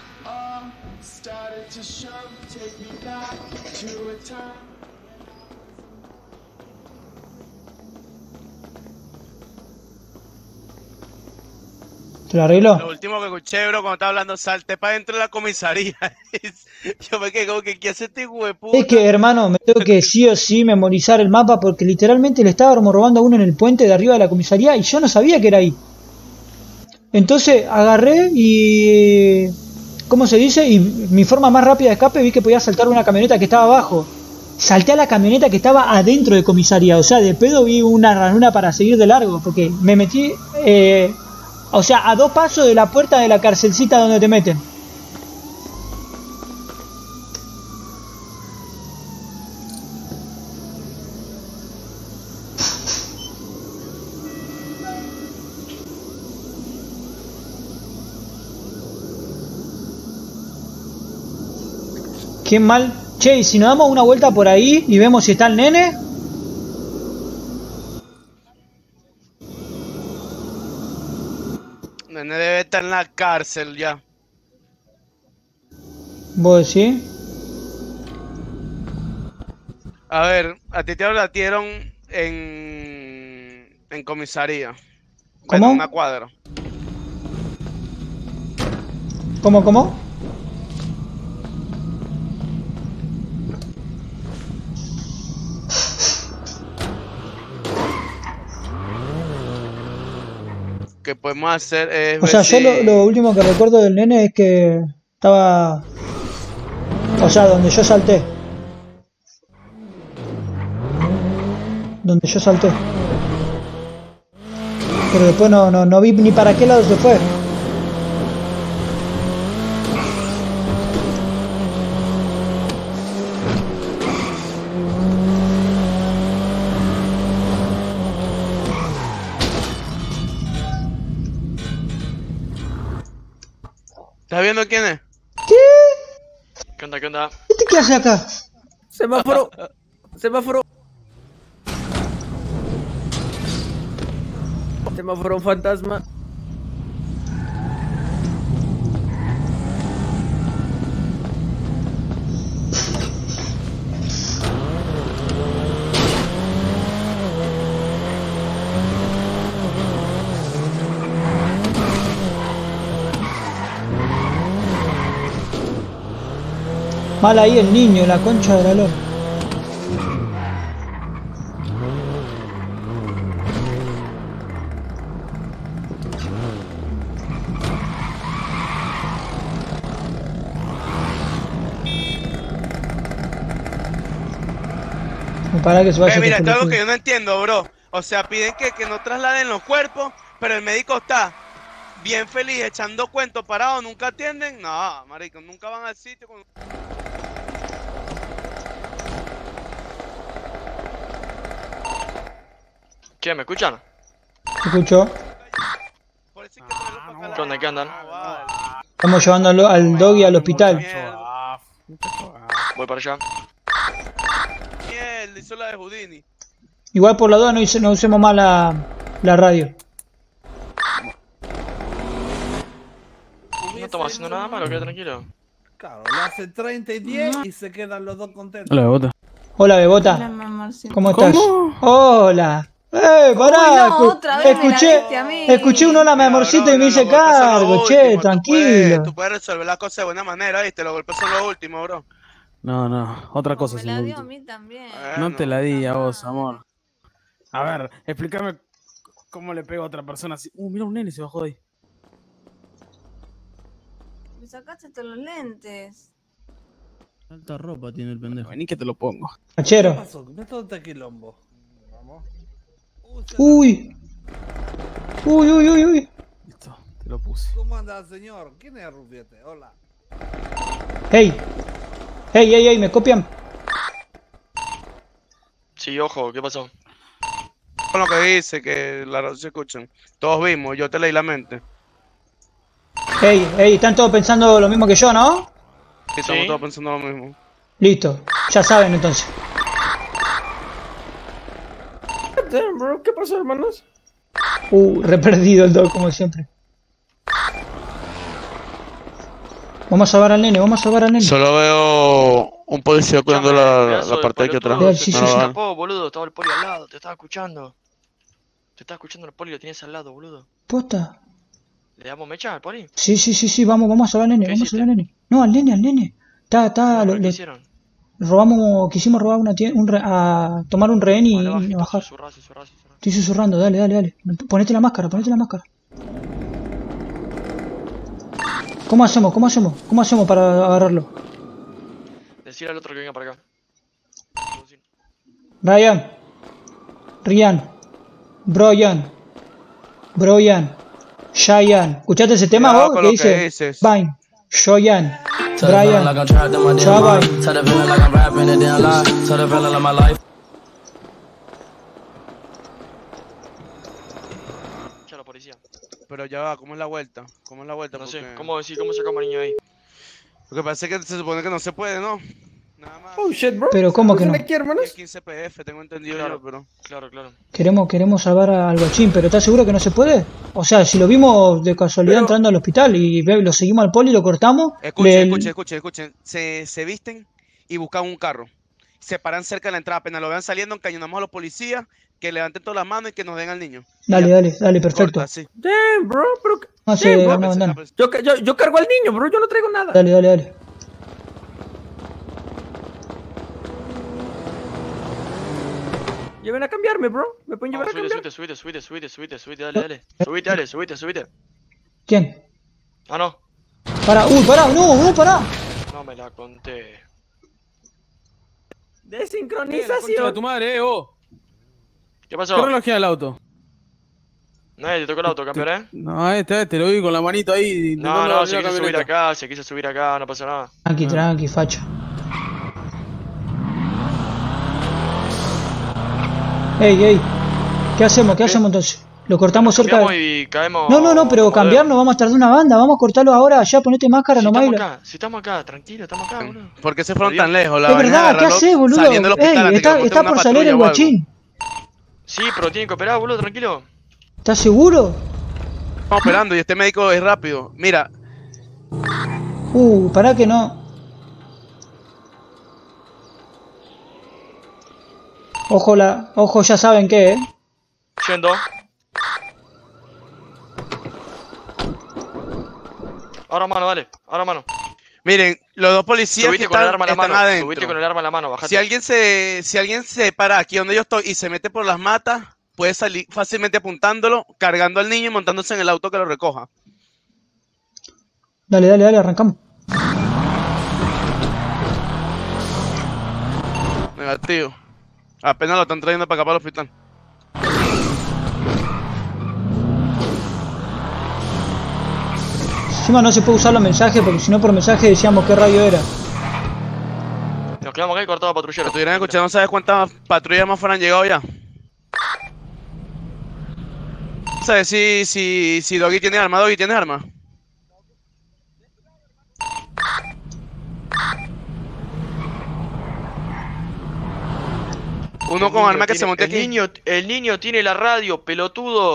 ¿Te lo arreglo? Lo último que escuché, bro, cuando estaba hablando, salte para dentro de la comisaría. Yo me quedé como que, ¿qué hace este hueputa? Es que, hermano, me tengo que sí o sí memorizar el mapa porque literalmente le estaba robando a uno en el puente de arriba de la comisaría y yo no sabía que era ahí. Entonces agarré y... ¿cómo se dice? Y mi forma más rápida de escape vi que podía saltar una camioneta que estaba abajo. Salté a la camioneta que estaba adentro de comisaría. O sea, de pedo vi una ranura para seguir de largo porque me metí... o sea, a 2 pasos de la puerta de la carcelcita donde te meten. Qué mal. Che, ¿y si nos damos una vuelta por ahí y vemos si está el nene? Nene debe estar en la cárcel ya. ¿Vos decís? A ver, a ti te abatieron en comisaría. Bueno, ¿Cómo? en una cuadra. ¿Cómo? Que podemos hacer es... O sea, yo lo último que recuerdo del nene es que estaba... O sea, donde yo salté. Pero después no vi ni para qué lado se fue. ¿Estás viendo quién es? ¿Qué? ¿Qué onda, qué onda? ¿Este qué hace acá? Semáforo. Semáforo. Semáforo fantasma. Mal ahí el niño, la concha de la lora. Para que se vaya. Mira, esto es algo que yo no entiendo, bro. O sea, piden que no trasladen los cuerpos, pero el médico está bien feliz echando cuentos parados, nunca atienden. No, marico, nunca van al sitio. ¿Qué? ¿Me escuchan? ¿Te escucho? ¿Qué onda? ¿Qué andan? Estamos llevando al doggy al hospital. Voy para allá. Mierda, hizo la de Houdini. Igual por la duda no usemos más la radio. No estamos haciendo nada malo, queda tranquilo. Claro, le hace 30 y 10 y se quedan los dos contentos. Hola, Bebota. Hola, Bebota. Hola, mi amorcito. ¿Cómo estás? Uy, Hola. Pará. no, otra vez me la diste a mí. Escuché un hola, mi amorcito, y me hice cargo. Che, tranquilo. Tú puedes resolver las cosas de buena manera, ¿viste? Los golpes son los últimos, bro. No, otra cosa. Me la dio a mí también. No te la di a vos, amor. A ver, explícame cómo le pego a otra persona así. Mira, un nene se bajó de ahí. Me sacaste todos los lentes. Alta ropa tiene el pendejo. Vení que te lo pongo. Cachero. ¿Qué pasó? ¿Qué todo este quilombo? Uy. Listo, te lo puse. ¿Cómo anda, señor? ¿Quién es Rufiete? Hola. Ey, me copian. Sí, ojo, ¿qué pasó? Con lo que dice, que la radio se escuchan. Todos vimos, yo te leí la mente. Ey, están todos pensando lo mismo que yo, ¿no? Sí, estamos todos pensando lo mismo. Listo, ya saben entonces. Damn, bro, ¿qué pasó, hermanos? Re perdido el dog, como siempre. Vamos a salvar al nene, Solo veo un policía cuidando la parte de aquí atrás. Sí, Se escapó, boludo, estaba el poli al lado, te estaba escuchando. Te estaba escuchando el poli, lo tenías al lado, boludo. ¿Posta? ¿Le damos mecha al poli? Sí, vamos a salvar al nene, No, al nene. ¿Qué hicieron? Quisimos robar a tomar un rehén y bajar. Estoy susurrando, dale. Ponete la máscara. ¿Cómo hacemos para agarrarlo? Decir al otro que venga para acá. Ryan, Brian, Cheyenne. ¿Escuchaste ese tema vos? ¿Qué dice? Vine, Cheyenne, Brian, Chavay. Ya la policía. Pero ya va, ¿cómo es la vuelta? No sé, ¿cómo sacamos al niño ahí? Lo que pasa es que se supone que no se puede, ¿no? Nada más. Oh shit, bro. Pero ¿cómo que no? Aquí, hermanos? 15 PF, tengo entendido Claro, yo, pero... Claro. Queremos salvar al guachín, pero ¿estás seguro que no se puede? O sea, si lo vimos de casualidad entrando al hospital y lo seguimos al poli y lo cortamos... Escuchen. Se visten y buscan un carro. Se paran cerca de la entrada, apenas lo vean saliendo, encañonamos a los policías, que levanten todas las manos y que nos den al niño. Dale, perfecto. Corta, sí. Damn, bro, pero... No sé, bandana. Yo cargo al niño, bro, yo no traigo nada. Dale. Lleven a cambiarme, bro. ¿Me pueden llevar a cambiar? Subite, dale. Subite. ¿Quién? Ah, no. Pará, pará. No me la conté. Desincronización. de tu madre, vos. ¿Qué pasó? ¿Qué relojea el auto? Nadie te tocó el auto, campeón, No, te lo vi con la manito ahí. No, se quiso subir acá, no pasa nada. Tranqui, facha. Ey, ¿qué hacemos entonces? Lo cortamos cerca Cambiamos de... y caemos. No, pero cambiarnos, vamos a estar de una banda, vamos a cortarlo ahora, ya ponete máscara Si nomás. estamos acá, si estamos acá, tranquilo, estamos acá, boludo. ¿Por qué se fueron tan lejos? Es verdad, ¿qué haces, boludo? Saliendo del hospital, antes que lo Está corte por una salir patrulla el o algo. guachín. Sí, pero tienen que operar, boludo, tranquilo. ¿Estás seguro? Estamos operando y este médico es rápido. Mira, Pará que no. Ojo, ya saben qué, Yendo. Ahora mano, dale, ahora mano. miren, los dos policías Subite que con el están, arma en la están mano, adentro. subite con el arma en la mano, bajate. Si alguien se para aquí donde yo estoy y se mete por las matas, puede salir fácilmente apuntándolo, cargando al niño y montándose en el auto que lo recoja. Dale, arrancamos. Negativo. Apenas lo están trayendo para acá para el hospital. Encima no se puede usar los mensajes porque si no por mensaje decíamos qué radio era. Nos quedamos acá y cortado patrullero. Estuvieran escuchando, ¿sabes cuántas patrullas más fueran llegado ya? ¿Sabes si Doggy tiene arma? ¿Doggy tiene arma? Uno con arma que se monte aquí. El niño tiene la radio, pelotudo.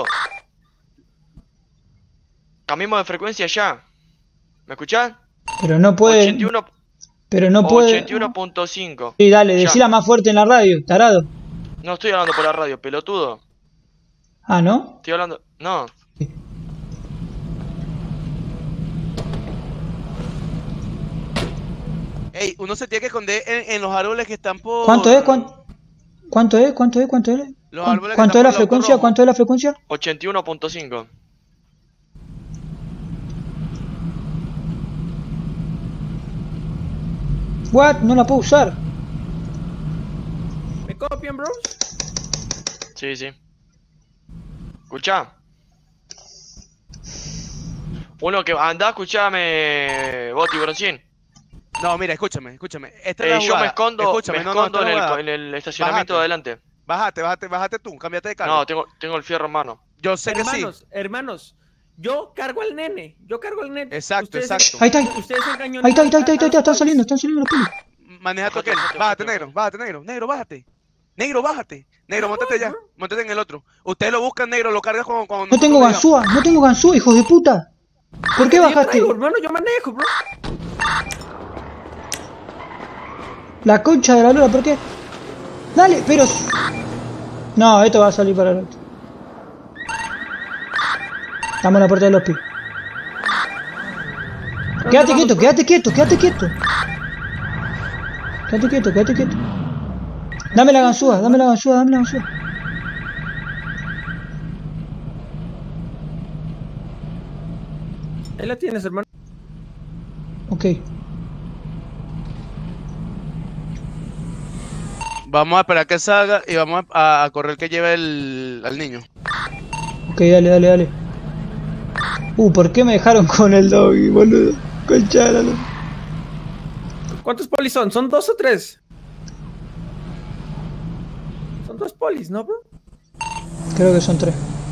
Cambiemos de frecuencia ya. ¿Me escuchás? Pero no puede. 81. Pero no puede. 81.5. Sí, dale, Ya. decila más fuerte en la radio, tarado. No estoy hablando por la radio, pelotudo. Ah, ¿no? Estoy hablando. No. Ey, uno se tiene que esconder en los árboles que están por... ¿Cuánto es? ¿Cuánto es? Los árboles que ¿Cuánto es están la por el frecuencia? auto rojo. ¿Cuánto es la frecuencia? 81.5. What? No la puedo usar. ¿Me copian, bros? Sí, sí. Escuchá. Uno que anda, escuchame, Boti Broncín. No, mira, escúchame. Esta es la Yo jugada. me escondo, Escúchame, me no, escondo esta es la en, jugada. en el estacionamiento de adelante. Bájate tú, cámbiate de carro. No, tengo el fierro en mano. Yo sé que sí. Hermanos, yo cargo al nene. Exacto. Ahí está. Ustedes engañan. Ahí está, están saliendo los pelos. Maneja tu aquel. Bájate, negro. Negro, bájate. Negro, montate ya. Montate en el otro. Ustedes lo buscan, negro, lo cargas con... No tengo ganzúa, hijos de puta. ¿Por qué bajaste? Hermano, yo manejo, bro. La concha de la luna, ¿por qué? Dale, pero... No, esto va a salir para el otro. Estamos en la puerta del hospital. Quédate quieto. Quédate quieto. Dame la ganzúa. Ahí la tienes, hermano. Ok. Vamos a esperar que salga y vamos a correr que lleve al niño. Ok, dale. ¿Por qué me dejaron con el Doggy, boludo? Concha de la luna. ¿Cuántos polis son? ¿Son 2 o 3? Son 2 polis, ¿no, bro? Creo que son 3.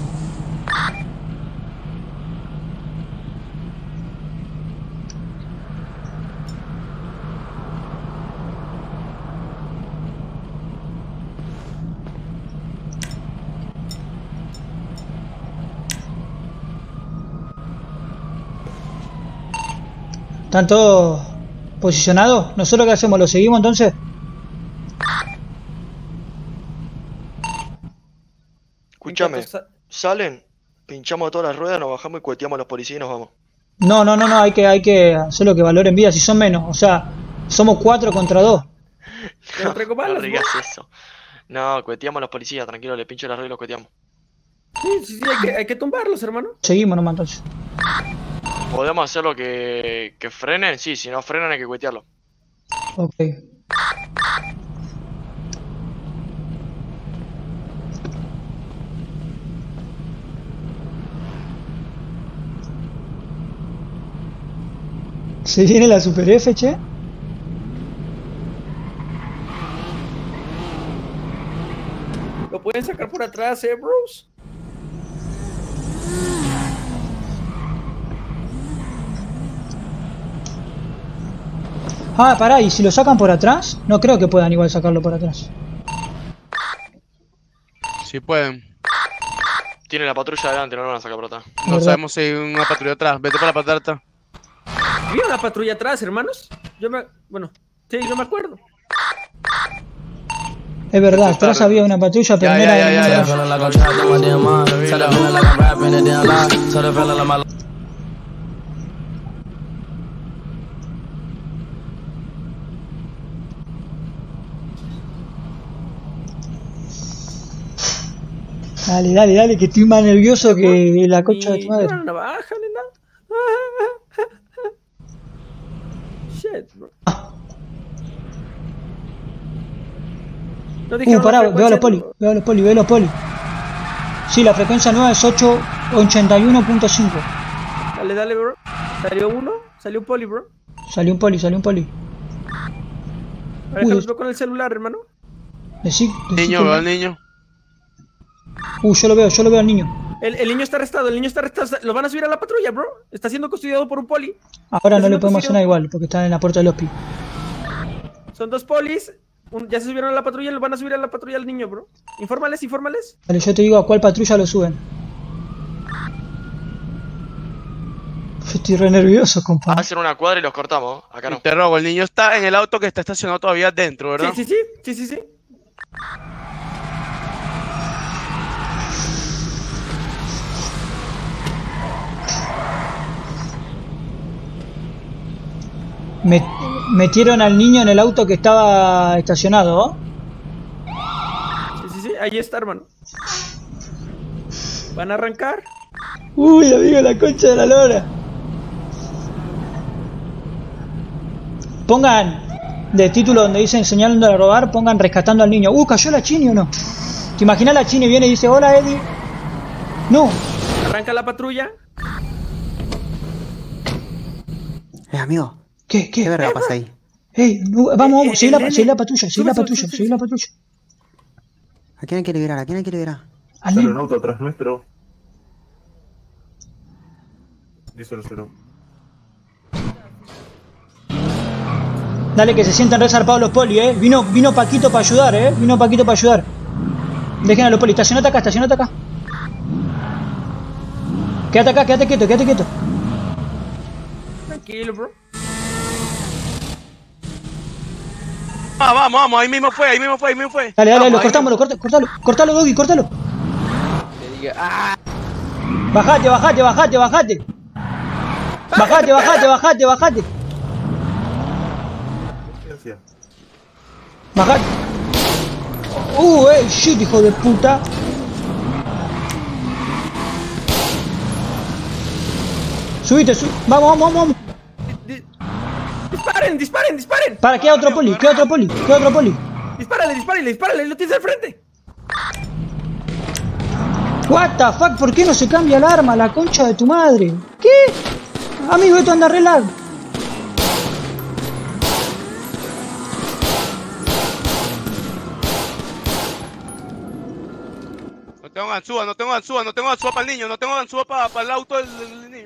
¿Están todos posicionados? ¿Nosotros qué hacemos? ¿Lo seguimos entonces? Escúchame, salen, pinchamos todas las ruedas, nos bajamos y cueteamos a los policías y nos vamos. No, hay que hacer lo que valoren vida, si son menos. O sea, somos 4 contra 2. No digas eso. No, cueteamos a los policías, tranquilo, le pincho las ruedas y los cueteamos. Sí, hay que tumbarlos, hermano. Seguimos nomás entonces. ¿Podemos hacerlo que frenen? Sí, si no frenan hay que cuetearlo. Ok. ¿Se viene la Super F, che? ¿Lo pueden sacar por atrás, bros? Ah, pará, ¿y si lo sacan por atrás? No creo que puedan igual sacarlo por atrás. Sí pueden. Tiene la patrulla adelante, no lo van a sacar por atrás. No sabemos si hay una patrulla atrás. Vete para la patrulla atrás. ¿Había una patrulla atrás, hermanos? Bueno, sí, yo me acuerdo. Es verdad, atrás había una patrulla, pero no era de Dale, dale, dale, que estoy más nervioso que la concha de tu madre. No, navaja, ni nada. Shit, bro. No dijeron Pará, la veo a los frecuencia, poli, veo a los poli, veo a los poli. Sí, la frecuencia nueva es 881.5. Dale, dale, bro. Salió uno, salió un poli, bro. Salió un poli, salió un poli. A ver, déjalo con el celular, hermano. Niño, veo al niño. Yo lo veo al niño. El niño está arrestado, Lo van a subir a la patrulla, bro. Está siendo custodiado por un poli. Ahora no le podemos hacer nada igual, porque están en la puerta del hospital. Son dos polis. Ya se subieron a la patrulla, lo van a subir a la patrulla al niño, bro. Infórmales. Vale, yo te digo a cuál patrulla lo suben. Yo estoy re nervioso, compa. Hacen una cuadra y los cortamos. Acá no. Te robo, el niño está en el auto que está estacionado todavía dentro, ¿verdad? Sí. Metieron al niño en el auto que estaba estacionado, Sí, ahí está, hermano. ¿Van a arrancar? Uy, amigo, la concha de la lora. Pongan de título donde dice enseñando a robar, pongan rescatando al niño. ¿Cayó la Chini o no? ¿Te imaginas la Chini viene y dice, hola, Eddie? No. Arranca la patrulla. Amigo. ¿Qué verga pasa ahí? Vamos, seguí la patrulla. ¿A quién hay que liberar? Al un auto atrás nuestro. Díselo. Dale, que se sientan resarpados los poli, Vino Paquito para ayudar, Dejen a los poli, estacionate acá. Quédate quieto. Tranquilo, bro. Vamos, ahí mismo fue. Dale, vamos, lo cortamos, cortalo, Doggy, cortalo. Bajate. Bajate. Bajate. Shit, hijo de puta. Subite. Vamos. Disparen. Para, queda otro poli. Dispárale, lo tienes al frente. What the fuck, ¿por qué no se cambia el arma, la concha de tu madre? ¿Qué? Amigo, esto anda re lag. No tengo ganzúa para el niño, no tengo ganzúa para el auto del niño.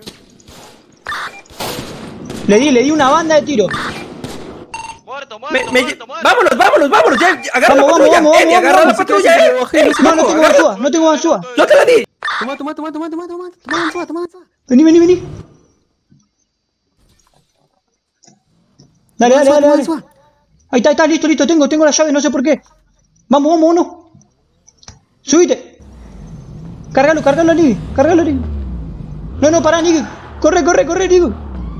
Le di una banda de tiro. Muerto. Vámonos, ya, agarra la patrulla. Eddie, agarra la patrulla, No tengo ganzúa. No te la di. Toma. Vení. Dale. Ahí está, listo. Tengo la llave, no sé por qué. Vamos. Subite. Cargalo, Niggy. No, pará, Niggy. Corre, Niggy.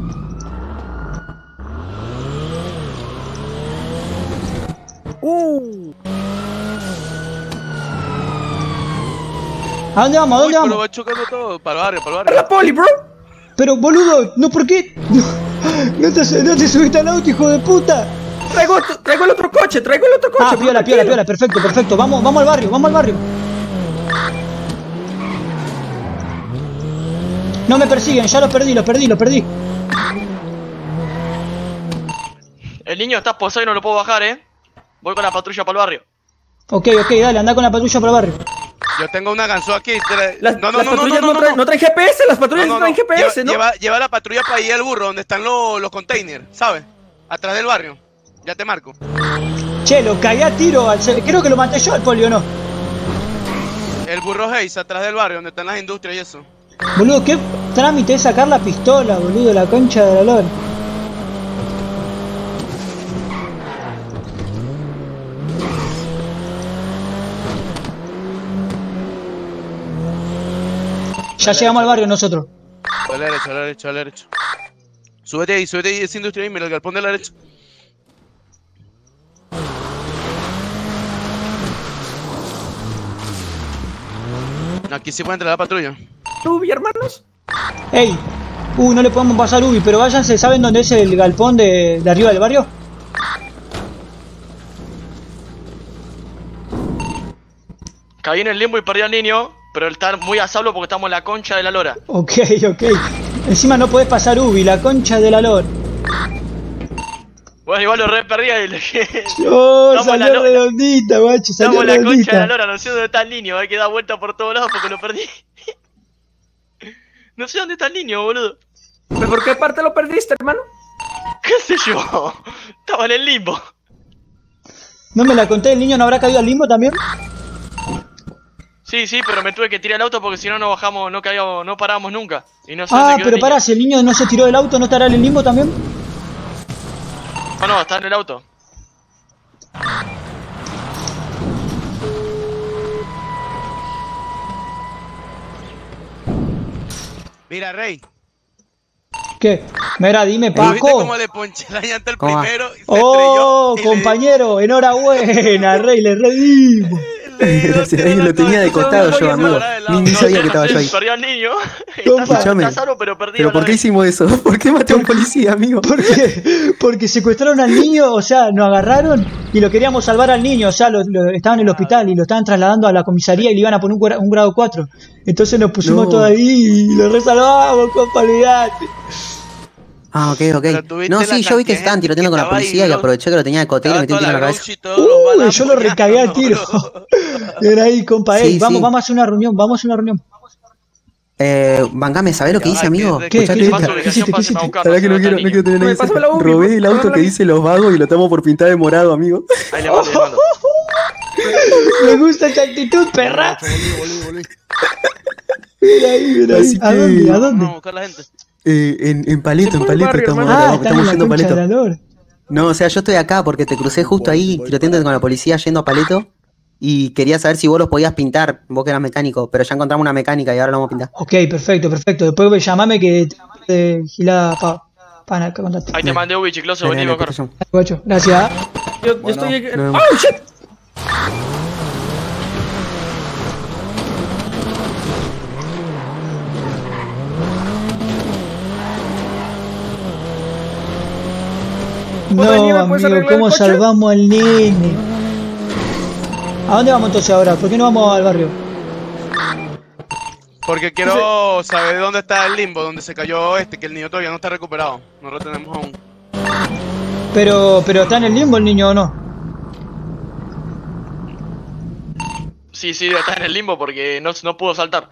¿A dónde vamos? Pero va chocando todo. Para el barrio. La poli, bro. Pero, boludo, no, ¿por qué? No te subiste al auto, hijo de puta. Traigo el otro coche. Piola, perfecto. Vamos al barrio. No me persiguen, ya los perdí. El niño está esposado y no lo puedo bajar, Voy con la patrulla para el barrio. Ok, dale, anda con la patrulla para el barrio. Yo tengo una ganzúa aquí. Las patrullas no traen GPS, las patrullas no traen GPS, ¿no? Lleva la patrulla para ir al burro, donde están los containers, ¿sabes? Atrás del barrio. Ya te marco. Che, lo cagué a tiro. Creo que lo maté yo al poli, ¿o no? El burro Hayes, atrás del barrio, donde están las industrias y eso. Boludo, qué trámite es sacar la pistola, boludo, la concha de la lora. Ya llegamos al barrio nosotros. A la derecha, a la derecha, a la derecha. Súbete ahí, esa industria ahí, mira el galpón de la derecha. Aquí sí puede entrar la patrulla. ¿Ubi, hermanos? Ey, no le podemos pasar Ubi, pero váyanse, ¿saben dónde es el galpón de arriba del barrio? Caí en el limbo y perdí al niño, pero está muy a salvo porque estamos en la concha de la lora. Ok. Encima no podés pasar Ubi, la concha de la lora. Bueno, igual lo re perdía y le No, salió redondita, macho, salió estamos en la concha de redondita. la lora, no sé dónde está el niño, hay que dar vuelta por todos lados porque lo perdí. No sé dónde está el niño, boludo. ¿Pero por qué parte lo perdiste, hermano? ¿Qué sé yo? Estaba en el limbo. No me la conté, ¿el niño no habrá caído al limbo también? Sí, pero me tuve que tirar el auto porque si no no bajamos, no parábamos nunca. Y no sé Ah, dónde quedó pero el pará, si el niño no se tiró del auto, ¿no estará en el limbo también? niño. No, está en el auto. Mira, Rey. ¿Qué? Mira, dime, ¿Viste Paco. cómo le ponché la llanta al ¿Cómo va? primero? Y se Oh, estrelló y compañero, enhorabuena, Rey, le redimos. Gracias, ahí lo tenía de costado yo, amigo. Ni sabía que estaba yo ahí. Perdí al niño. Escuchame. Está salvo, pero perdí ¿Pero por qué hicimos eso? ¿Por qué maté a un policía, amigo? Porque secuestraron al niño, o sea, nos agarraron y lo queríamos salvar al niño, o sea, estaba en el hospital y lo estaban trasladando a la comisaría y le iban a poner un grado 4. Entonces nos pusimos No. todos ahí y lo resalvamos, compa, olvidate. Ah, ok. No, sí, yo vi que estaban tiroteando con la policía y aproveché que lo tenía de coteo y le metí un tiro en la cabeza. Yo lo recagué a tiro. Ven ahí, compa, Sí, vamos sí. a hacer una reunión, Bancame, ¿sabés lo que hice, amigo? ¿Qué? Escuchate ¿Qué esta. hiciste? Sabés que no quiero tener nada que Pásame la decir. Ubi, Robé el auto que dice los vagos y lo estamos por pintar de morado, amigo. Ahí le mando, Me gusta esa actitud, perra. Volví. Mira ahí. Así ¿A que- dónde? Vamos a buscar la gente. En Paleto, por el barrio, estamos, hermano. Ah, estamos están en la yendo a concha de Paleto. la lora. No, o sea, yo estoy acá porque te crucé justo ahí tiroteando con la policía yendo a Paleto y quería saber si vos los podías pintar, vos que eras mecánico, pero ya encontramos una mecánica y ahora lo vamos a pintar. Ok, perfecto. Después llamame que te gilada para contarte. Ahí te mandé Ubi, chicloso, Dale, vení, dale, corre. perfecto. Guacho, gracias. Yo estoy aquí. nos vemos. ¡Oh, shit! No, Daniel, ¿me puedes amigo, arreglar el ¿cómo coche? salvamos al nene? ¿A dónde vamos entonces ahora? ¿Por qué no vamos al barrio? Porque quiero saber dónde está el limbo, donde se cayó que el niño todavía no está recuperado. No lo tenemos aún. Pero ¿está en el limbo el niño o no? Sí, está en el limbo porque no pudo saltar.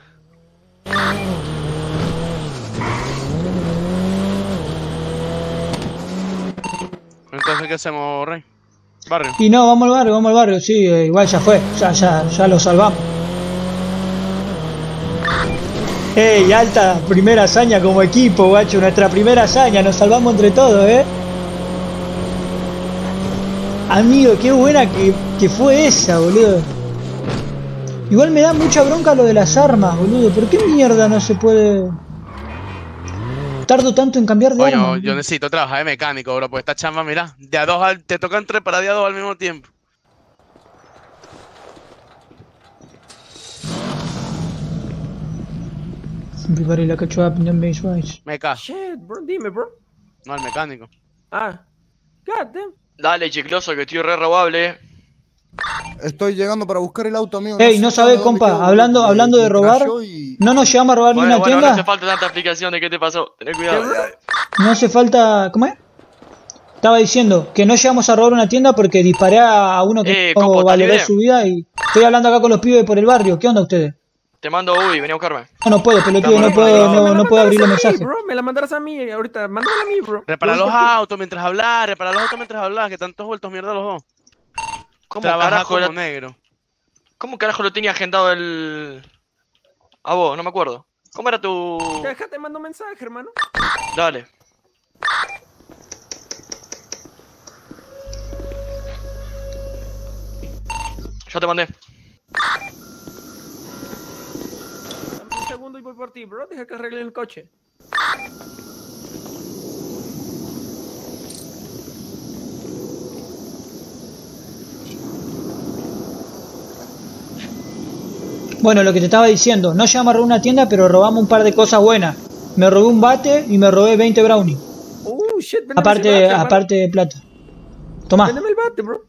Entonces, ¿qué hacemos, Rey? Barrio. Y no, vamos al barrio, sí, igual ya fue, ya lo salvamos. ¡Ey, alta! Primera hazaña como equipo, guacho, nuestra primera hazaña, nos salvamos entre todos, Amigo, qué buena que fue esa, boludo. Igual me da mucha bronca lo de las armas, boludo. ¿Por qué mierda no se puede...? Tardo tanto en cambiar de arma. Coño, yo necesito trabajar de mecánico, bro, pues esta chamba, mira, te tocan 3 para de a 2 al mismo tiempo. Everybody like a trap in the maze, right? Meca. Shit, bro, dime, bro. No, el mecánico. Ah, god damn. Dale, chicloso, que estoy re robable. Estoy llegando para buscar el auto, amigo. Ey, no sé sabés, dónde compa, quedó, hablando de me robar, crashó y- no nos llevamos a robar ni Bueno, una no tienda. hace falta tanta explicación de qué te pasó. Tené cuidado. No hace falta... ¿Cómo es? Estaba diciendo que no llegamos a robar una tienda porque disparé a uno que no compa, ¿estás valoró libre? su vida y estoy hablando acá con los pibes por el barrio. ¿Qué onda ustedes? Te mando Uy, vení a buscarme. No puedo, pelotudo, no puedo abrir los mensajes. Bro, me la mandarás a mí ahorita. Mándala a mí, bro. Repara los autos mientras hablas, que están todos vueltos mierda los dos. ¿Cómo Trabaja carajo como negro. ¿Cómo carajo lo tenía agendado el... A vos, no me acuerdo. ¿Cómo era tu...? Déjate, mando un mensaje, hermano. Dale. Ya te mandé. Dame un segundo y voy por ti, bro. Deja que arregle el coche. Bueno, lo que te estaba diciendo, no llegamos a robar una tienda, pero robamos un par de cosas buenas. Me robé un bate y me robé 20 brownies. Shit, véndeme Aparte de plata. Tomá. Véndeme el bate, bro.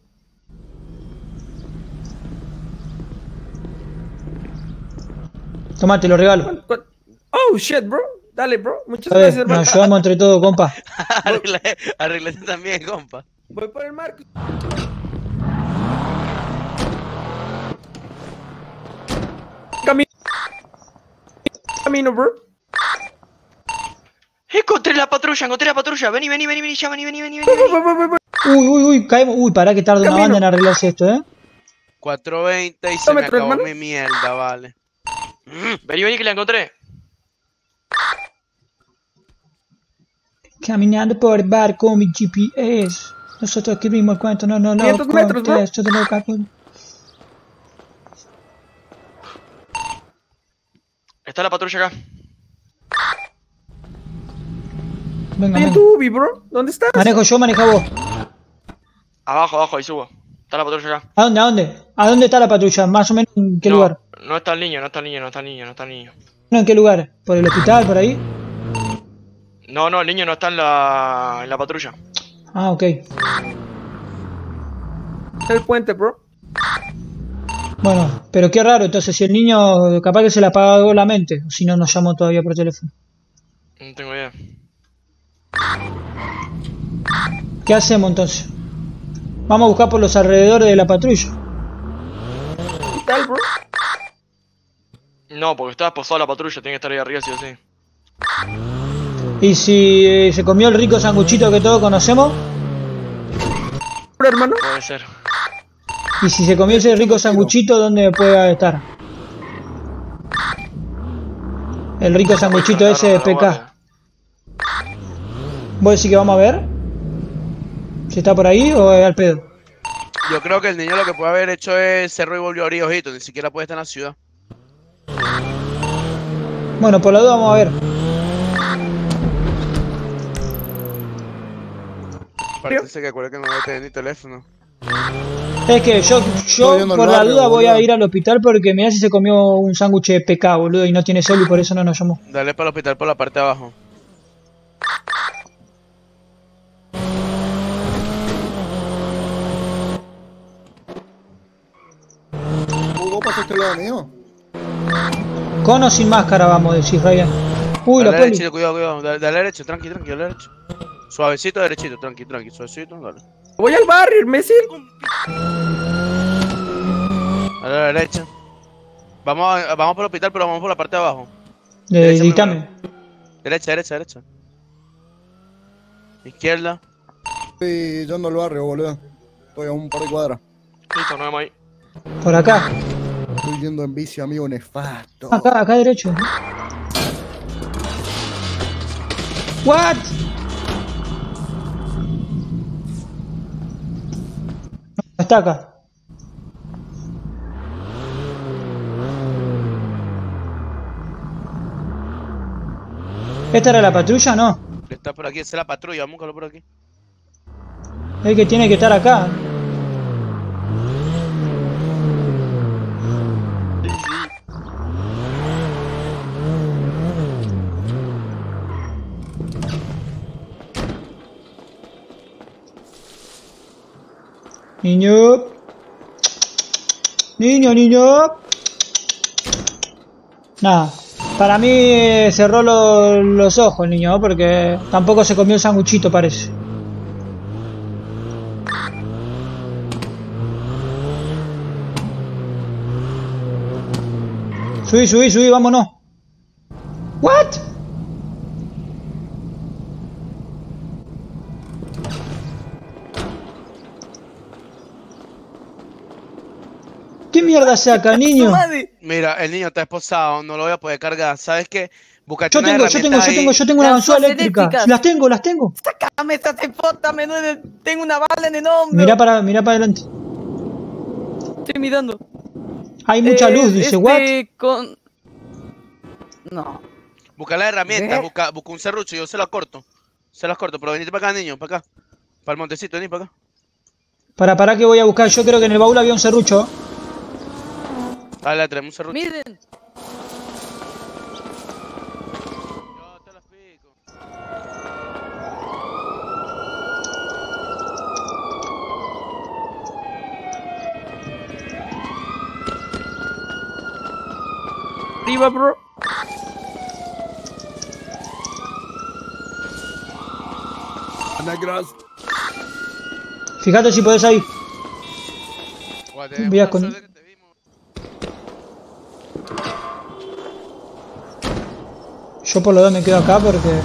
Tomá, te lo regalo. Oh, shit, bro. Dale, bro. Muchas A ver, gracias, bro. nos ayudamos entre todos, compa. Arreglate también, compa. Voy por el marco. Camino, bro. Encontré la patrulla. Vení, ya, vení. Uy, caemos. Uy, pará que tarda una banda en arreglarse esto, 4:20 y se me acabó mi mierda, vale. Vení que la encontré. Caminando por el bar con mi GPS. Nosotros escribimos el cuento, no, 500 metros, ¿no? Esto te lo calculo. Está la patrulla acá. Venga, ¿En tu Ubi, bro? ¿Dónde estás? Manejo yo, maneja vos. Abajo, ahí subo. Está la patrulla acá. ¿A dónde? ¿A dónde está la patrulla? Más o menos en qué lugar. No está el niño. No, ¿en qué lugar? ¿Por el hospital, por ahí? No, el niño no está en la patrulla. Ah, ok. El puente, bro. Bueno, pero qué raro, entonces si el niño capaz que se le apagó la mente, o si no nos llamó todavía por teléfono. No tengo idea. ¿Qué hacemos entonces? Vamos a buscar por los alrededores de la patrulla. ¿Qué tal, bro? No, porque está esposada la patrulla, tiene que estar ahí arriba sí o sí. ¿Y si se comió el rico sanguchito que todos conocemos? Hermano. Puede ser. ¿Y si se comió ese rico sanguchito, dónde puede estar? El rico sanguchito ese de PK. ¿Vos decís que vamos a ver? ¿Si está por ahí o es al pedo? Yo creo que el niño lo que puede haber hecho es cerró y volvió a abrir ojitos, ni siquiera puede estar en la ciudad. Bueno, por la duda vamos a ver. Parece que acuerda que no debe tener ni teléfono. Es que yo por la duda voy a ir al hospital porque mirá si se comió un sándwich de PK, boludo, y no tiene celu y por eso no nos llamó. Dale para el hospital por la parte de abajo. ¿Vos pasaste al lado mío? Con o sin máscara vamos a decir, Ryan. Uy, Dale la poli. derechito, cuidado. Dale derecho, tranqui, dale derecho. Suavecito, derechito, tranqui, suavecito, dale. Voy al barrio, imbécil. A la derecha. Vamos por el hospital, pero vamos por la parte de abajo. Dictame. Derecha. Izquierda. Estoy yendo al barrio, boludo. Estoy a un par de cuadras. Listo, nos vemos ahí. Por acá. Estoy yendo en bici, amigo nefasto. Acá derecho. What? Está acá. ¿Esta era la patrulla? No. Está por aquí, esa es la patrulla, vamos a buscarlo por aquí. Es que tiene que estar acá. Niño. Nada. Para mí cerró los ojos el niño, ¿no? Porque tampoco se comió el sanguchito, parece. Subí, vámonos. ¿What? ¿Qué mierda saca, niño? Mira, el niño está esposado, no lo voy a poder cargar. ¿Sabes qué? Búscate Yo una tengo herramienta ahí. una ganzúa eléctrica. Las tengo. Sácame esta tepota, me duele. Tengo una bala en el hombro. Mirá para adelante. Estoy mirando. Hay mucha luz, dice, what? No. Busca la herramienta, busca un serrucho, yo se las corto. Pero venite para acá, niño, para acá. Para el montecito, vení para acá. Para que voy a buscar. Yo creo que en el baúl había un serrucho. Dale, traemos un serrucho. Miren. Arriba, bro. Negras. Fíjate si podés ahí. Voy a con... Yo por lo menos me quedo acá porque...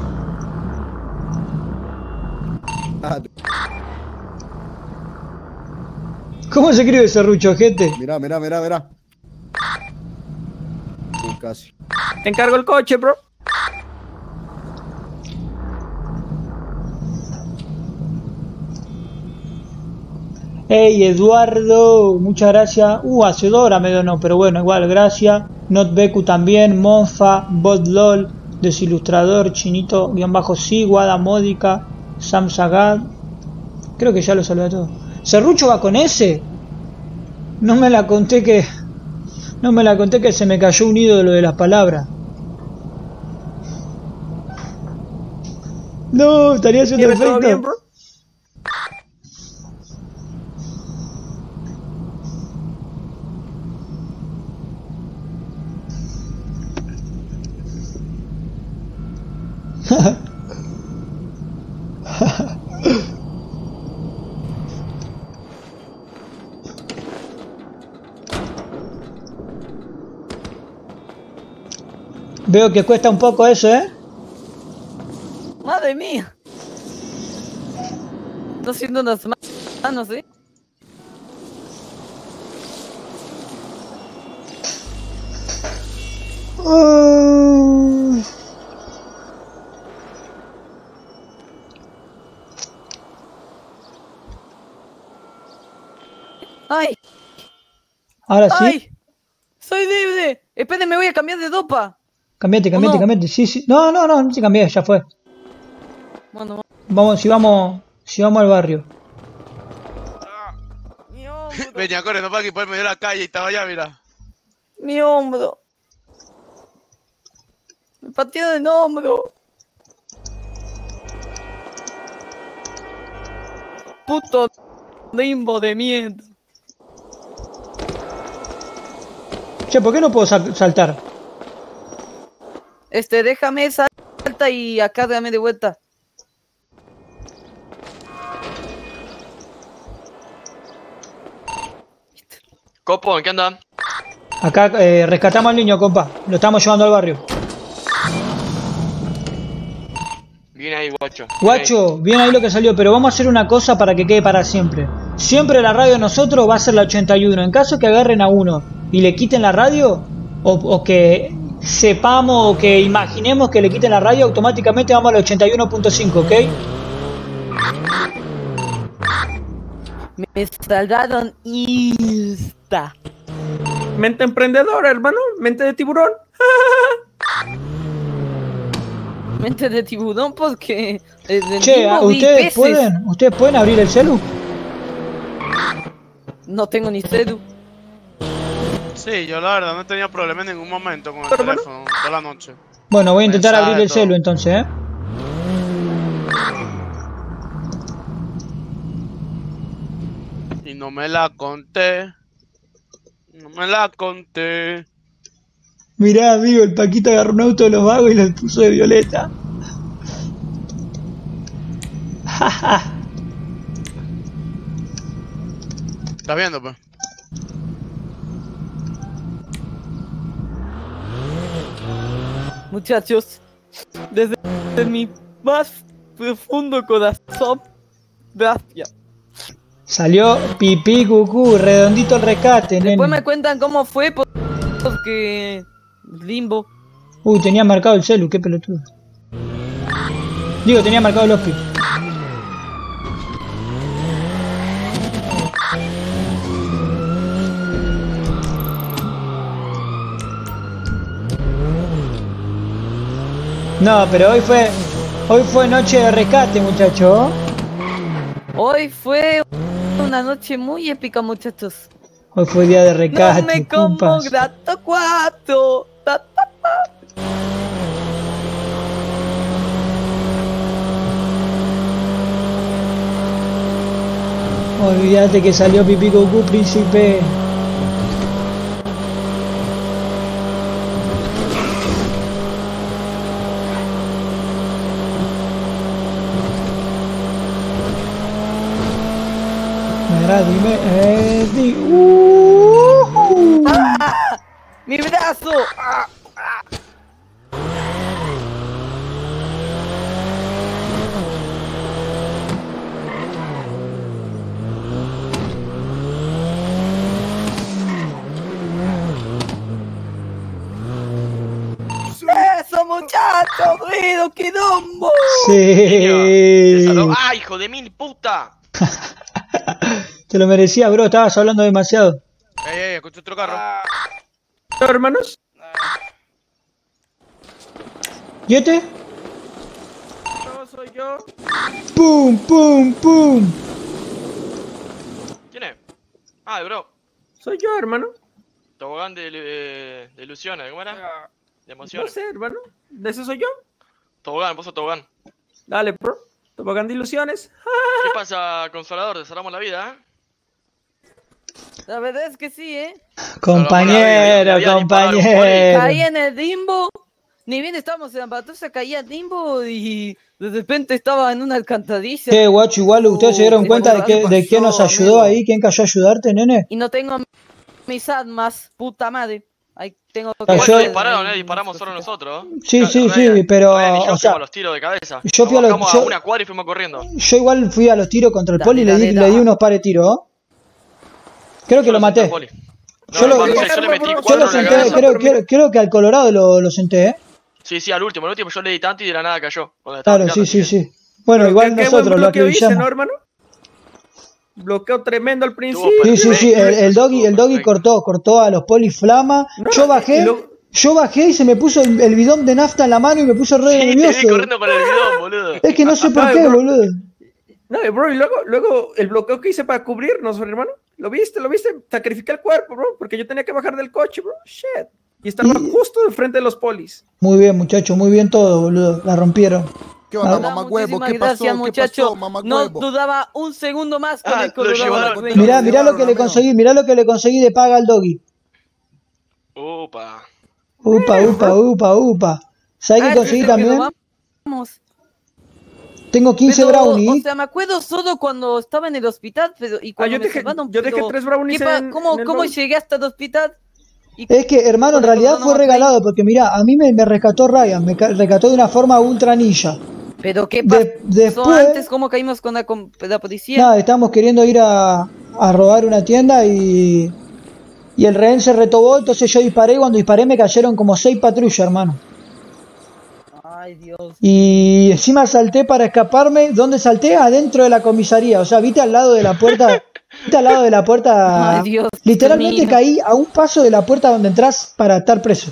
¿Cómo se escribe serrucho, gente? Mirá. Casi. Te encargo el coche, bro. Hey, Eduardo, muchas gracias. Hace 2 horas me donó, pero bueno, igual, gracias. Notbeku también, Monfa, Botlol, Desilustrador, Chinito, _sí, Guada Módica, Sam Sagad. Creo que ya lo saludé a todos. ¿Serrucho va con ese? No me la conté que se me cayó un ídolo de las palabras. No, estaría haciendo efecto. ¿Todo bien, bro? Veo que cuesta un poco eso, ¿eh? Madre mía. Está haciendo unas manos, ¿eh? ¡Ay! Ahora sí. ¡Ay! ¡Soy débil! Esperen, me voy a cambiar de dopa. Cambiate. Sí. No se cambié, ya fue. Bueno. Vamos al barrio. Venía, corre, no para aquí por el medio de la calle y estaba allá, mira. Mi hombro. Me pateó el hombro. Puto limbo de mierda. Che, ¿por qué no puedo saltar? Déjame salta y acá dame de vuelta. Copo, ¿en qué andan? Acá rescatamos al niño, compa. Lo estamos llevando al barrio. Viene ahí, guacho. Guacho, bien ahí lo que salió, pero vamos a hacer una cosa para que quede para siempre. Siempre la radio de nosotros va a ser la 81. En caso que agarren a uno y le quiten la radio, o que sepamos o que imaginemos que le quiten la radio, automáticamente vamos a la 81.5, ¿ok? Me salvaron Insta. Mente emprendedora, hermano. Mente de tiburón. Mente de tiburón porque... Che, ¿ustedes pueden abrir el celu? No tengo ni celu. Sí, yo la verdad no tenía problema en ningún momento con el teléfono toda la noche. Bueno, voy a intentar abrir el celu entonces, ¿eh? Y no me la conté. Mirá, amigo, el Paquito agarró un auto de los vagos y lo puso de violeta. ¿Estás viendo, pues? Muchachos, desde mi más profundo corazón, gracias. Salió pipí cucú, redondito el rescate, Después nene. me cuentan cómo fue porque Limbo. Uy, tenía marcado el celu, qué pelotudo. Digo, tenía marcado el hospi. No, pero hoy fue noche de rescate, muchacho. Hoy fue una noche muy épica, muchachos. Hoy fue día de rescate, No me como compas. grato cuatro. Ta, ta, ta. Olvídate que salió pipí cucú, príncipe. Mira, dime, ¡Ah! ¡Mi brazo! ¡Ah! ¡Eso, muchachos! ¡Ruido, quilombo! Sí. ¡Ah, hijo de mil puta! Te lo merecía, bro, estabas hablando demasiado. Escucho otro carro. Hermanos. ¿Y este? No, soy yo. ¡Pum, pum, pum! ¿Quién es? Ah, bro. Soy yo, hermano. Tobogán de ilusiones, ¿cómo era? De No emociones. sé, hermano. ¿De ese soy yo? Tobogán, vos sos tobogán. Dale, bro. Tobogán de ilusiones. ¿Qué pasa, Consolador? Te salvamos la vida, ¿eh? La verdad es que sí, ¿eh? Compañero, compañero. Caí en el limbo. Ni bien estábamos en la patrulla, caí al limbo y de repente estaba en una alcantarilla. Che, guacho, igual ustedes se dieron cuenta de que nos ayudó ahí, quién cayó a ayudarte, nene. Y no tengo mis armas, puta madre. Ahí tengo que... Cayó- Igual dispararon, disparamos solo nosotros. Sí, sí, sí, pero, Ryan y yo o sea, fuimos a los tiros de cabeza. yo fui a Nos los- bajamos yo- a una cuadra y fuimos corriendo. yo igual fui a los tiros contra el Dale, poli y dale, le di unos pares de tiros, ¿oh? Creo que lo maté. No, Yo lo- yo le metí Yo lo cuatro en la senté, cabeza. creo que al Colorado lo senté, ¿eh? Sí, sí, al último yo le di tanto y de la nada cayó. Cuando estaba Claro, tirando. sí, sí, sí. Bueno, igual Qué buen nosotros lo bloqueo hice, acribillamos. ¿no, hermano? Bloqueo tremendo al principio. Sí, sí, sí, el doggy cortó a los polis flama. Yo bajé y se me puso el bidón de nafta en la mano y me puse re Sí, te vi nervioso. corriendo con el bidón, boludo. Es que no sé por Ay, qué, bro. boludo. No, bro, y luego el bloqueo que hice para cubrirnos, hermano. ¿Lo viste? Sacrifiqué el cuerpo, bro, porque yo tenía que bajar del coche, bro. Shit. Y estaba justo de frente de los polis. Muy bien, muchachos, muy bien todo, boludo. La rompieron. ¿Qué onda, Ah, mamagüevo? Muchísimas ¿Qué pasó? gracias, ¿Qué muchacho. pasó, No mamagüevo? dudaba un segundo más con el lo Colorado. llevaron. Mirá lo que le conseguí, mirá lo que le conseguí de paga al doggy. Upa. Upa. ¿Sabés qué conseguí también? Vamos. Tengo 15 Pero, brownies. O sea, me acuerdo solo cuando estaba en el hospital, pero y cuando yo me dejé- salvaron, yo dejé pero, 3 brownies ¿qué pa- en ¿Cómo, el cómo baúl. llegué hasta el hospital? Es que, hermano, en realidad fue regalado porque, mirá, a mí me rescató Ryan, rescató de una forma ultra ninja. Pero ¿qué pasó después- antes? ¿Cómo caímos con la policía? Nada, estábamos queriendo ir a robar una tienda y el rehén se retobó, entonces yo disparé y cuando disparé me cayeron como 6 patrullas, hermano. Ay, Dios. Y encima salté para escaparme. ¿Dónde salté? Adentro de la comisaría. O sea, viste al lado de la puerta. ¿Viste al lado de la puerta? Ay, Dios Literalmente mío. caí a un paso de la puerta donde entras para estar preso.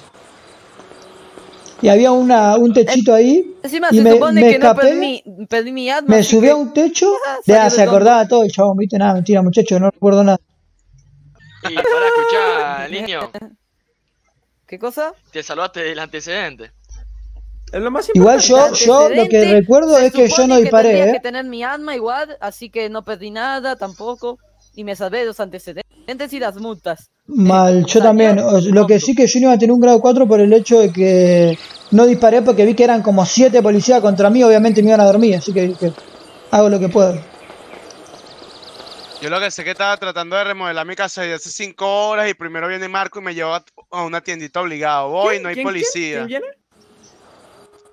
Y había un techito ahí. Encima y se supone que no escapé, perdí mi arma. me así subí que- a un techo. salió Ya se redondo. acordaba todo el chabón, viste, nada, mentira, muchacho, no recuerdo nada. Y para escuchar, niño, ¿Qué cosa? te salvaste del antecedente. Es lo más Igual yo lo que recuerdo es que yo no disparé, Tendría que ¿eh? tener mi arma igual, así que no perdí nada tampoco. Y me salvé de los antecedentes y las multas. Mal, yo también. Lo que sí que yo no iba a tener un grado 4 por el hecho de que no disparé porque vi que eran como 7 policías contra mí, obviamente me iban a dormir, así que hago lo que puedo. Yo lo que sé que estaba tratando de remodelar mi casa desde hace 5 horas y primero viene Marco y me lleva a una tiendita obligado. Voy, no hay policía.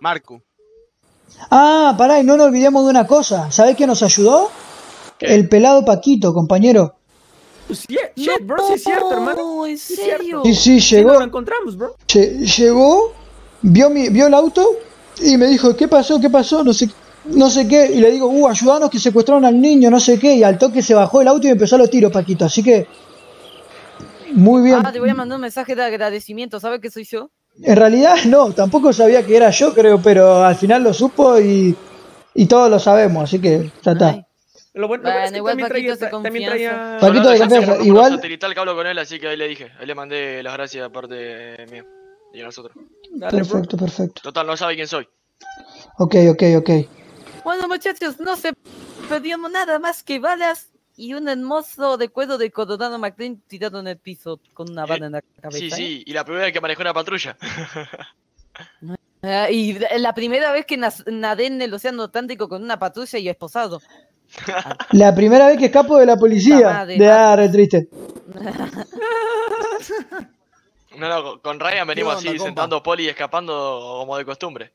Marco. Ah, pará, y no nos olvidemos de una cosa. ¿Sabés qué nos ayudó? El pelado Paquito, compañero. Shit, bro, sí es cierto, hermano. ¿En Sí es cierto. serio? Sí, llegó. Sí, lo encontramos, bro. Llegó, vio el auto y me dijo, ¿qué pasó? ¿Qué pasó? No sé qué. Y le digo, ayudanos que secuestraron al niño, no sé qué. Y al toque se bajó el auto y empezó a los tiros, Paquito. Así que, muy bien. Te voy a mandar un mensaje de agradecimiento. ¿Sabes que soy yo? En realidad no, tampoco sabía que era yo, creo, pero al final lo supo y todos lo sabemos, así que ya está. Lo bueno es que igual también Paquito traía... Paquito de confianza, igual. Satelital que hablo con él, así que ahí le dije. Ahí le mandé las gracias de parte mía y a nosotros. Perfecto. Total, no sabe quién soy. Ok. Bueno, muchachos, no se perdimos nada más que balas y un hermoso recuerdo de Coronado McLean tirado en el piso con una bala en la cabeza. Sí, y la primera vez que manejó una patrulla. Y la primera vez que nadé en el Océano Atlántico con una patrulla y esposado. La primera vez que escapo de la policía. Re triste. No, con Ryan venimos onda, así, compa? sentando poli y escapando como de costumbre.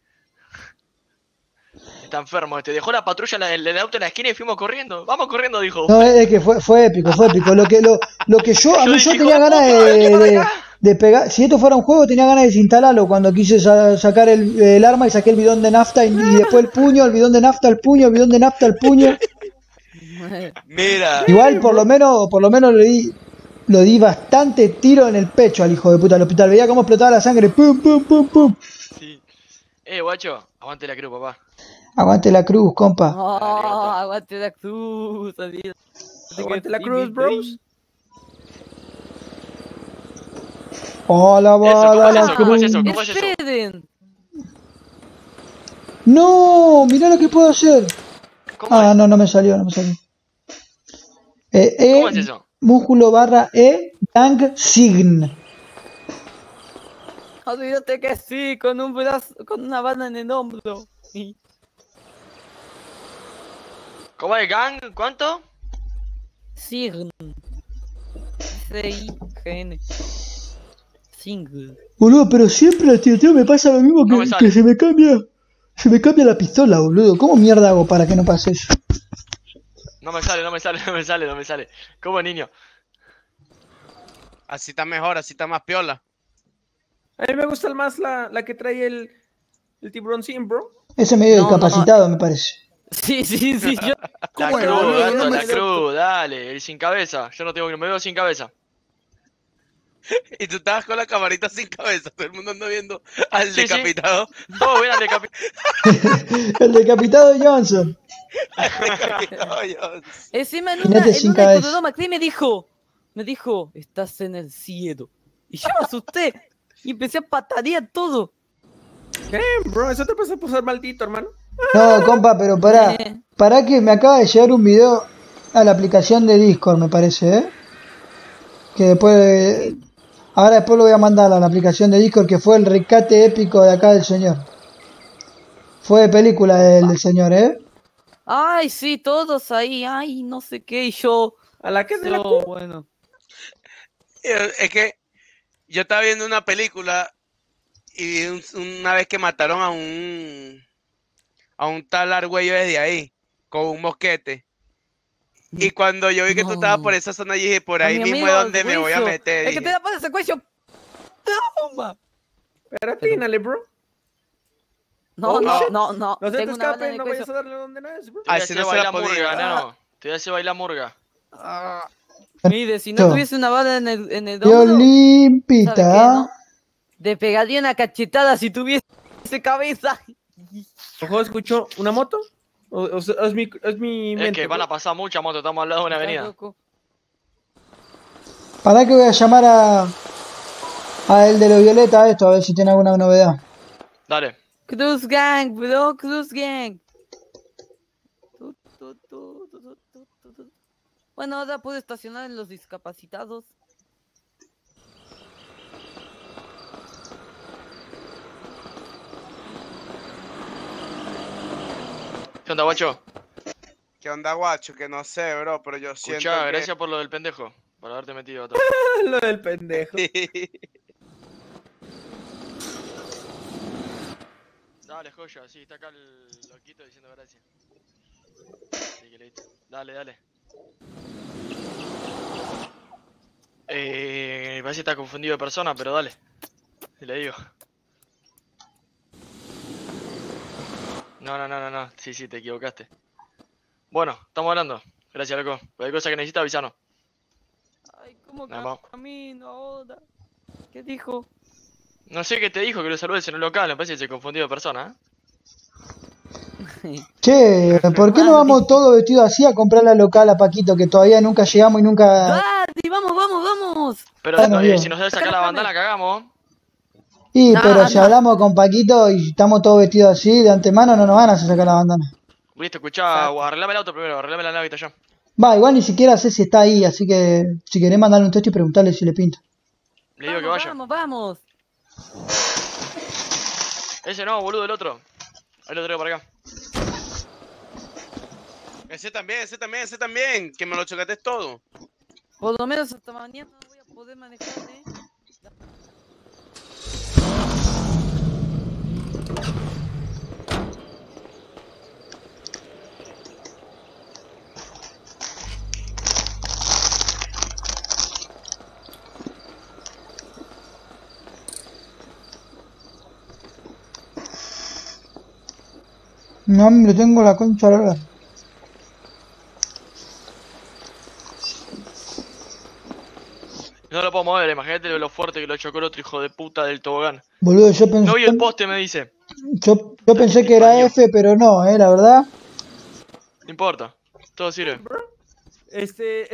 Está enfermo, dejó la patrulla en el auto en la esquina y fuimos corriendo. Vamos corriendo, dijo. No, es que fue épico. Lo que yo tenía ganas de pegar. Si esto fuera un juego, tenía ganas de desinstalarlo cuando quise sacar el arma y saqué el bidón de nafta y después el puño, el bidón de nafta, el puño, el bidón de nafta, el puño. Mira. Igual por lo menos lo di bastante tiro en el pecho al hijo de puta del hospital. Veía cómo explotaba la sangre. Pum, pum, pum, pum. Sí. Guacho, aguante la cruz, papá. Aguante la cruz, compa. Aguante la cruz. Aguante la cruz, bros. Hola, bala, la ¿Cómo es cruz. eso? ¿Cómo es eso? Esperen. No, mirá lo que puedo hacer. No me salió. ¿Cómo es eso? Músculo barra Gang Sign. Olvídate que sí, con un brazo, con una bala en el hombro. ¿Cómo es gang? ¿Cuánto? Sign. C-I-G-N. Single. Boludo, pero siempre al tiroteo me pasa lo mismo que se me cambia la pistola, boludo. ¿Cómo mierda hago para que no pase eso? No me sale. ¿Cómo, niño? Así está mejor, así está más piola. A mí me gusta más la que trae el tiburoncín, bro. Ese medio discapacitado, me parece. Sí, yo. La cruz, gato, la cruz, dale, el sin cabeza. Yo no tengo, me veo sin cabeza. Y tú estabas con la camarita sin cabeza, todo el mundo anda viendo al decapitado. Todos ven al decapitado. El decapitado Johnson. Encima en Jinete sin cabeza. Coronado McLean me dijo, estás en el cielo. Y yo me asusté y empecé a patalear todo. ¿Qué, bro? Eso te pasa por ser maldito, hermano. No, compa, pero pará que me acaba de llegar un video a la aplicación de Discord, me parece, que después lo voy a mandar a la aplicación de Discord, que fue el rescate épico de acá del señor. Fue de película del señor, Ay, sí, todos ahí, ay, no sé qué, y yo... ¿A la que de la bueno. Es que yo estaba viendo una película y vi una vez que mataron a un tal Argüello desde ahí, con un mosquete. Y cuando yo vi que tú estabas por esa zona, dije, por ahí mismo es donde me voy a meter. Es que te da por ese cuello. ¡Toma! Pero atínale, bro. No. No se te Tengo una bala escape, en el no cuello. vayas a darle donde no es, bro. Te hace bailar murga, no. Te hace bailar murga. Mire, si no tuviese una bala en el Yo hombro, limpita. ¿sabe qué, no? Te pegaría una cachetada si tuviese cabeza. Ojo, ¿escuchó una moto? ¿O es mi mente? Es que van a pasar muchas motos, estamos al lado de una avenida. Pará que voy a llamar a el de los Violeta a ver si tiene alguna novedad. Dale. Cruz Gang, bro, Cruz Gang. Bueno, ahora puedo estacionar en los discapacitados. ¿Qué onda, guacho? ¿Qué onda, guacho? Que no sé, bro, pero yo siento Escuchá, que... gracias por lo del pendejo. Por haberte metido a todo. Lo del pendejo. Dale, joya, sí, está acá el loquito diciendo gracias. Así que listo. Dale, dale. Me parece que está confundido de persona, pero dale. Le digo. No. Sí, te equivocaste. Bueno, estamos hablando. Gracias, loco. Cualquier cosa que necesites, avisanos. Ay, ¿cómo Nada más. camino ahora? ¿Qué dijo? No sé qué te dijo, que lo saludes en el local. Me parece que se confundió de persona, Che, ¿por qué no vamos todos vestidos así a comprar la local a Paquito, que todavía nunca llegamos y nunca... ¡Daddy, vamos! Pero Bueno, bien. si nos debe sacar la bandana, cagamos. Y, No, pero no. si hablamos con Paquito y estamos todos vestidos así, de antemano no nos van a hacer sacar la bandana. Listo, escuchá, arreglame el auto primero, arreglame la nave ya. Va, igual ni siquiera sé si está ahí, así que si querés mandarle un texto y preguntarle si le pinta. Le digo que vaya. Vamos. Ese no, boludo, el otro. Ahí lo traigo para acá. Ese también, que me lo chocates todo. Por lo menos hasta mañana no voy a poder manejar, ¿eh? No, hombre, tengo la concha larga. No lo puedo mover, imagínate lo fuerte que lo chocó el otro hijo de puta del tobogán. Boludo, yo pensé... No vi el poste, me dice. Yo pensé que era F, pero no, la verdad. No importa, todo sirve. Es que...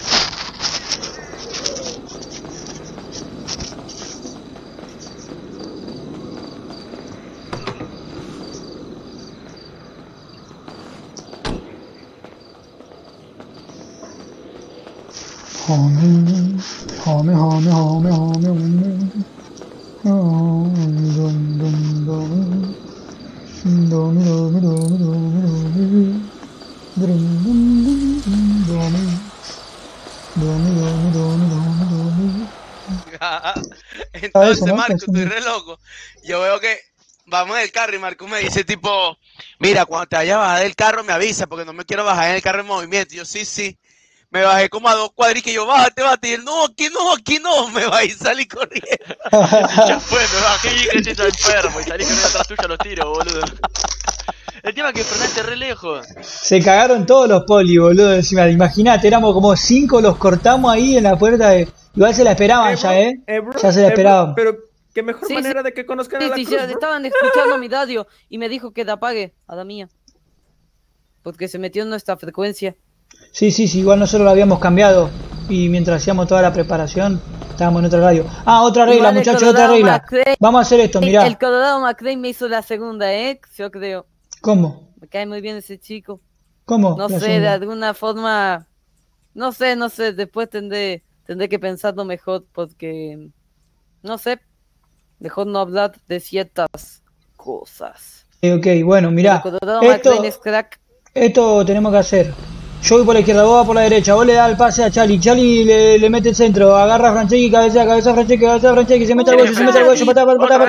Entonces, Marco, estoy re loco. Yo veo que vamos en el carro y Marco me dice tipo, mira, cuando te vayas a bajar del carro me avisa porque no me quiero bajar en el carro en movimiento. Y yo, sí. Me bajé como a 2 cuadras y yo, bájate. Y él, no, aquí no. Me va a ir, salí corriendo. Ya fue, me bajé y dije, está enfermo. Y salí corriendo atrás tuyo a los tiros, boludo. El tema es que frenaste re lejos. Se cagaron todos los poli, boludo. Encima, imagínate, éramos como 5, los cortamos ahí en la puerta de... Igual se la esperaban ya, bro, ya se la esperaban. Pero qué mejor Sí, manera sí. de que conozcan Sí, a la sí, cruz, ya bro. estaban escuchando mi radio y me dijo que la apague a la mía. Porque se metió en nuestra frecuencia. Sí, igual nosotros lo habíamos cambiado. Y mientras hacíamos toda la preparación, estábamos en otra radio. Ah, otra regla, Igual el muchachos, otra Colorado regla. McRae- Vamos a hacer esto, mirá. El Colorado McRae me hizo la segunda, yo creo. ¿Cómo? Me cae muy bien ese chico. ¿Cómo? No La sé, segunda. de alguna forma... No sé, después tendré que pensarlo mejor porque... No sé, mejor no hablar de ciertas cosas. Ok, bueno, mirá. El Colorado McRae es crack. Esto tenemos que hacer. Yo voy por la izquierda, vos vas por la derecha. Vos le das el pase a Chali. Chali le mete el centro. Agarra a Franceschi, cabeza Franceschi. Se mete al bollo, patá.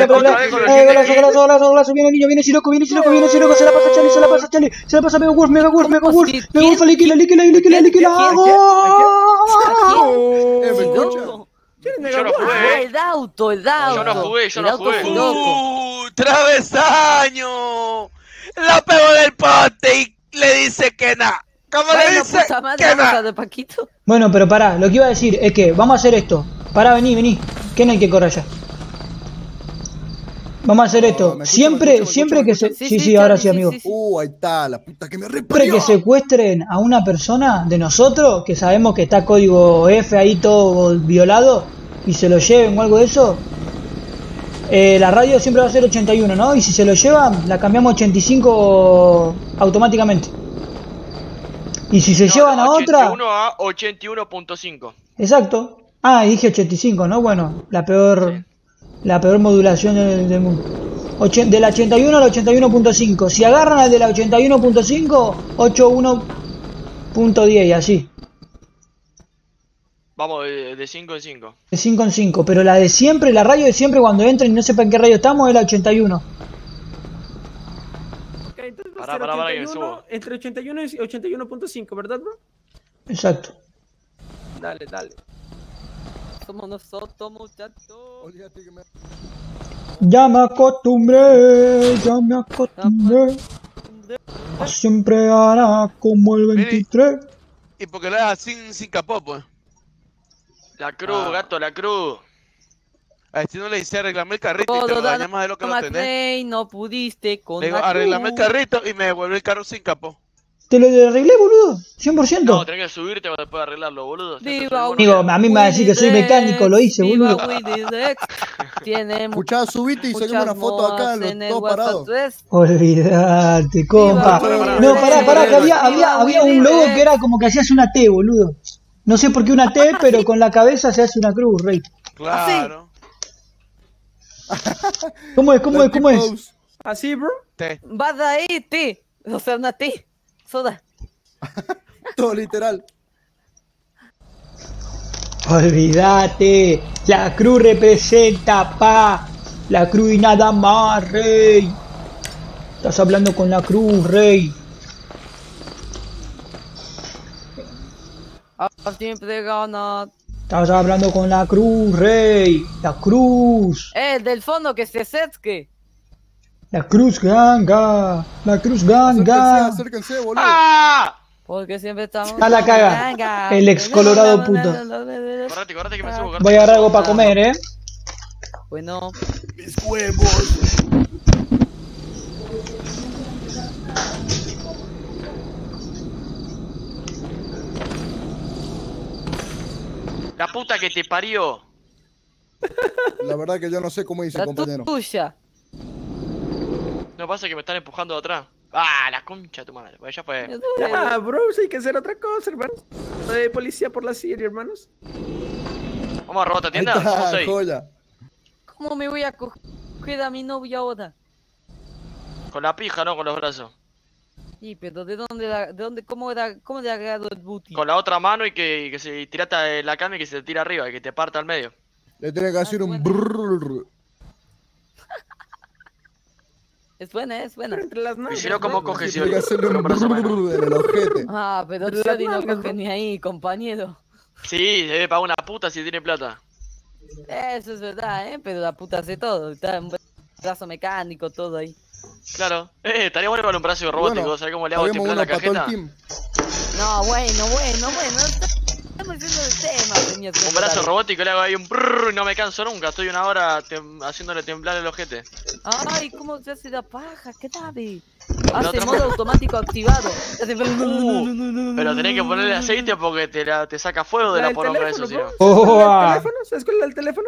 Golazo. Viene el niño, viene Siroco. Se la pasa a Chali. Se la pasa a Mega Wolf. Mega Wolf, liquila. Yo no jugué. El auto. Yo no jugué. ¡Travesaño! La pegó del poste y le dice que nada. ¿Cómo le dice? Puta madre, Que vamos nada. a de Paquito. Bueno, pero pará, lo que iba a decir es que vamos a hacer esto. Pará, vení. Que no hay que correr allá. Vamos a hacer esto. Siempre que se... Sí, ahora sí, amigo. Ahí está, la puta que me Siempre reparió. que secuestren a una persona de nosotros, que sabemos que está código F ahí todo violado, y se lo lleven o algo de eso, la radio siempre va a ser 81, ¿no? Y si se lo llevan, la cambiamos a 85 automáticamente. Y si se llevan a otra... 81 a 81.5. Exacto. Ah, y dije 85, ¿no? Bueno, la peor modulación del mundo. Del 81 al 81.5. Si agarran al de la 81.5, 81.10 y así. Vamos de 5 en 5. De 5 en 5. Pero la de siempre, la radio de siempre, cuando entren y no sepan qué radio estamos, es la 81. Pará, que me subo. Entre 81 y 81.5, ¿verdad, bro? Exacto. Dale. Somos nosotros, muchachos. Ya me acostumbré. A siempre hará como el 23. ¿Y por qué le das sin capó, pues? La cruz, gato, la cruz. A este no le dice arreglame el carrito y te Todo lo daña más de lo que lo tenés. McLean, no pudiste con Le digo, la arreglame el cruz. carrito y me devuelve el carro sin capó. Te lo arreglé, boludo. 100%. No, tenés que subirte para después arreglarlo, boludo. Digo, a mí me va a decir que soy mecánico, lo hice, boludo. Tiene Escuchá, subite y saquemos una foto acá, los dos parados. Olvídate, compa. No, pará, que había un logo que era como que hacías una T, boludo. No sé por qué una T, pero con la cabeza se hace una cruz, rey. Claro. ¿Cómo es? ¿Así, bro? Vas ahí, T. O sea, una T. Soda. Todo literal. Olvídate. La cruz representa pa. La cruz y nada más, rey. Estás hablando con la cruz, rey. Siempre gana. Estás hablando con la cruz, rey. La cruz. Del fondo que se acerque. La cruz ganga. La cruz ganga. Acérquense, boludo. ¡Ah! Porque siempre estamos. A la caga. El ex colorado puto. Corrate que me subo. Voy a agarrar algo para comer, Bueno. Mis huevos. La puta que te parió. La verdad que yo no sé cómo hice, La compañero. tuya. No pasa que me están empujando de atrás. Ah, la concha de tu madre. Pues ya fue. Bro, hay que hacer otra cosa, hermanos. Policía por la Siria, hermanos. Vamos a robar otra tienda. Ahí está, Somos 6. joya. ¿Cómo me voy a coger a mi novia ahora? Con la pija, no con los brazos. Sí, pero ¿de dónde, cómo le ha agarrado el booty? Con la otra mano y que se tirata de la cama y que se tira arriba, y que te parta al medio. Le tiene que hacer un brrrr. Es buena. Entre las Y si no, ¿cómo coges si Tiene que hacerle un brrrr en el ojete. Ah, pero Chori no coge ni ahí, compañero. Sí, debe pagar una puta si tiene plata. Eso es verdad, pero la puta hace todo. Está un brazo mecánico, todo ahí. Claro. Estaría bueno para un brazo robótico. Bueno, ¿Sabes cómo le hago habíamos templar la uno para todo el cajeta? team. No, bueno. Estamos haciendo el tema, señor. Un brazo robótico le hago ahí un brrr y no me canso nunca. Estoy una hora haciéndole temblar el ojete. Ay, ¿cómo se hace la paja? ¿Qué tal? Hace modo automático activado. Pero tenés que ponerle aceite porque te saca fuego de la poronga eso, si no. ¿Sabes cuál es el teléfono?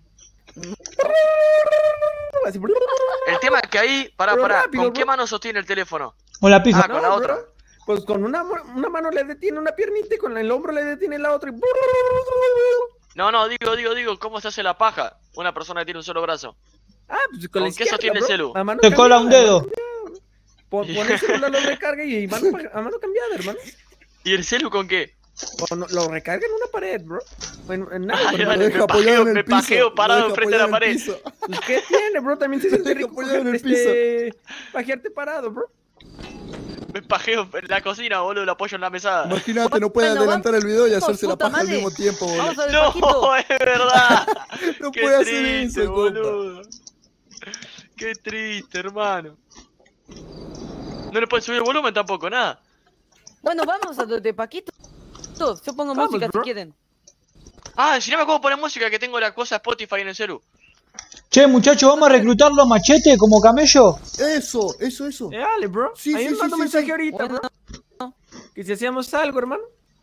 El tema es que ahí, pará, rápido, ¿con bro. qué mano sostiene el teléfono? Con la pija. Ah, con la otra. Bro, pues con una mano le detiene una piernita y con el hombro le detiene la otra y... No, digo, ¿cómo se hace la paja? Una persona que tiene un solo brazo. Ah, pues con la ¿Con qué izquierda, sostiene el bro. celu? A mano Te cola un cambiada, dedo. Pon el celular, lo recarga y a mano cambiada, hermano. ¿Y el celu con qué? Lo recarga en una pared, bro. En Ah, nada, dale, me pajeo parado enfrente de la pared. Pues, ¿qué tiene, bro? También se siente rico pajearte parado, bro. Me pajeo en la cocina, boludo, lo apoyo en la mesada. Imagínate, no puede adelantar el video y hacerse la paja al mismo tiempo, boludo. No, es verdad. No Qué puede hacer triste, eso, boludo. Qué triste, hermano. No le puedes subir el volumen tampoco, nada. Bueno, vamos a lo de Paquito. Yo pongo Vamos, música bro. si quieren. Ah, si no me acuerdo poner música, que tengo la cosa Spotify en el celu. Che, muchachos, ¿vamos a reclutarlo a Machete como camello? Eso. Dale, bro. Sí, Ahí sí, me sí, mando sí, mensaje sí. ahorita, Bueno. bro. Que si hacíamos algo, hermano.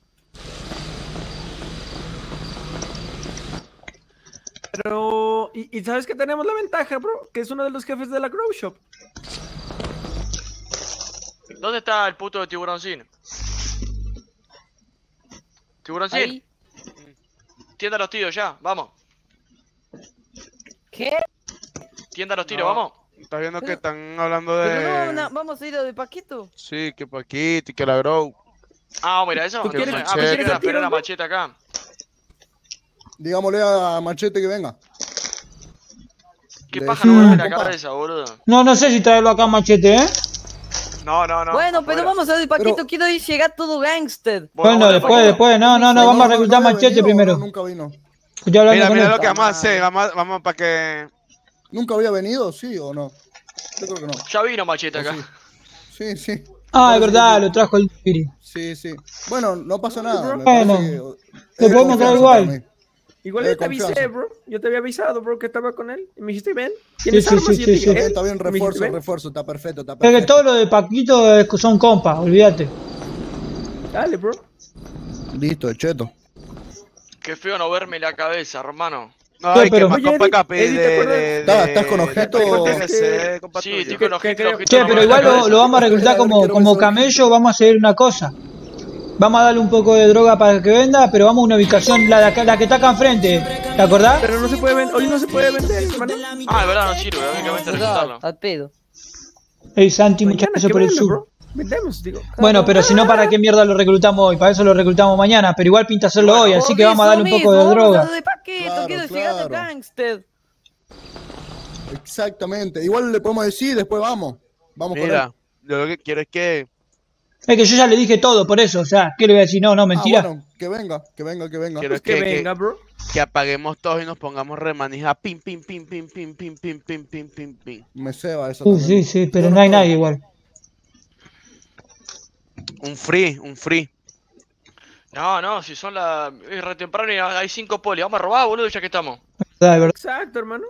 Pero... ¿Y sabes que tenemos la ventaja, bro? Que es uno de los jefes de la Grow Shop. ¿Dónde está el puto de Tiburoncín? Tiburoncín. Ahí. Tienda a los tiros ya, vamos. ¿Qué? Tienda a los tiros, No. vamos. ¿Estás viendo que Pero- están hablando Pero no, de...? vamos a ir a lo de Paquito. Sí, que Paquito y que la Grow. Ah, mira, eso. ¿Tú quieres- Ah, tú pensé quieres que era el tiro, esperar a bro? Machete acá. Digámosle a Machete que venga. ¿Qué Le paja decimos, no vuelve la compa. cabeza, boludo? No sé si traerlo acá a Machete, No, no, no. Bueno, pero afuera. vamos a ver, Paquito, quiero ir llegar todo gangster. Bueno, después. No, vamos a reclutar Machete primero. Nunca vino. Estoy hablando Mira, con mira él. lo que vamos a hacer. Vamos para que. ¿Nunca había venido? ¿Sí o no? Yo creo que no. Ya vino Machete acá. Sí, sí. Ah, es verdad, lo trajo el Piri. Sí, sí. Bueno, no pasa nada. me Bueno, parece- lo es podemos traer confianza igual. para mí. Igual De yo te avisé, confianza. bro. Yo te había avisado, bro, que estaba con él. Y me dijiste, ven. Sí, ¿Tienes sí, armas? sí, Y yo sí, te dije, sí. Está bien, Y me dijiste, refuerzo, ven. refuerzo, está perfecto, está Es que perfecto. todo lo de Paquito son compas, olvídate. Dale, bro. Listo, de cheto. Qué feo no verme la cabeza, hermano. No, Sí, hay que pero- más Oye, compa Eddie, Capi Eddie, ¿te acuerdas? ¿Estás con objeto? Sí, estoy con ojito. Che, pero igual lo vamos a reclutar como camello, vamos a hacer una cosa. Vamos a darle un poco de droga para que venda, pero vamos a una ubicación, la que está acá enfrente. ¿Te acordás? Pero no se puede vender. Hoy no se puede vender, hermano. Ah, de verdad no sirve, únicamente reclutarlo. Al pedo. Ey, Santi, muchas Mañana gracias que por el venda, sub. bro. Vendemos, digo. Bueno, pero si no, ¿para qué mierda lo reclutamos hoy? Para eso lo reclutamos mañana, pero igual pinta hacerlo hoy, así que vamos a darle un poco de droga. De Paquito, quiero llegar a gangster. Exactamente. Igual le podemos decir, después vamos. Vamos con él. Mira, yo lo que quiero es que. Es que yo ya le dije todo por eso, o sea, ¿qué le voy a decir? No, mentira. Ah, bueno, que venga. Quiero que venga, bro. Que apaguemos todos y nos pongamos remanija. Pim, pim, pim, pim, pim, pim, pim, pim, pim, pim, pim. Me ceba eso Sí, también. sí, pero no hay nadie igual. Un free. No, si son las. Es re temprano y hay 5 poli. Vamos a robar, boludo, ya que estamos. Exacto, hermano.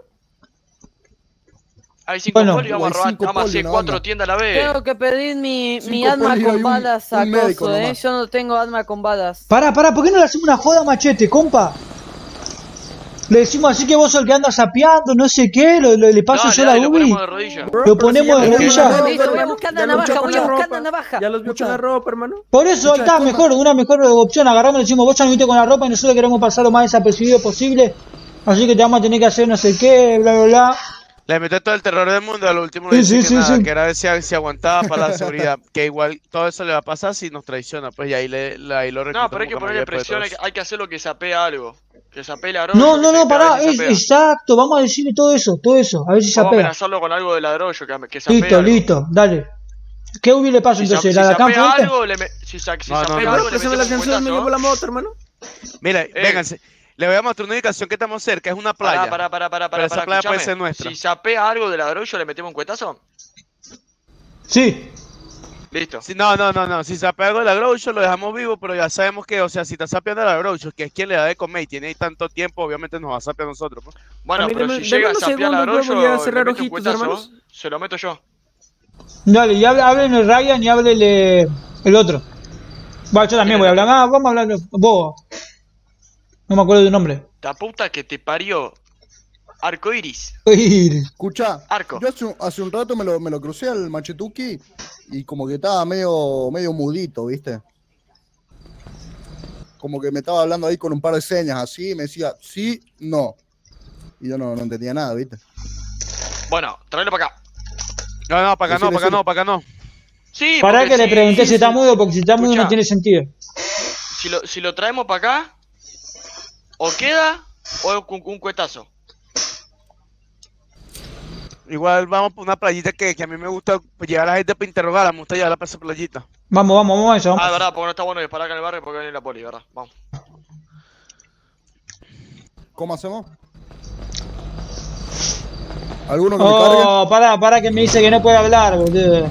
Hay 5 Bueno, poli, vamos a hay robar. 5 Vamos a poli, hacer no 4 anda. tiendas a la vez. Tengo que pedir mi 5 arma polis con y balas a un médico coso, nomás. Yo no tengo arma con balas. Pará, ¿por qué no le hacemos una joda a Machete, compa? Le decimos así que vos sos el que anda sapeando, no sé qué, le paso yo la lo UBI. ponemos de rodillas. Lo ponemos de rodillas. Listo, voy a buscar la navaja, voy a buscar la navaja. Ya los vio con la ropa, hermano. Por eso ahí está, una mejor opción. Agarramos y le decimos, vos ya no viniste con la ropa y nosotros queremos pasar lo más desapercibido posible. Así que te vamos a tener que hacer no sé qué, bla, bla, bla. Le metió todo el terror del mundo, a lo último Sí, le dice sí, que sí, nada, sí. que era ver si aguantaba para la seguridad, que igual todo eso le va a pasar si nos traiciona, pues y ahí lo No, pero hay que ponerle presión, hay que hacer lo que sapea algo. Que sapee la droga. No, pará, exacto, vamos a decirle todo eso, a ver si se Vamos a apega. amenazarlo con algo del ladrollo, que sapee Listo, algo. listo, dale. ¿Qué UBI le paso entonces? Si ¿La de acá sapea enfrente? algo, si sapea algo, le Pásame las metemos un canciones, me llevo cuentazo. la moto, hermano. Mira, vénganse, le voy a mostrar una ubicación que estamos cerca, es una playa. Para, pero esa playa puede ser nuestra. Si sapea algo del ladrollo, le metemos un cuentazo. Sí. Listo. No, si se apega algo de la Groucho lo dejamos vivo, pero ya sabemos que, o sea, si está sapeando a la Groucho, que es quien le da de comer y tiene ahí tanto tiempo, obviamente nos va a sapear a nosotros. Pues. Bueno, A mí pero deme- si llega a deme unos sapear la segundos, luego voy a Groucho, cerrar le meto un ojitos, cuentazo, hermanos. se lo meto yo. Dale, y háblenle Ryan y háblele el otro. Bueno, yo también voy a hablar. Vamos a hablar vos. No me acuerdo de tu nombre. La puta que te parió. Arcoiris. Escuchá, Arco. yo hace un rato me lo crucé al Machetuki y como que estaba medio mudito, ¿viste? Como que me estaba hablando ahí con un par de señas así y me decía, sí, no. Y yo no entendía nada, ¿viste? Bueno, tráelo para acá. No, para acá no. Sí, Pará porque que le pregunté si está mudo, porque si está mudo no Escuchá. tiene sentido. Si lo traemos para acá, o queda, o con un cuetazo. Igual vamos por una playita que a mí me gusta llevar a la gente para interrogarla, me gusta llevarla para esa playita. Vamos a eso, vamos. Ah, verdad, porque no está bueno disparar acá en el barrio porque viene la poli, verdad. Vamos. ¿Cómo hacemos? ¿Alguno que me cargue? Pará que me dice que no puede hablar, boludo.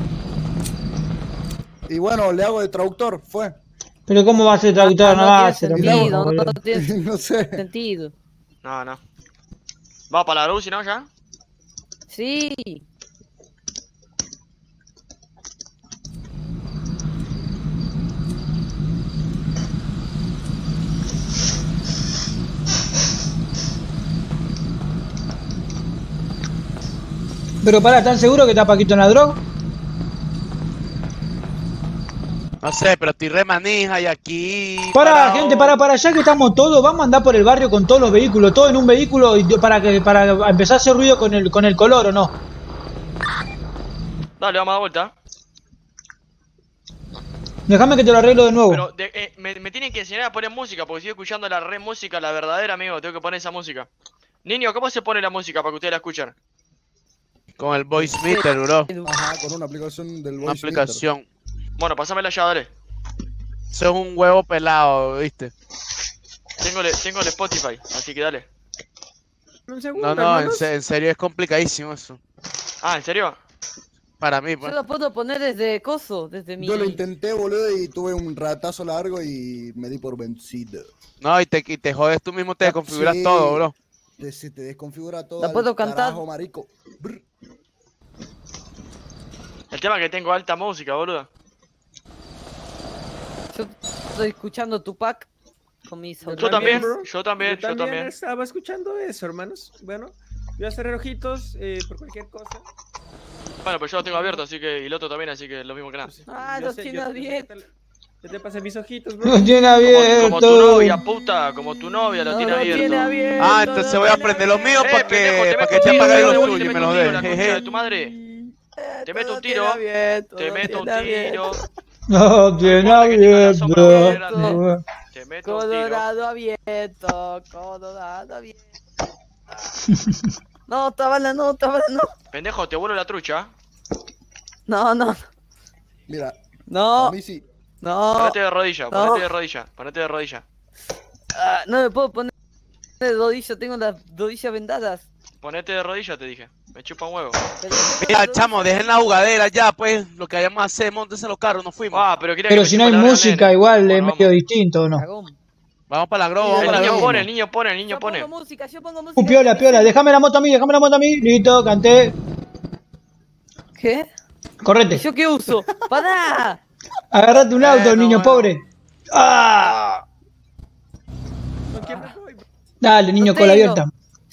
Y bueno, le hago de traductor, fue. Pero ¿cómo va a ser traductor? No va a ser. No tiene No sé. sentido. No. ¿Va para la luz, no, ya? Sí. Pero pará, ¿están seguros que está Paquito en la droga? No sé, pero estoy remanija y aquí... Pará, gente, pará, ya que estamos todos, vamos a andar por el barrio con todos los vehículos, todo en un vehículo para empezar a hacer ruido con el color, ¿o no? Dale, vamos a dar vuelta. Déjame que te lo arreglo de nuevo. Pero me tienen que enseñar a poner música, porque estoy escuchando la re música, la verdadera, amigo. Tengo que poner esa música. Niño, ¿cómo se pone la música para que ustedes la escuchen? Con el voice meter, bro. Ajá, con una aplicación del Una voice aplicación. Bueno, pásamela ya, dale. Eso es un huevo pelado, ¿viste? Tengo el Spotify, así que dale. Un segundo, No, hermanos. en serio es complicadísimo eso. Ah, ¿en serio? Para mí, Yo pues. lo puedo poner desde coso, desde mi... Yo lo intenté, boludo, y tuve un ratazo largo y me di por vencido. No, y te jodes tú mismo, te desconfiguras todo, bro. Se te desconfigura todo. ¿La al puedo cantar? carajo, marico. El tema es que tengo alta música, boludo. Yo estoy escuchando Tupac con mis Yo también, bro. yo también. Estaba escuchando eso, hermanos. Bueno, voy a cerrar ojitos por cualquier cosa. Bueno, pues yo lo tengo abierto, así que. Y el otro también, así que lo mismo que nada. Ah, Yo los sé, tiene yo sé abiertos. Yo te pasé mis ojitos, bro. Los tiene abierto. Como tu novia, puta, como tu novia lo tiene abierto. Ah, entonces voy a prender los míos para que pendejo, te te apagues meto los un tuyos y tiro, me los la des. concha Jeje. de tu madre. Te meto un tiro. Te meto un tiro. No tiene abierto. Te meto un tiro. Colorado abierto, Colorado abierto. No, Tabala no. Pendejo, te vuelo la trucha. No. Mira. No. A mí sí. No. Ponete de rodilla, No. ponete de rodilla. Ah, no me puedo poner de rodilla, tengo las rodillas vendadas. Ponete de rodilla, te dije. Me chupa un huevo. Mira, chamo, dejen la jugadera ya, pues. Lo que hayamos a hacer, montense los carros, nos fuimos. Ah, pero quería Pero que si me no hay chupe la música, nene. igual es Bueno, medio distinto, ¿o no? Vamos para la grova, vamos para la grova. el niño pone. Yo pongo música. Piola. Déjame la moto a mí. Listo, canté. ¿Qué? Correte. ¿Yo qué uso? ¡Para! Agarrate un auto, niño pobre. ¡Ah! Dale, niño, cola abierta.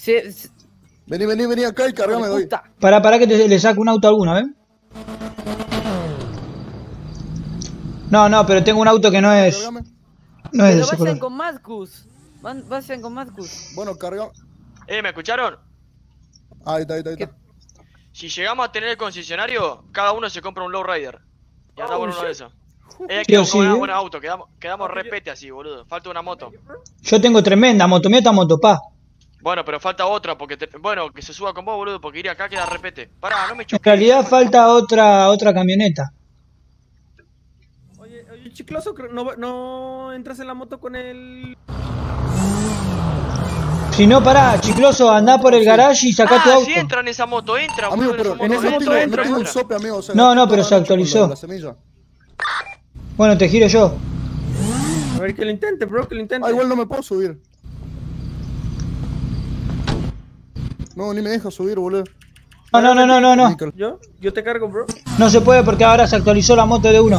Vení acá y cargame, doy. Para que le saco un auto a alguno, ¿eh? No, pero tengo un auto que no es. No es de Pero ese vayan color. con Marcus. Vayan con Marcus. Bueno, carga. ¿Me escucharon? Ahí está. Si llegamos a tener el concesionario, cada uno se compra un lowrider. Y andamos en uno de esos. Quedamos sí, con un ¿eh? buen auto, quedamos repete así, boludo. Falta una moto. Yo tengo tremenda moto, mira esta moto, pa. Bueno, pero falta otra, porque bueno, que se suba con vos, boludo, porque ir acá queda repete. Pará, no me En choques. realidad falta otra camioneta. Oye, Chicloso, no entras en la moto con el... Si no, pará, Chicloso, andá por el garage y sacá tu auto. Si entra en esa moto, entra, Amigo, boludo, pero en esa moto entra. Un sope, amigo. O sea, No, pero se actualizó. La semilla. Bueno, te giro yo. A ver, que lo intente, bro, que lo intente. Igual no me puedo subir. No, ni me deja subir, boludo. No. Yo te cargo, bro. No se puede porque ahora se actualizó la moto de uno.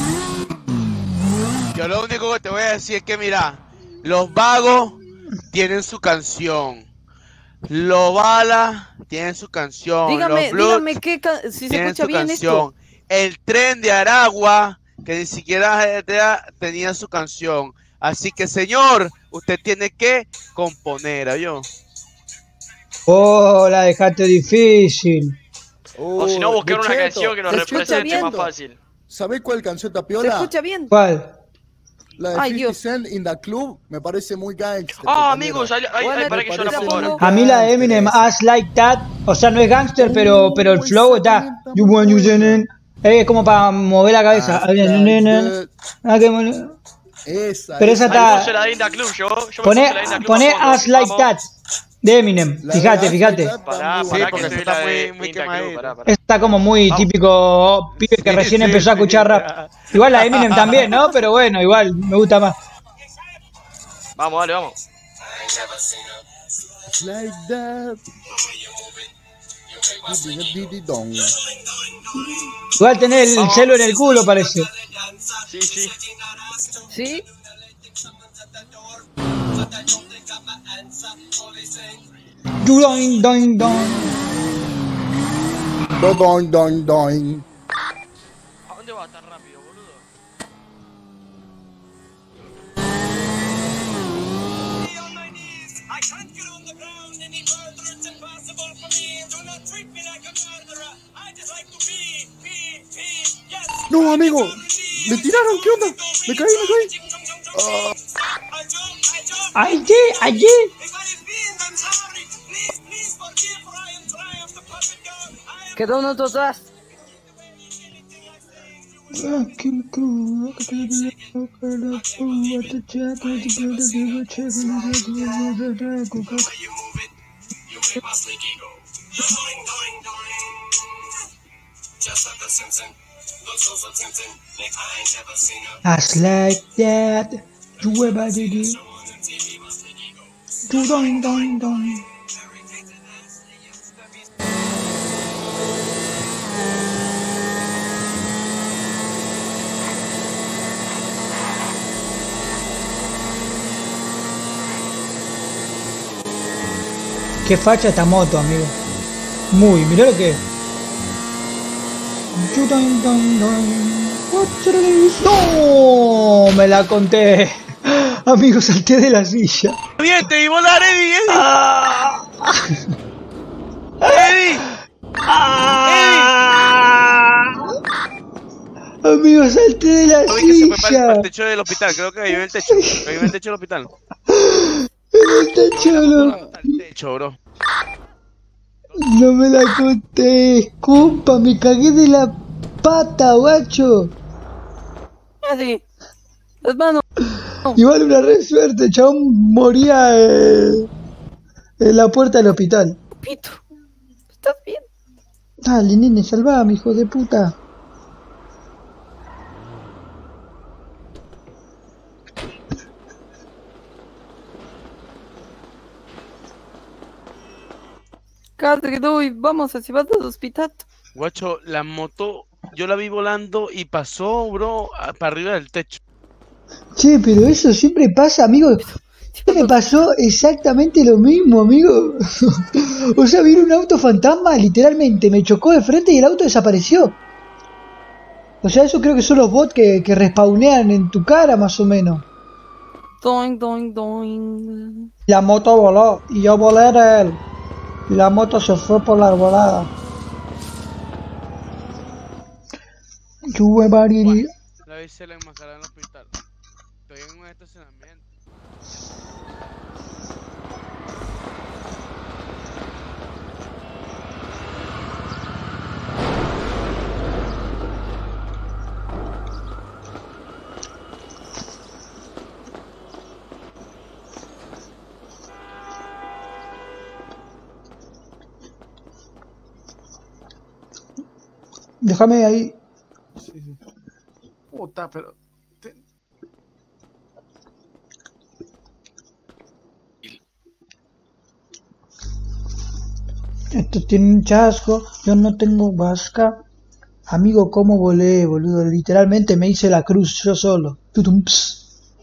Yo lo único que te voy a decir es que, mira, los vagos tienen su canción. Los balas tienen su canción. Dígame qué si se tienen escucha su bien canción. esto. El tren de Aragua, que ni siquiera tenía su canción. Así que, señor, usted tiene que componer, ¿yo? Oh, la dejaste difícil. O si no, buscar una Cheto, canción que nos ¿se escucha represente bien? más fácil. ¿Sabés cuál canción ¿Se tapiola? escucha bien? ¿Cuál? La de 50 Cent in the Club me parece muy gangster. Amigos, para que yo la pongo ahora. A mí la de Eminem, As Like That, o sea, no es gangster, pero el flow está. You want you didn't. Es como para mover la cabeza. Esa. Pero esa está. Ahí puse la de Inda Club, yo me puse la de Inda Club. Poné a fondo. As Like Vamos. That de Eminem. Fíjate. Pará, que estoy la de Inda Club, pará. Está como muy típico pibe que recién empezó a escuchar rap. Igual la de Eminem también, ¿no? Pero bueno, igual me gusta más. Vamos, dale, vamos. Like that. Igual tenés el celo en el culo, parece. Sí. ¿Sí? Doing, doing, doing. Doing, doing. ¿A dónde vas tan rápido, boludo? No, amigo. Me tiraron, ¿qué onda? Me caí. Allí. Quedó un auto atrás. As like that, you ever did it. Do doing, doing, doing. Qué facha esta moto, amigo. Muy, mirá lo que es. No, me la conté. Amigo, salté de la silla. Bien, te vi volar, Eddie. Eddie. Amigo, salté de la Lo vi que se fue para silla. el techo del hospital, creo que cayó en el techo. Cayó en el techo del hospital. En el techo, bro. No me la conté, compa, me cagué de la pata, guacho. Eddie, hermano. Igual una re suerte, el chabón moría en la puerta del hospital. Pito, ¿estás bien? Dale, nene, salvame, hijo de puta. Cadre, vamos a llevarlo al hospital. Guacho, la moto, yo la vi volando y pasó, bro, para arriba del techo. Che, pero eso siempre pasa, amigo. Me pasó exactamente lo mismo, amigo. O sea, vino un auto fantasma, literalmente, me chocó de frente y el auto desapareció. O sea, eso creo que son los bots que respawnean en tu cara, más o menos. Doing, doing, doing. La moto voló y yo volé de él. Y la moto se fue por la arbolada. La vi se la enmascarada en el hospital. Estoy en un estacionamiento. Déjame ahí. Sí. Puta, pero... Esto tiene un chasco, yo no tengo vasca. Amigo, ¿cómo volé, boludo? Literalmente me hice la cruz yo solo. Tutum, ps.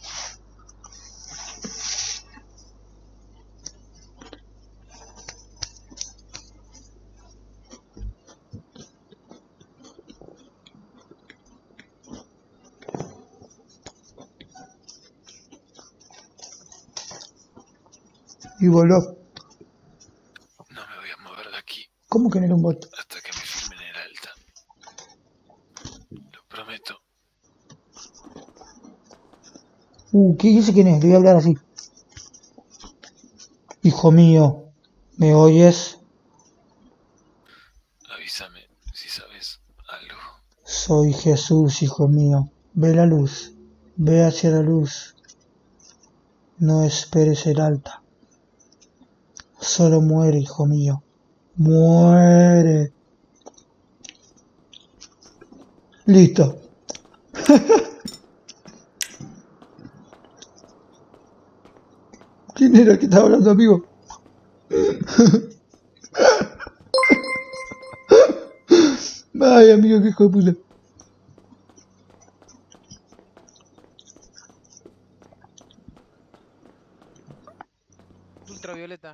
Y voló. No me voy a mover de aquí ¿Cómo que no era un bot? hasta que me firmen el alta. Lo prometo. ¿Qué dice quién es? Le voy a hablar así. Hijo mío, ¿me oyes? Avísame si sabes algo. Soy Jesús, hijo mío. Ve la luz. Ve hacia la luz. No esperes el alta. Solo muere, hijo mío. Muere. Listo. ¿Quién era el que estaba hablando, amigo? Ay, amigo, qué hijo de puta. Ultravioleta.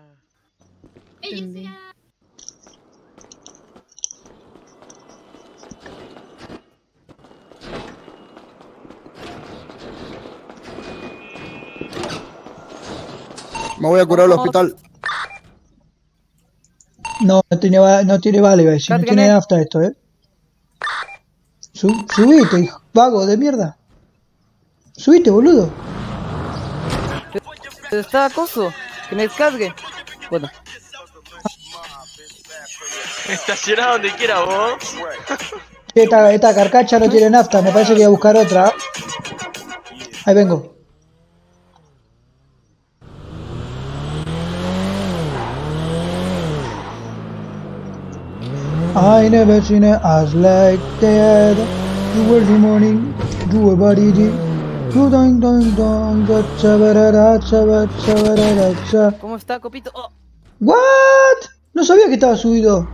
Me voy a curar al hospital. No tiene vale, iba a decir. No tiene nafta esto, Subite, hijo, vago de mierda. Subite, boludo. Está acoso. Que me descargue. Bueno. Estacioná donde quiera vos. Esta carcacha no tiene nafta, me parece que voy a buscar otra. Ahí vengo. I never seen a ass like that. You were the morning, you were body deep. You don't, ¿Cómo está, Copito? Oh. What? No sabía que estaba subido.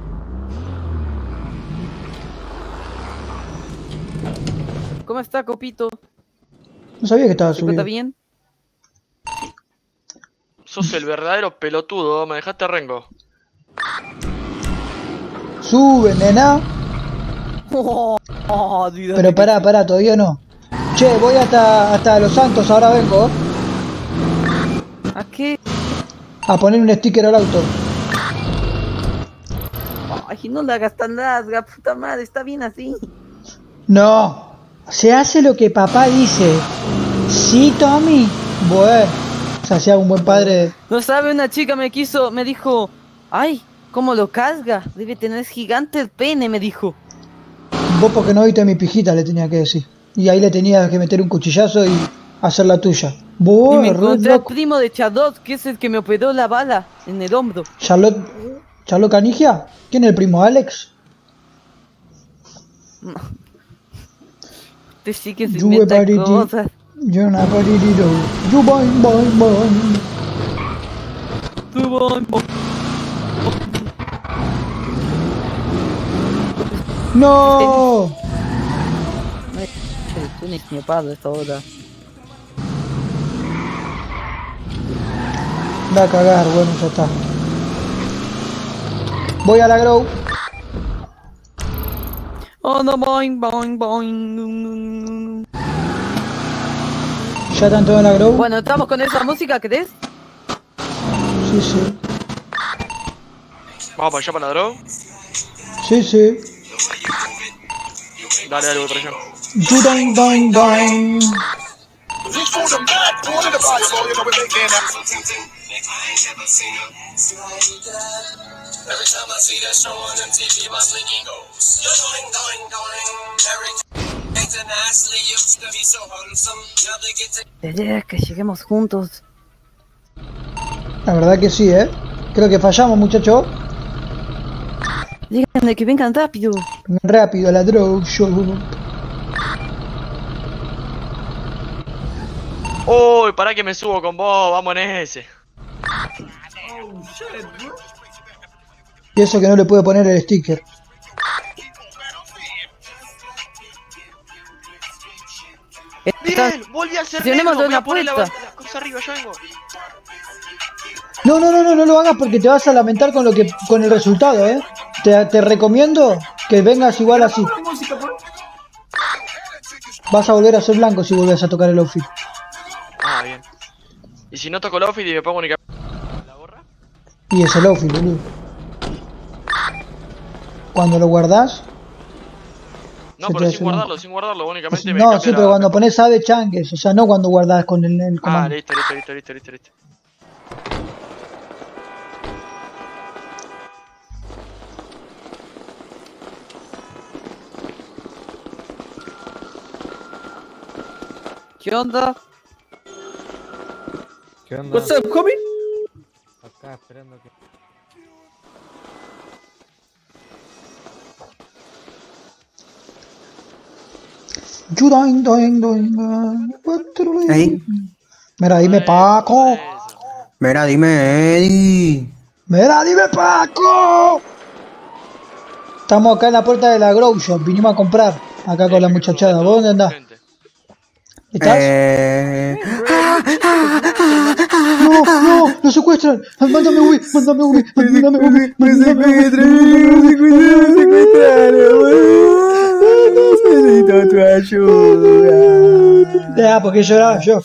¿Cómo está, Copito? No sabía que estaba ¿Se encuentra subido. bien? Sos el verdadero pelotudo, me dejaste rengo. Sube, nena. Pero pará, todavía no. Che, voy hasta Los Santos, ahora vengo. ¿A qué? A poner un sticker al auto. Ay, no le hagas tan larga, puta madre, está bien así. No, se hace lo que papá dice. ¿Sí, Tommy? Bueno, se hacía un buen padre. No sabe, una chica me dijo, ay, ¿cómo lo carga? Debe tener gigante el pene, me dijo. Vos porque no viste a mi pijita, le tenía que decir. Y ahí le tenía que meter un cuchillazo y hacer la tuya. Y Vos, me encontré al loco. primo de Charlotte, que es el que me operó la bala en el hombro. ¿Charlotte Canigia? ¿Quién es el primo? ¿Alex? Te sí que se You inventa everybody cosas. You nobody did do. You boing, boing, boing. Tú, boing, boing. ¡No! Tú ni mi padre esta hora. Da a cagar, bueno, ya está. Voy a la grow. Oh no, boing, boing, boing. ¿Ya están todos en la grow? Bueno, estamos con esa música, ¿crees? Sí, sí. Vamos para allá para la droga. Sí, sí. Dale, voy para allá. You doing, doing, doing. La idea es que lleguemos juntos. La verdad que sí, ¿eh? Creo que fallamos, muchachos. Díganle que vengan rápido. Rápido a la droga show. Uy, pará que me subo con vos, vamos en ese. Y eso que no le puedo poner el sticker. Bien, volví a ser Tenemos negro, voy una a poner la puerta. cosa arriba, yo vengo. No lo hagas porque te vas a lamentar con el resultado, ¿eh? Te recomiendo que vengas igual así. Vas a volver a ser blanco si vuelves a tocar el outfit. Ah, bien. Y si no toco el outfit y me pongo únicamente la gorra. Y es el outfit, boludo. Cuando lo guardás. No, se te pero hace blanco. sin guardarlo, únicamente me No, cambio sí, la- pero cuando pones ave chanques, o sea, no cuando guardás con el Ah, comando. listo. ¿Qué onda? ¿Qué onda? What's up, homie? Acá esperando que... Ahí. Mira, dime Paco. Mira, dime Eddie. Mira, dime Paco. Estamos acá en la puerta de la Grow Shop. Vinimos a comprar. Acá con la muchachada. ¿Vos dónde andás? ¿Estás? No, nos secuestran. Mándame Ubi. Me necesito tu ayuda. Ya, porque lloraba yo.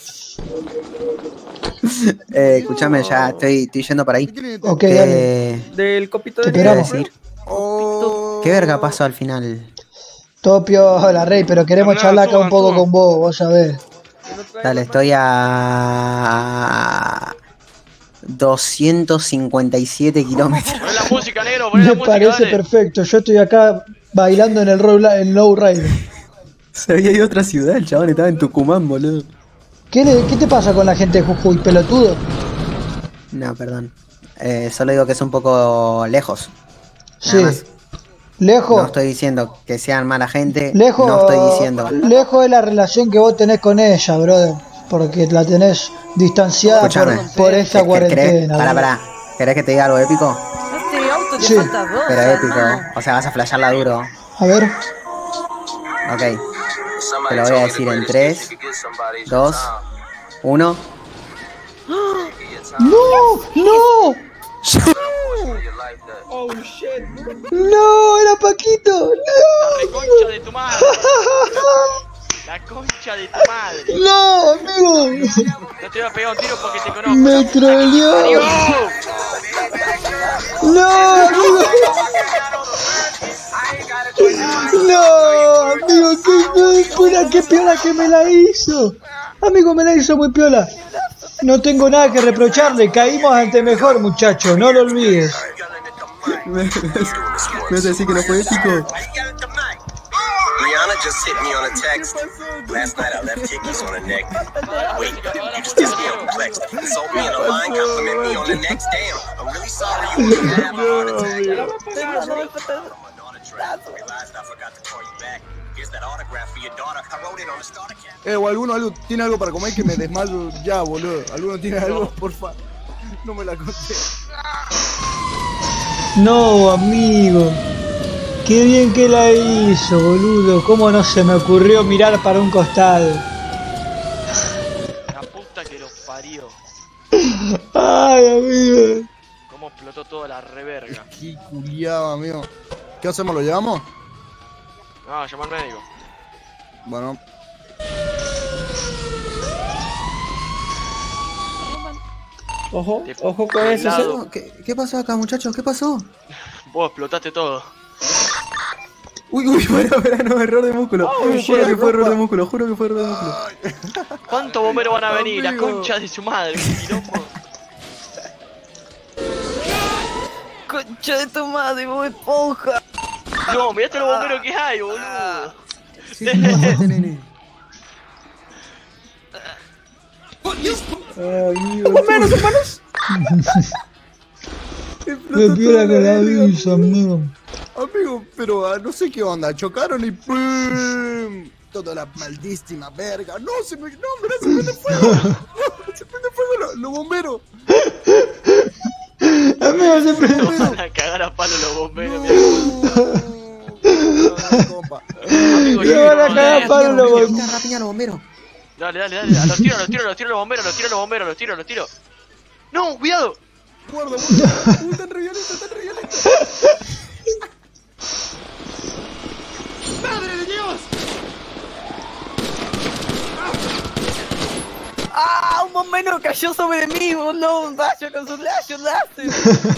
Escúchame, ya estoy yendo para ahí. Ok, ¿Qué- dale. Del copito Te de qué iba a esperamos. decir? ¿Qué verga pasó al final? Todo piola, Rey, pero queremos charlar acá un poco con vos sabés. Dale, estoy a 257 kilómetros. Poné la música, negro, poné la Me música, parece dale. perfecto. Yo estoy acá bailando en el low rider. Se había ido a otra ciudad, el chabón estaba en Tucumán, boludo. ¿Qué te pasa con la gente de Jujuy, pelotudo? No, perdón. Solo digo que es un poco lejos. Sí. Nada más. Lejos. No estoy diciendo que sean mala gente. Lejos, No estoy diciendo. lejos de la relación que vos tenés con ella, brother. Porque la tenés distanciada Escuchame. por esta cuarentena. Pará, boludo. pará. ¿Querés que te diga algo épico? Este auto le Sí. falta dos. Pero épico. O sea, vas a flashearla duro. A ver. Ok. Te lo voy a decir en 3, 2, 1. ¡No! ¡No! Oh shit. ¡No! ¡Era Paquito! La reconcha de tu madre. La concha de tu madre. ¡No! ¡Amigo! No te voy a pegar un tiro porque te conozco. ¡Me troleó! ¡Adiós! ¡No! ¡Amigo! ¡No! ¡Amigo! ¡Qué piola que me la hizo! Amigo, me la hizo muy piola. No tengo nada que reprocharle. Caímos ante mejor, muchacho. No lo olvides. ¿Me vas a decir que no fue épico? Rihanna just hit me on a text. Last night I left kickies on her neck. Wait, you just kissed me on the flex. Insult me in a line, compliment me on the next. Damn, I'm really sorry you wouldn't have a heart attack. Realized I forgot to call you back. Here's that autograph for your daughter. I wrote it on the starter cap. O alguno tiene algo para comer que me desmayo ya, boludo. ¿Alguno tiene algo? Porfa. No me la conté. No, amigo. Qué bien que la hizo, boludo. ¿Cómo no se me ocurrió mirar para un costado? La puta que los parió. Ay, amigo. Cómo explotó toda la reverga. Qué culiado, amigo. ¿Qué hacemos? ¿Lo llevamos? No, llama al médico. Bueno. Ojo, ojo con eso. Pelado. ¿Qué pasó acá, muchachos? ¿Qué pasó? Vos explotaste todo. Uy, pará, no, error de músculo. Juro que fue error de músculo, juro que fue error de músculo. ¿Cuántos bomberos van a venir? La concha de su madre. Qué quilombo. Concha de tu madre, vos esponja. No, mirate los bomberos que hay, boludo. Sí, nene. ¡Humanos, humanos! Me piola que la hizo, amigo. Amigo, pero no sé qué onda. Chocaron y ¡pum! Toda la maldísima verga. No, se prende fuego. Se prende fuego los bomberos. Amigo, se prende Nos van a cagar a palo los bomberos, mira. Amigo, Se van a cagar a palo los bomberos. Rapiña los bomberos. Dale. A los tiro los bomberos, los tiro. ¡No, cuidado! Guarda. Están re violentos. ¡Madre de Dios! ¡Ah! Un bombero cayó sobre mí, no, un rayo con sus rayos láser.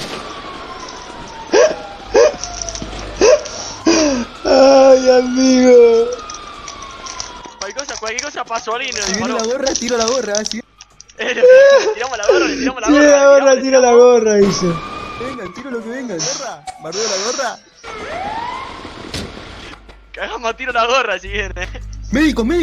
Ay, amigo. Cualquier cosa pasó, alguien nos Si viene disparó. tiro la gorra, así. Le tiramos la gorra. Tira la gorra, dice. Vengan, tiro lo que vengan. ¿Bardeo la gorra? Cagamos a tiro la gorra si viene. Médicos. Me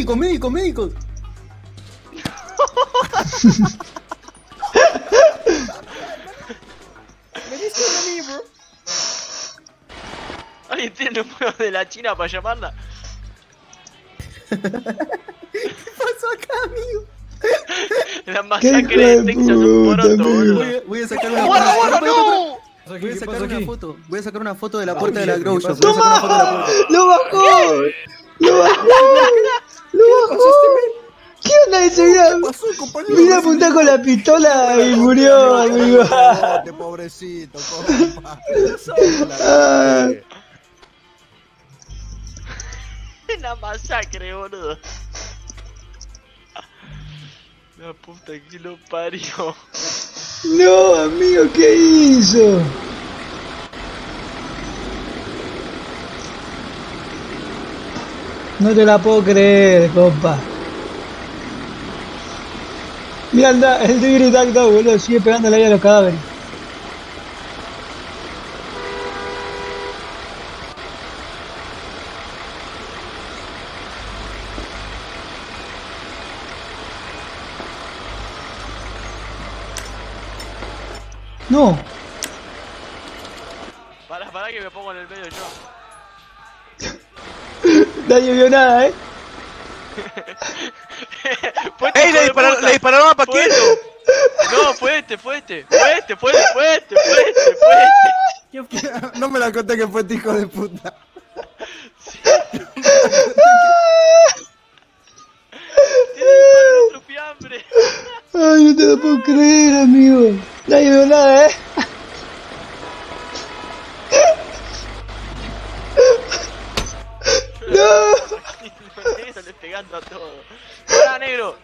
diste a mí, bro. ¿Alguien tiene el número de la China para llamarla? ¿Qué pasó acá, amigo? La masacre de Texas es un poroto, boludo. Voy a sacar una ¡Guarda, foto. no! Voy a sacar una foto de la puerta de la Grow Shop. ¡Toma! ¡Lo bajó! ¿Qué onda ese gran? Mira, apuntar con la pistola y murió, amigo. Pobrecito, compa. La masacre, boludo. La puta que lo parió. No, amigo, ¿qué hizo? No te la puedo creer, compa. Mira el Diggity Dog Dog, boludo, sigue pegándole ahí a los cadáveres. No. Pará que me pongo en el medio yo. Nadie vio nada, ¡Ey, le dispararon a Paquito! No, fue este. No me la conté que fue este hijo de puta. Ay, no te lo puedo creer, amigo. Nadie vio nada, No. Negro le pegando a todo. ¡Pará, negro!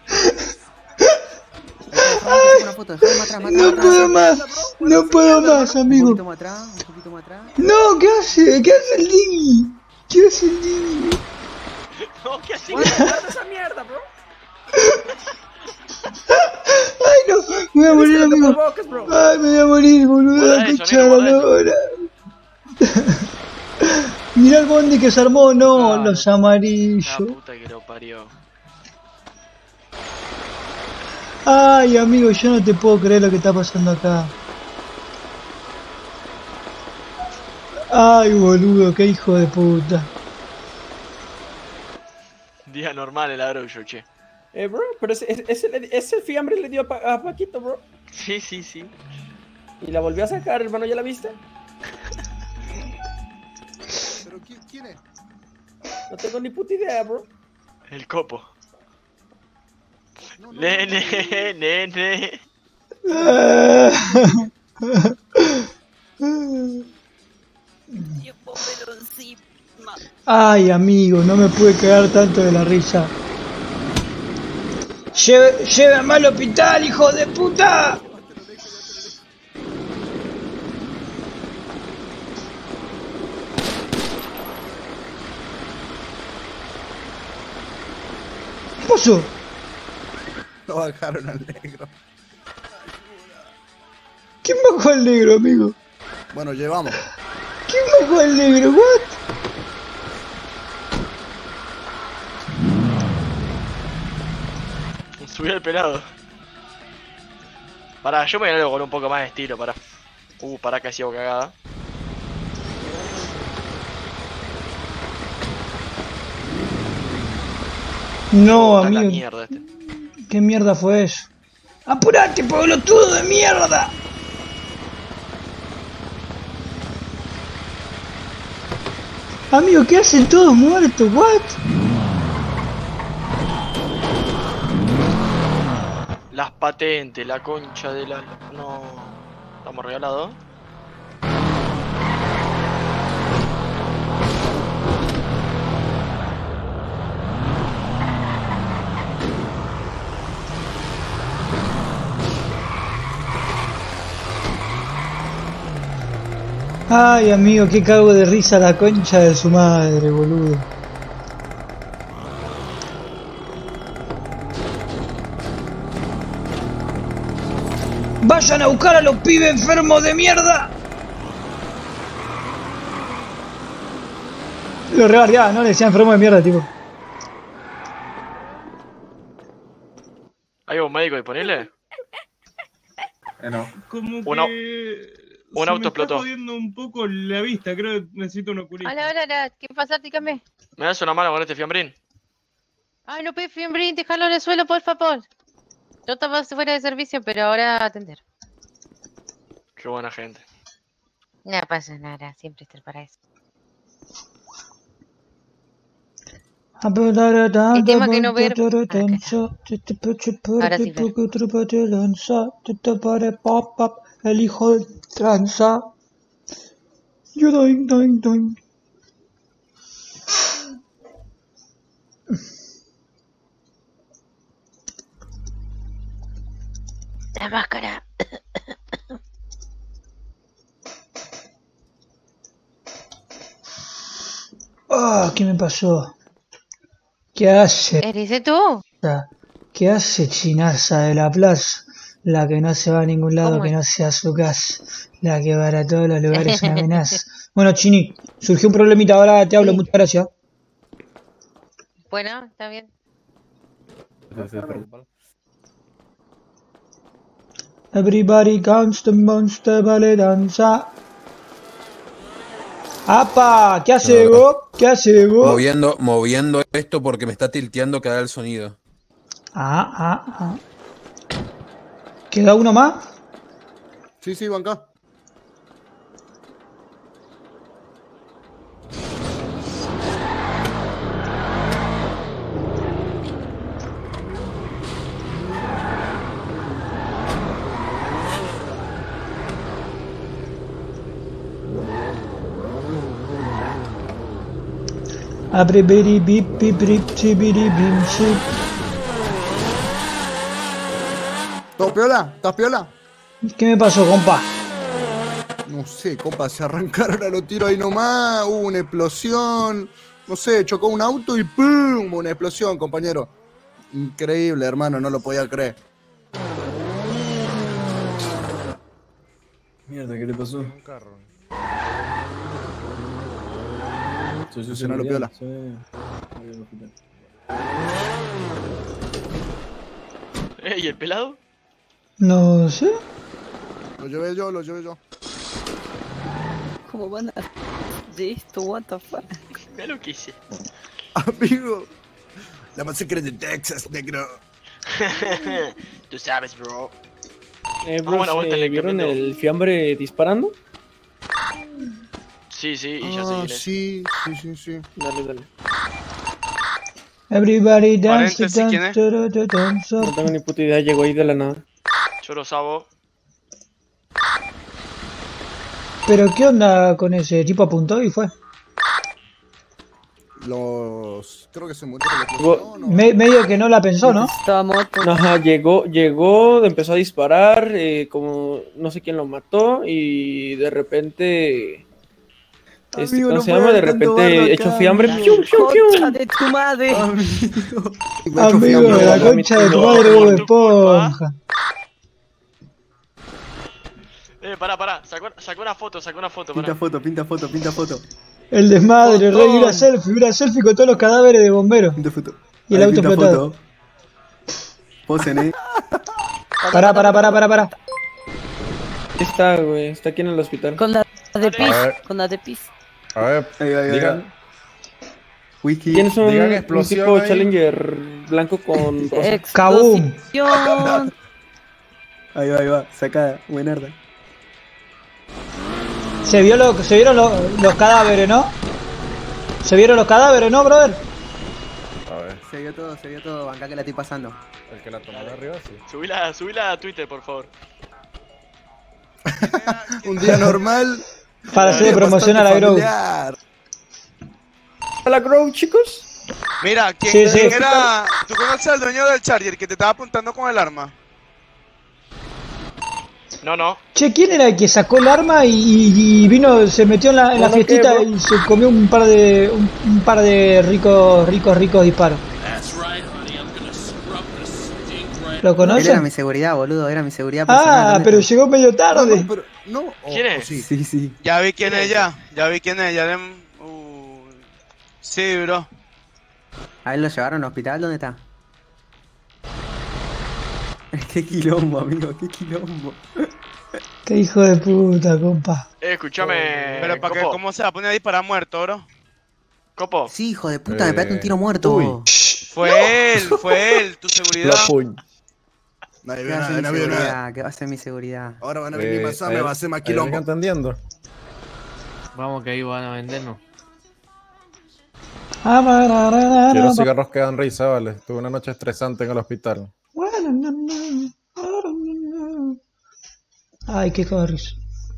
No puedo más, no puedo más, amigo. No, ¿qué hace? ¿Qué hace el Diggy? ¿Qué hace el Diggy? No, ¿qué hace? ¡Guarda esa mierda, bro! Ay, no, me voy a morir, amigo. Ay, me voy a morir, boludo, la concha de la lora. Mirá el bondi que se armó, no, los amarillos. La puta que lo parió. Ay, amigo, yo no te puedo creer lo que está pasando acá. Ay, boludo, qué hijo de puta. Día normal el Arroyo, che. Bro, pero ese fiambre le dio a Paquito, bro. Sí. Y la volvió a sacar, hermano, ¿ya la viste? ¿Pero quién es? No tengo ni puta idea, bro. El copo. Nene. Ay, amigo, no me pude cagar tanto de la risa. Llévame al hospital, hijo de puta. ¿Qué pasó? Lo bajaron al negro. ¿Quién bajó al negro, amigo? Bueno, llevamos. ¿Quién bajó al negro? ¿What? Subí al pelado. Pará, yo me voy a algo con un poco más de estilo, pará. Pará que hacía cagada. No, Está la amigo. mierda este. ¿Qué mierda fue eso? ¡Apurate, pelotudo de mierda! Amigo, ¿qué hacen todos muertos? ¿What? Las patentes, la concha de la... No... ¿Estamos regalados? Ay, amigo, qué cago de risa la concha de su madre, boludo. ¡Vayan a buscar a los pibes enfermos de mierda! Lo rebardeaba, ¿no? Le decía enfermo de mierda, tipo. ¿Hay un médico disponible? No. Como Uno- que... un se auto me explotó. está jodiendo un poco la vista, creo que necesito un oculista. Hola, ¿qué pasa? Dígame. ¿Me das una mano con este fiambrín? Ay, no puedes fiambrín, déjalo en el suelo, por favor. Yo estaba fuera de servicio, pero ahora a atender. Qué buena gente. No pasa nada, siempre estar para eso. El tema que no ver- Ahora sí, el hijo de tranza. Yo doing. La máscara. Ah, ¿qué me pasó? ¿Qué hace? ¿Eres tú? ¿Qué hace Chinaza de la plaza? La que no se va a ningún lado que no sea su casa. La que para todos los lugares una amenaza. Bueno, Chini, surgió un problemita, ahora te hablo, muchas gracias. Bueno, está bien. Everybody comes to monster, vale danza. ¡Apa! ¿Qué hace Ego? ¿Qué hace Ego? Moviendo esto porque me está tilteando cada el sonido. ¿Queda uno más? Sí, banca. Abribiri bip bip bip chibiri bim ship. ¿Estás piola? ¿Estás piola? ¿Qué me pasó, compa? No sé, compa, se arrancaron a los tiros ahí nomás, hubo una explosión, no sé, chocó un auto y ¡pum! Una explosión, compañero. Increíble, hermano, no lo podía creer. Mierda, ¿qué le pasó? Un carro. Se no lo piola. ¿Y el pelado? No sé. Lo llevé yo. ¿Cómo van a de esto? What the fuck? Mira lo que hice. Amigo, la masacre de Texas, negro. Tú sabes, bro. Bros, ¿vieron el fiambre disparando? Sí, y ya sí. Dale. Everybody dance, Paréntesis, ¿quién es? No tengo ni puta idea, llegó ahí de la nada. Choro Sabo. ¿Pero qué onda con ese tipo? Apuntó y fue. Creo que se murió. Medio que no la pensó, ¿no? Ajá, llegó, empezó a disparar, como no sé quién lo mató y de repente... Amigo, ¿cómo no se llama? puedo De ver tanto repente barro echó acá. fiambre. ¡Concha de tu madre! Amigo, la concha de tu madre, Bob Esponja. Pará. Sacó una foto, pará. Pinta foto. El desmadre, rey, una selfie con todos los cadáveres de bomberos. Y el auto explotado. Posen, Pará. Está, güey, está aquí en el hospital. Con la de pis. A ver, digan. Wiki. ¿Tienes un explosión tipo ahí? Challenger blanco con rosa? ¡Kaboom! Ahí va, saca, buenarda. ¿Se vieron los cadáveres, no? ¿Se vieron los cadáveres, no, brother? A ver, Se vio todo, banca que la estoy pasando. el que la tomó de arriba, sí. Subila a Twitter, por favor. Un día normal. Para hacer promoción a la Grow. ¿A la Grow, chicos? Mira, Sí. ¿quién era? ¿Tú conoces al dueño del Charger que te estaba apuntando con el arma? No. Che, ¿quién era el que sacó el arma y vino, se metió en la fiestita y se comió un par de ricos disparos? ¿Lo Él conocen? era mi seguridad, boludo, era mi seguridad Ah, personal. pero llegó medio tarde. ¿Quién es? Sí. Ya vi quién es ya. Sí, bro. ¿A él lo llevaron al hospital? ¿Dónde está? Qué quilombo, amigo, qué quilombo. Qué hijo de puta, compa. Escúchame. Pero para qué, Copo. ¿cómo se va a poner a disparar muerto, bro? Copo. Sí, hijo de puta, me pegaste un tiro muerto. Uy. Fue él, tu seguridad. Nadie ¿Qué vio va a ser mi nada. seguridad? ¿Qué va a ser mi seguridad? Ahora van a venir más me va a hacer más quilombo. entendiendo. Vamos que ahí van a vendernos. Y los cigarros quedan risa, vale. Tuve una noche estresante en el hospital. Ay, qué hijo de risa.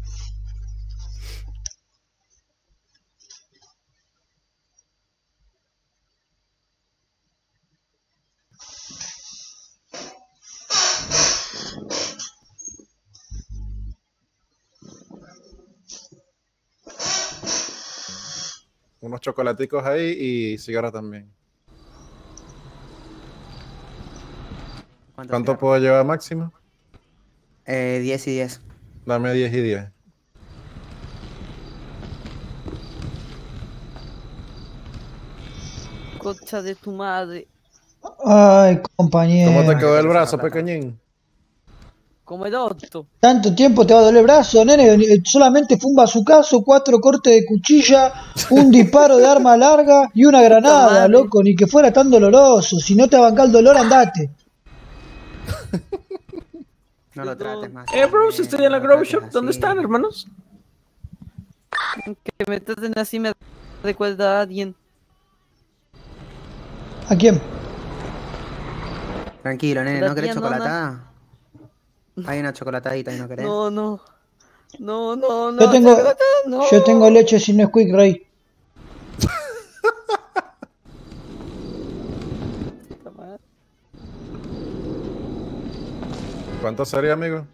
Unos chocolaticos ahí y cigarros también. ¿Cuánto puedo llevar máximo? 10 y 10. Dame 10 y 10. Concha de tu madre. Ay, compañero. ¿Cómo te quedó el brazo, pequeñín? Como el otro. Tanto tiempo te va a doler el brazo, nene. Solamente fue un bazucazo, 4 cortes de cuchilla, un disparo de arma larga y una granada, loco. Ni que fuera tan doloroso. Si no te banca el dolor, andate. No lo trates más. Bros, estoy en la Grow Shop. ¿Dónde están, hermanos? Que me traten así me recuerda a alguien. ¿A quién? Tranquilo, nene, La ¿no querés tía Nona. chocolatada? Hay una chocolatadita y no querés. No. Yo tengo leche sin Nesquik, Rey. ¿Cuánto sería, amigo?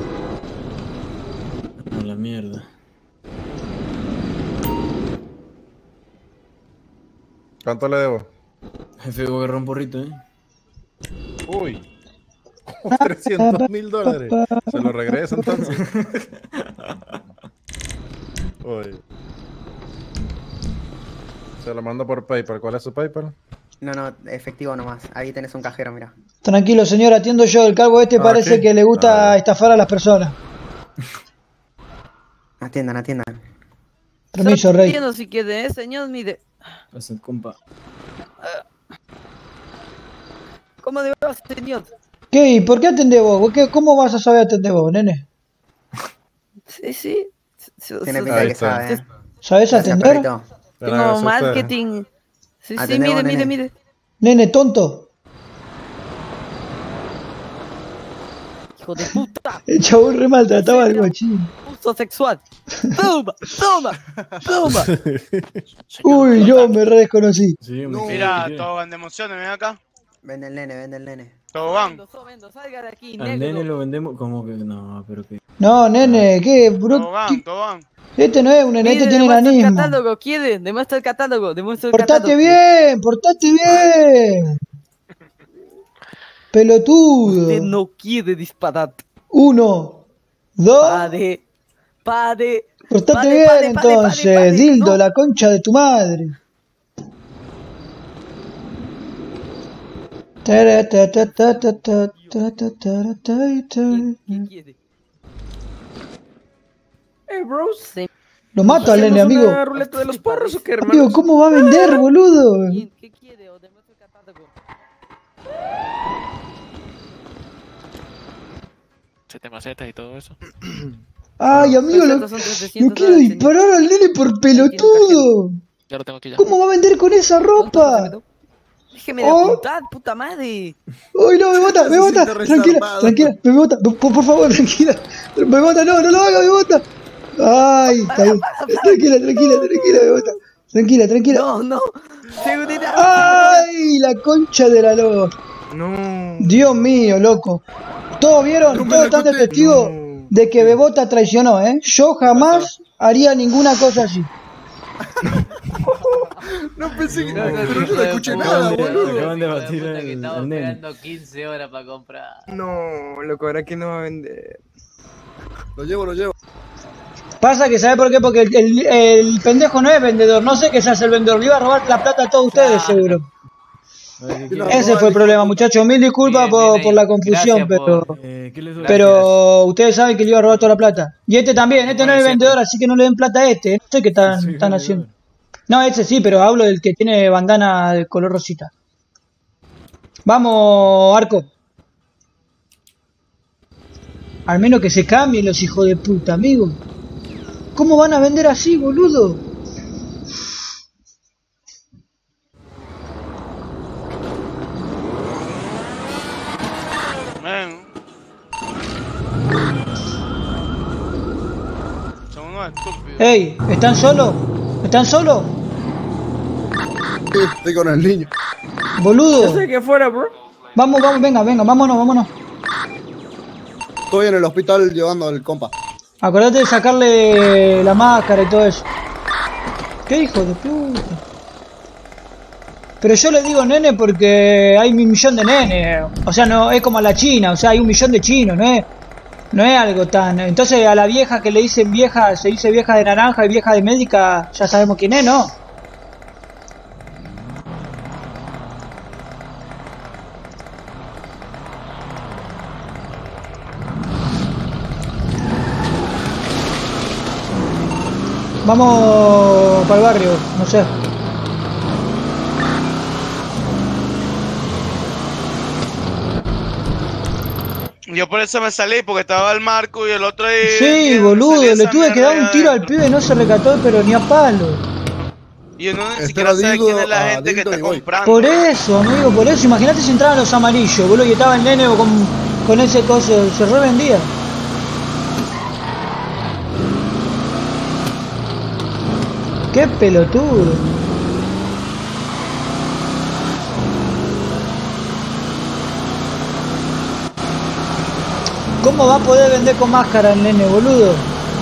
A la mierda. ¿Cuánto le debo? Jefe, voy a agarrar un porrito, Uy. $300,000. ¿Se lo regreso entonces? Uy. Se lo mando por PayPal. ¿Cuál es su PayPal? No, efectivo nomás. Ahí tenés un cajero, mira. Tranquilo, señor, atiendo yo. El calvo este parece que le gusta estafar a las personas. Atiendan. Permiso, Rey. Entiendo si quiere, señor, mire. Pasa, compa. ¿Cómo le va, señor? ¿Qué? ¿Y por qué atendés vos? ¿Cómo vas a saber atender vos, nene? Sí. Tiene pinta que sabe, ¿Sabés atender? Tengo marketing. Sí, mire. Nene, tonto. Hijo de puta. El chabón re maltrataba al guachín. Uso sexual. Toma. Uy, yo me re desconocí. Mira, Tobogán de emociones, ven acá. Vende el nene. Tobogán. Salga de aquí, Al nene lo vendemos como que no, pero que. No, nene, ¿qué? Tobogán. Este no es un nene, este tiene Demuestra el enanismo. catálogo, ¿quiere? Demuestra el catálogo. Portate bien. Pelotudo. Usted no quiere disparar. 1, 2. Pare. Portate bien entonces, dildo, no. La concha de tu madre. ¿Qué quiere? Bros. Lo mato al nene, amigo. ¿Una ruleta de los porros o qué, hermano? Amigo, ¿cómo va a vender, boludo? ¿Qué quiere? O demuestra el catálogo. Macetas y todo eso. Ay, amigo, no quiero disparar al nene por pelotudo. Ya lo tengo aquí ya. ¿Cómo va a vender con esa ropa? Déjeme de apuntar, puta madre. Uy, no, me bota. Tranquila, me bota, por favor, tranquila. Me bota, no lo haga, me bota. Ay, está bien. Tranquila, me bota. Tranquila. No, seguridad. Ay, la concha de la loca. No. Dios mío, loco. ¿Todos vieron? ¿Todos están de testigo de que Bebota traicionó, Yo jamás haría ninguna cosa así. No pensé que... Pero yo no escuché nada, boludo. Acaban de batir que estamos al nene. esperando 15 horas para comprar. No, loco, ahora que no va a vender. Lo llevo. Pasa que, ¿sabe por qué? Porque el pendejo no es vendedor. No sé qué se hace el vendedor. Le iba a robar la plata a todos ustedes, seguro. Ese fue el problema, muchachos. Mil disculpas por la confusión, pero ustedes saben que le iba a robar toda la plata. Y este también, este no es el vendedor, así que no le den plata a este. No sé qué están haciendo. No, ese sí, pero hablo del que tiene bandana de color rosita. Vamos, Arco. Al menos que se cambien los hijos de puta, amigo. ¿Cómo van a vender así, boludo? Son unos estúpidos. Ey, ¿están solos? Estoy con el niño. Boludo. Yo sé que fuera, bro. Vamos, venga, vámonos. Estoy en el hospital llevando al compa. Acordate de sacarle la máscara y todo eso. ¿Qué hijo de puta? Pero yo le digo nene porque hay 1.000.000 de nenes. O sea, no es como la China, o sea, hay 1.000.000 de chinos, no es algo tan... Entonces a la vieja que le dicen vieja, se dice vieja de naranja y vieja de médica, ya sabemos quién es, ¿no? Vamos para el barrio, no sé. Yo por eso me salí, porque estaba el Marco y el otro ahí. Sí, boludo, le tuve que dar un tiro al pibe, no se recató, pero ni a palo. Y uno ni siquiera sabe quién es la gente que está comprando. Por eso, amigo, por eso. Imagínate si entraban los amarillos, boludo, y estaba el nene con ese coso, se revendía. Qué pelotudo. ¿Cómo va a poder vender con máscara el nene, boludo?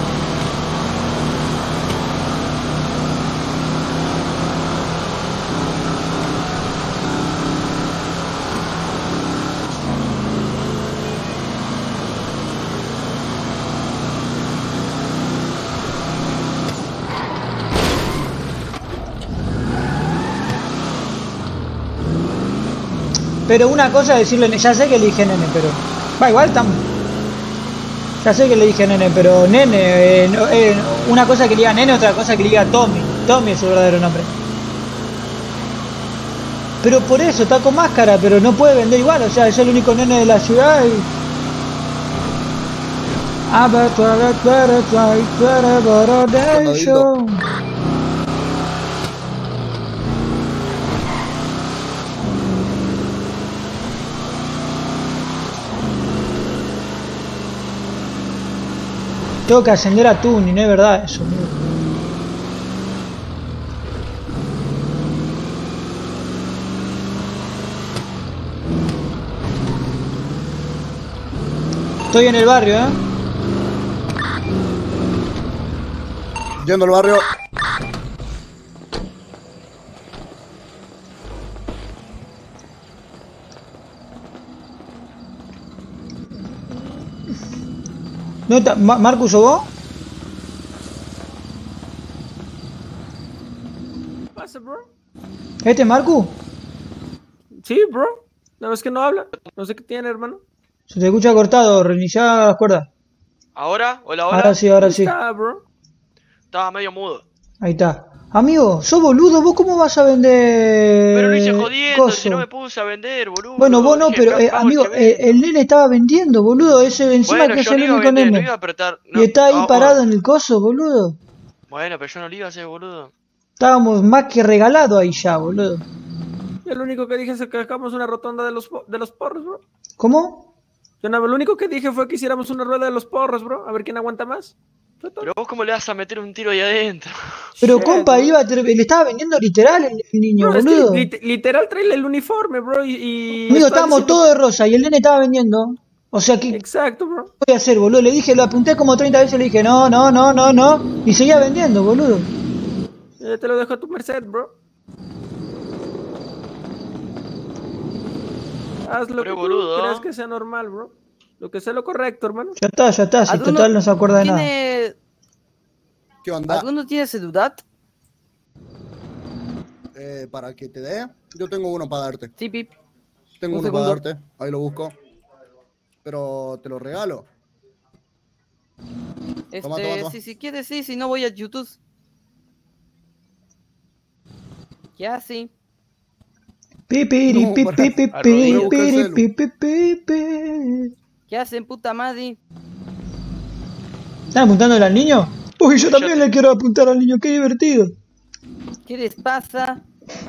Pero una cosa es decirle, ya sé que le dije nene, pero... Va, igual estamos... Ya sé que le dije nene, pero nene... una cosa que le diga nene, otra cosa que le diga Tommy. Tommy es su verdadero nombre. Pero por eso, está con máscara, pero no puede vender igual, o sea, es el único nene de la ciudad y... Tengo que ascender a Tuni, no es verdad eso, amigo. Estoy en el barrio, Yendo al barrio. ¿Dónde está? ¿Marcus o vos? ¿Qué pasa, bro? ¿Este es Marcus? Sí, bro. La vez que no habla. No sé qué tiene, hermano. Se te escucha cortado, reiniciar las cuerdas. ¿Ahora? ¿Hola, ahora? Ahora sí, ahora sí. Está, bro. Estaba medio mudo. Ahí está. Amigo, sos boludo, ¿vos cómo vas a vender...? Pero lo hice jodiendo, coso? si no me puse a vender, boludo. Bueno, vos no, Dije, pero pago amigo, el que vende. el nene estaba vendiendo, boludo, ese encima Bueno, que es yo el no iba a único vender, no nene. iba a apretar. Y está ahí no, parado en el coso, boludo. Bueno, pero yo no lo iba a hacer, boludo. Estábamos más que regalados ahí ya, boludo. Yo lo único que dije es que hagamos una rotonda de los porros, bro. ¿Cómo? Yo no, lo único que dije fue que hiciéramos una rueda de los porros, bro. A ver quién aguanta más. Pero vos cómo le vas a meter un tiro ahí adentro. Pero compa, le estaba vendiendo literal el niño, No, es boludo. que literal trae el uniforme, bro. Y Amigo, está estábamos diciendo- todos de rosa y el nene estaba vendiendo. O sea, ¿qué Exacto, bro. voy a hacer, boludo? Le dije, lo apunté como 30 veces, le dije, no. Y seguía vendiendo, boludo. Te lo dejo a tu merced, bro. Haz lo Pero, que boludo. tú creas que sea normal, bro. Lo que sea lo correcto, hermano. Ya está, si ¿Alguno total no se acuerda de nada. tiene- ¿Qué onda? ¿Alguno tiene celular? Para que te dé, yo tengo uno para darte. Sí, Pip. Tengo Un uno para segundo. darte, ahí lo busco. Pero te lo regalo. Toma. Si quieres, sí, si no voy a YouTube. Ya, sí. Pipiri, No, para- pipiri, Voy a buscar el celu. pipiri. ¿Qué hacen, puta madre? ¿Están apuntándole al niño? Uy, yo también le quiero apuntar al niño, qué divertido. ¿Qué les pasa?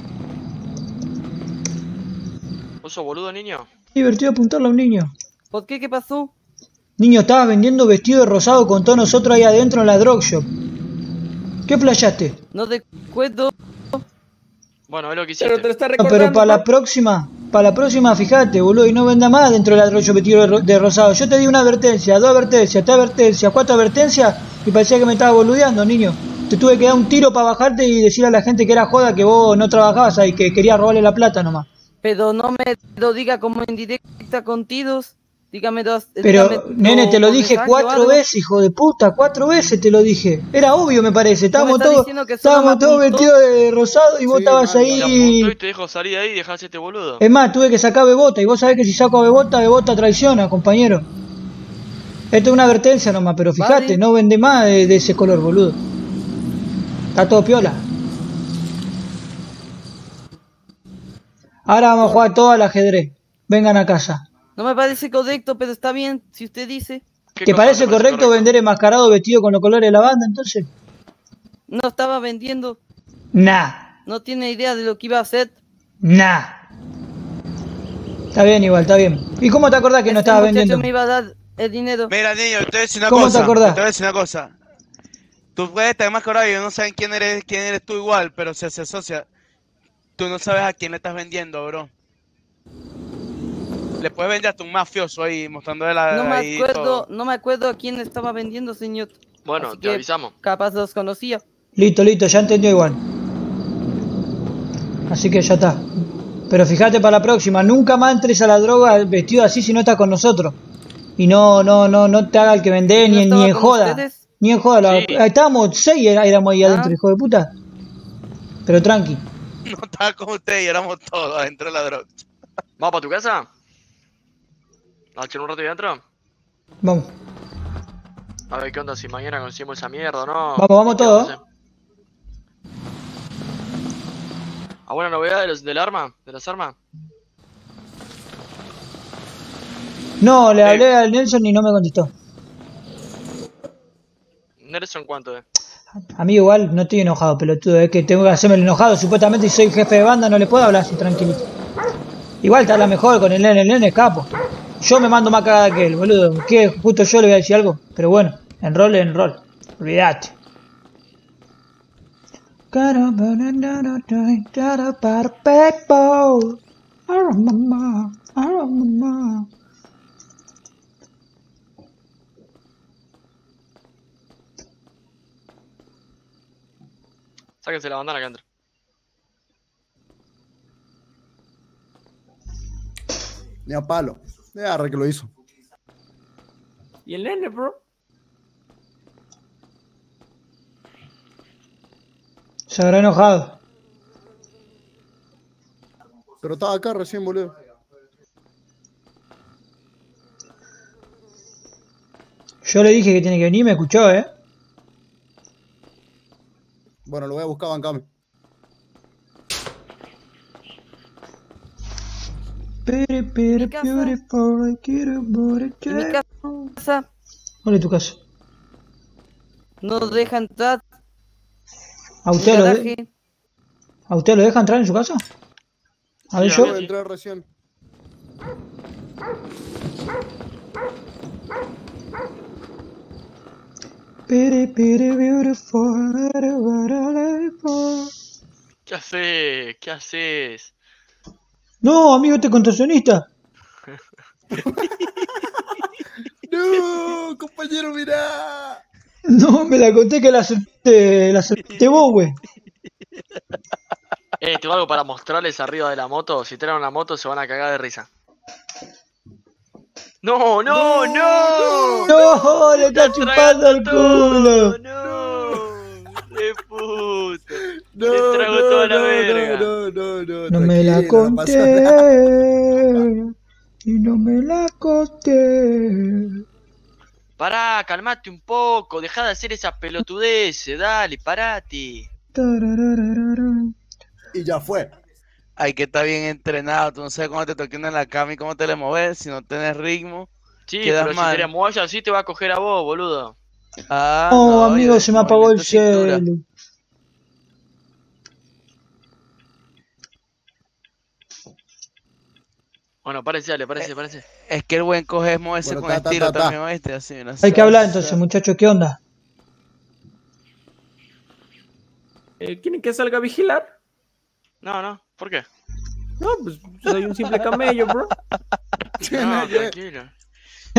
¿Vos sos boludo, niño? Qué divertido apuntarle a un niño. ¿Por qué? ¿Qué pasó? Niño, estabas vendiendo vestido de rosado con todos nosotros ahí adentro en la drug shop. ¿Qué flashaste? No te acuerdo. Bueno, es lo que hiciste. Pero te lo está No, recordando. pero para la próxima, fíjate, boludo, y no venda más dentro de la drug shop vestido de rosado. Yo te di una advertencia, 2 advertencias, 3 advertencias, 4 advertencias y parecía que me estaba boludeando, niño. Te tuve que dar un tiro para bajarte y decirle a la gente que era joda, que vos no trabajabas ahí, que querías robarle la plata nomás. Pero no me lo diga como en directa con tiros. Dígame dos. Pero, nene, te lo por dije mensaje o 4 algo. veces, hijo de puta, 4 veces te lo dije. Era obvio, me parece. Estábamos estás todos, diciendo que solo estábamos me todos apuntó? vestidos de rosado y vos estabas Te apuntó ahí. y te dijo salir de ahí y dejás este boludo. Es más, tuve que sacar a Bebota, y vos sabés que si saco a Bebota traiciona, compañero. Esto es una advertencia nomás, pero fíjate, Vale. no vende más de ese color, boludo. Está todo piola. Ahora vamos a jugar todo al ajedrez. Vengan a casa. No me parece correcto, pero está bien, si usted dice. ¿Te parece correcto vender enmascarado vestido con los colores de la banda, entonces? No estaba vendiendo. Nah, No tiene idea de lo que iba a hacer. nah. Está bien igual, está bien. ¿Y cómo te acordás que no estabas Muchacho vendiendo? me iba a dar el dinero. Mira, niño, te voy a decir una ¿Cómo te cosa. acordás? Te voy a decir una cosa. Tú puedes estar más corado y no saben quién eres tú igual, pero si se asocia, tú no sabes a quién le estás vendiendo, bro. Le puedes vender hasta un mafioso ahí, mostrándole la... No me ahí acuerdo, todo. no me acuerdo a quién estaba vendiendo, señor. Bueno, Así te que avisamos. Capaz los conocía. Listo, ya entendió igual. Así que ya está. Pero fíjate para la próxima, nunca más entres a la droga vestido así si no estás con nosotros. Y no te haga el que vendés ni en joda. ustedes? Ni en joda. Sí. Estábamos 6 éramos ahí adentro, hijo de puta. Pero tranqui. No estaba con usted y éramos todos adentro de la droga. ¿Vamos para tu casa? ¿A echar un rato ahí adentro? Vamos. A ver qué onda, si mañana conseguimos esa mierda o no. Vamos ¿Qué todos. vamos a hacer? ¿Alguna novedad del arma? ¿De las armas? No, le hablé al Nelson y no me contestó. ¿Nelson cuánto es? Amigo, igual no estoy enojado, pelotudo. Es que tengo que hacerme el enojado. Supuestamente si soy jefe de banda no le puedo hablar así tranquilito. Igual te habla mejor con el nene es capo. Yo me mando más cagada que él, boludo. Que justo yo le voy a decir algo. Pero bueno, en rol. Olvídate. Sáquense la bandana acá adentro. Ni a palo. Arre que lo hizo. ¿Y el nene, bro? Se habrá enojado. Pero estaba acá recién, boludo. Yo le dije que tiene que venir y me escuchó, Bueno, lo voy a buscar, bancame. En mi casa ¿Cuál es tu casa? no deja entrar. ¿A usted lo Garaje. ¿A usted lo deja entrar en su casa? A ver, yo. Voy a entrar recién. ¿Qué haces? ¿Qué haces? No, amigo, este contorsionista. No, compañero, mirá. No, me la conté que la solté vos, güey. Tengo algo para mostrarles arriba de la moto. Si traen una moto se van a cagar de risa. ¡No, no, no! No, le está chupando el culo. ¡De puta! Le trago toda la verga. No me la conté. Y no me la conté. Pará, calmate un poco. Dejá de hacer esa pelotudez. Dale, parate. Y ya fue. Hay que estar bien entrenado. Tú no sabes cómo te toque en la cama y cómo te le moves. Si no tenés ritmo, Sí, quedas pero mal. si te la mueves así te va a coger a vos, boludo. Ah, No, amigo, y se me apagó el movimiento cintura. celu. Bueno, parece, dale, parece. Es que el buen coge es moverse Bueno, con ta, estilo ta, ta. también, ¿oíste? Así, mira, Hay que hablar entonces, muchachos, ¿qué onda? ¿Quieren que salga a vigilar? No, ¿por qué? No, pues soy un simple camello, bro. No, tranquilo.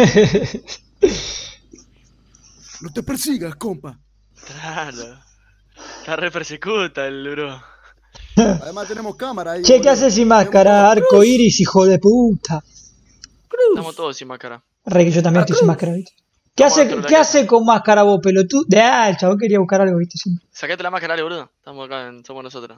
No te persigas, compa. Claro. Está re persecuta el bro. Además tenemos cámara ahí. Che, ¿qué haces sin máscara? Arco iris, hijo de puta. Estamos todos sin máscara. Re que yo también estoy sin máscara, ¿viste? ¿Qué hace con máscara vos, pelotudo? El chabón quería buscar algo, ¿viste? Siempre. Sacate la máscara, dale, boludo. Estamos acá, somos nosotros.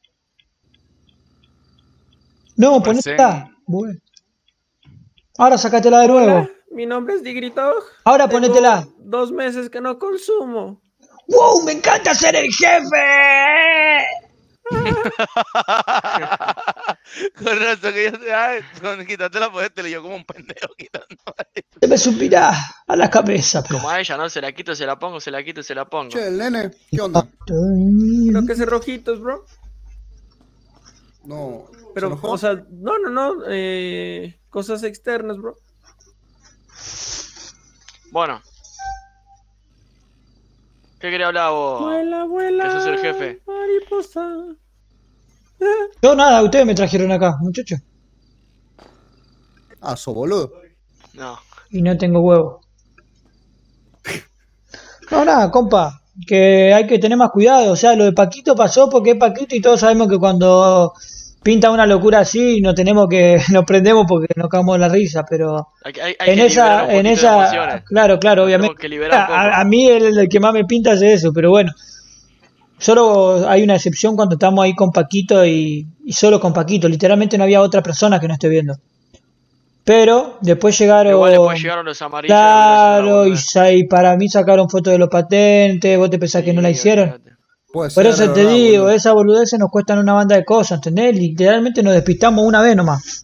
No, ponetela. Bueno. Ahora sacátela de nuevo. Hola, mi nombre es Digrito. Ahora ponétela. Tengo 2 meses que no consumo. ¡Wow! ¡Me encanta ser el jefe! Con razón que yo con quitarte la podete le yo como un pendejo quitando. Se me subirá a la cabeza. Pero... Como a ella, ¿no? Se la quito, se la pongo, se la quito, se la pongo. Che, el nene, ¿qué onda? Creo que es rojitos, bro. No. Pero, o sea, no. Cosas externas, bro. Bueno. ¿Qué quería hablar vos? Vuela, que sos el jefe. mariposa. No, nada, ustedes me trajeron acá, muchachos. Ah, sos boludo. No. Y no tengo huevo. No, nada, compa. Que hay que tener más cuidado. O sea, lo de Paquito pasó porque es Paquito y todos sabemos que cuando pinta una locura así nos prendemos porque nos cagamos de la risa, pero hay que liberar un poquito de emociones. Claro, obviamente. Que liberar un poco. A mí el que más me pinta es eso, pero bueno. Solo hay una excepción cuando estamos ahí con Paquito y solo con Paquito. Literalmente no había otra persona que no esté viendo. Pero después llegaron... Igual después llegaron los amarillos. Claro, y para mí sacaron fotos de los patentes. ¿Vos te pensás que no la hicieron? Por eso te digo, esas boludeces nos cuestan una banda de cosas, ¿entendés? Literalmente nos despistamos una vez nomás.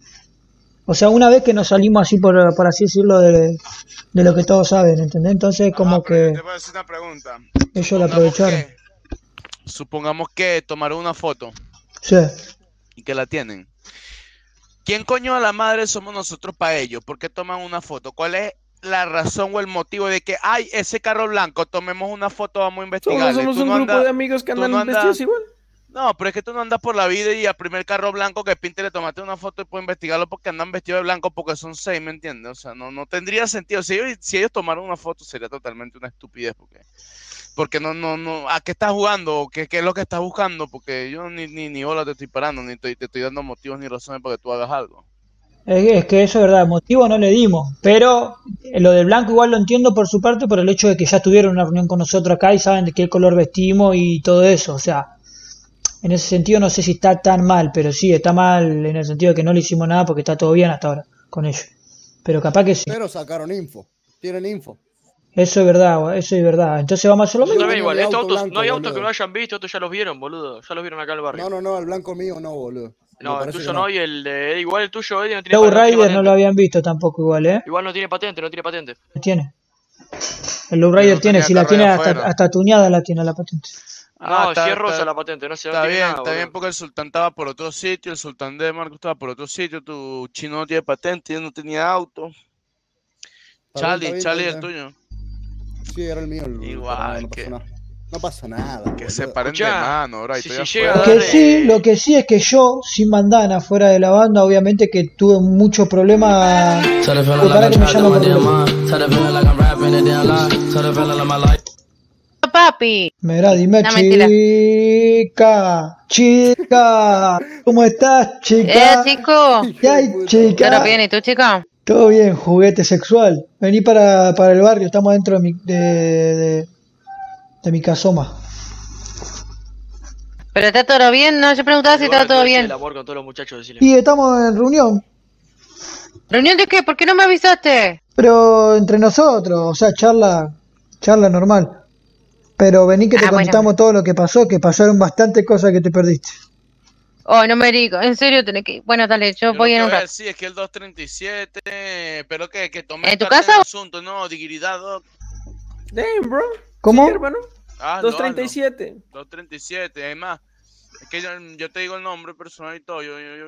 O sea, una vez que nos salimos así, por así decirlo, de lo que todos saben, ¿entendés? Entonces como que... Te voy a hacer una pregunta. Ellos la aprovecharon. Supongamos que tomaron una foto. Sí. Y que la tienen. ¿Quién coño a la madre somos nosotros para ellos? ¿Por qué toman una foto? ¿Cuál es la razón o el motivo de que, ay, ese carro blanco, tomemos una foto, vamos a investigar? Somos un grupo de amigos que andan vestidos igual. No, pero es que tú no andas por la vida y al primer carro blanco que pinte le tomaste una foto y puedes investigarlo porque andan vestidos de blanco porque son 6, ¿me entiendes? O sea, no tendría sentido. Si ellos tomaron una foto sería totalmente una estupidez porque no, ¿a qué estás jugando? ¿Qué es lo que estás buscando? Porque yo ni bola te estoy parando, ni te estoy dando motivos ni razones para que tú hagas algo. Es que eso es verdad, motivo no le dimos, pero lo del blanco igual lo entiendo por su parte por el hecho de que ya tuvieron una reunión con nosotros acá y saben de qué color vestimos y todo eso, o sea, en ese sentido no sé si está tan mal, pero sí, está mal en el sentido de que no le hicimos nada porque está todo bien hasta ahora con ellos, pero capaz que sí. Pero sacaron info, tienen info. Eso es verdad, entonces vamos a hacer lo mismo. Igual, no hay autos que no hayan visto, estos ya los vieron, boludo, ya los vieron acá al barrio. No, el blanco mío no, boludo. No, el tuyo no, y el de Eddie, igual el tuyo Eddie no tiene Low Rider no lo habían visto tampoco igual, ¿eh? Igual no tiene patente. Tiene. El Low Rider tiene, si la tiene hasta tuñada la tiene la patente. No, si es rosa la patente, no sé. Está bien, está bien porque el sultán estaba por otro sitio, el sultán de Marco estaba por otro sitio, tu chino no tiene patente, yo no tenía auto. Charlie, el tuyo. Sí, era el mío. Igual, no pasa nada. Que se paren de mano, bro. Lo que sí es que yo, sin bandana, fuera de la banda, obviamente que tuve muchos problemas. Para que me Papi. Mira, dime, chica. ¿Cómo estás, chica? Chico. ¿Qué hay, chica? ¿Todo bien? ¿Y tú, chica? Todo bien, juguete sexual. Vení para el barrio, estamos dentro de mi casoma. ¿Pero está todo bien? No, yo preguntaba si estaba todo bien. El amor con todos los muchachos, Y estamos en reunión. ¿Reunión de qué? ¿Por qué no me avisaste? Pero entre nosotros, o sea, charla normal. Pero vení que te contamos todo lo que pasó, que pasaron bastantes cosas que te perdiste. Oh, no me digo, en serio tenés que... Bueno, dale, yo voy en un rato. Sí, es que el 237, pero que tomé ¿En tu casa? El asunto, no, dignidad, doc. Damn, bro. ¿Cómo? Sí, hermano. 237. 237, además. Es que yo te digo el nombre personal y todo.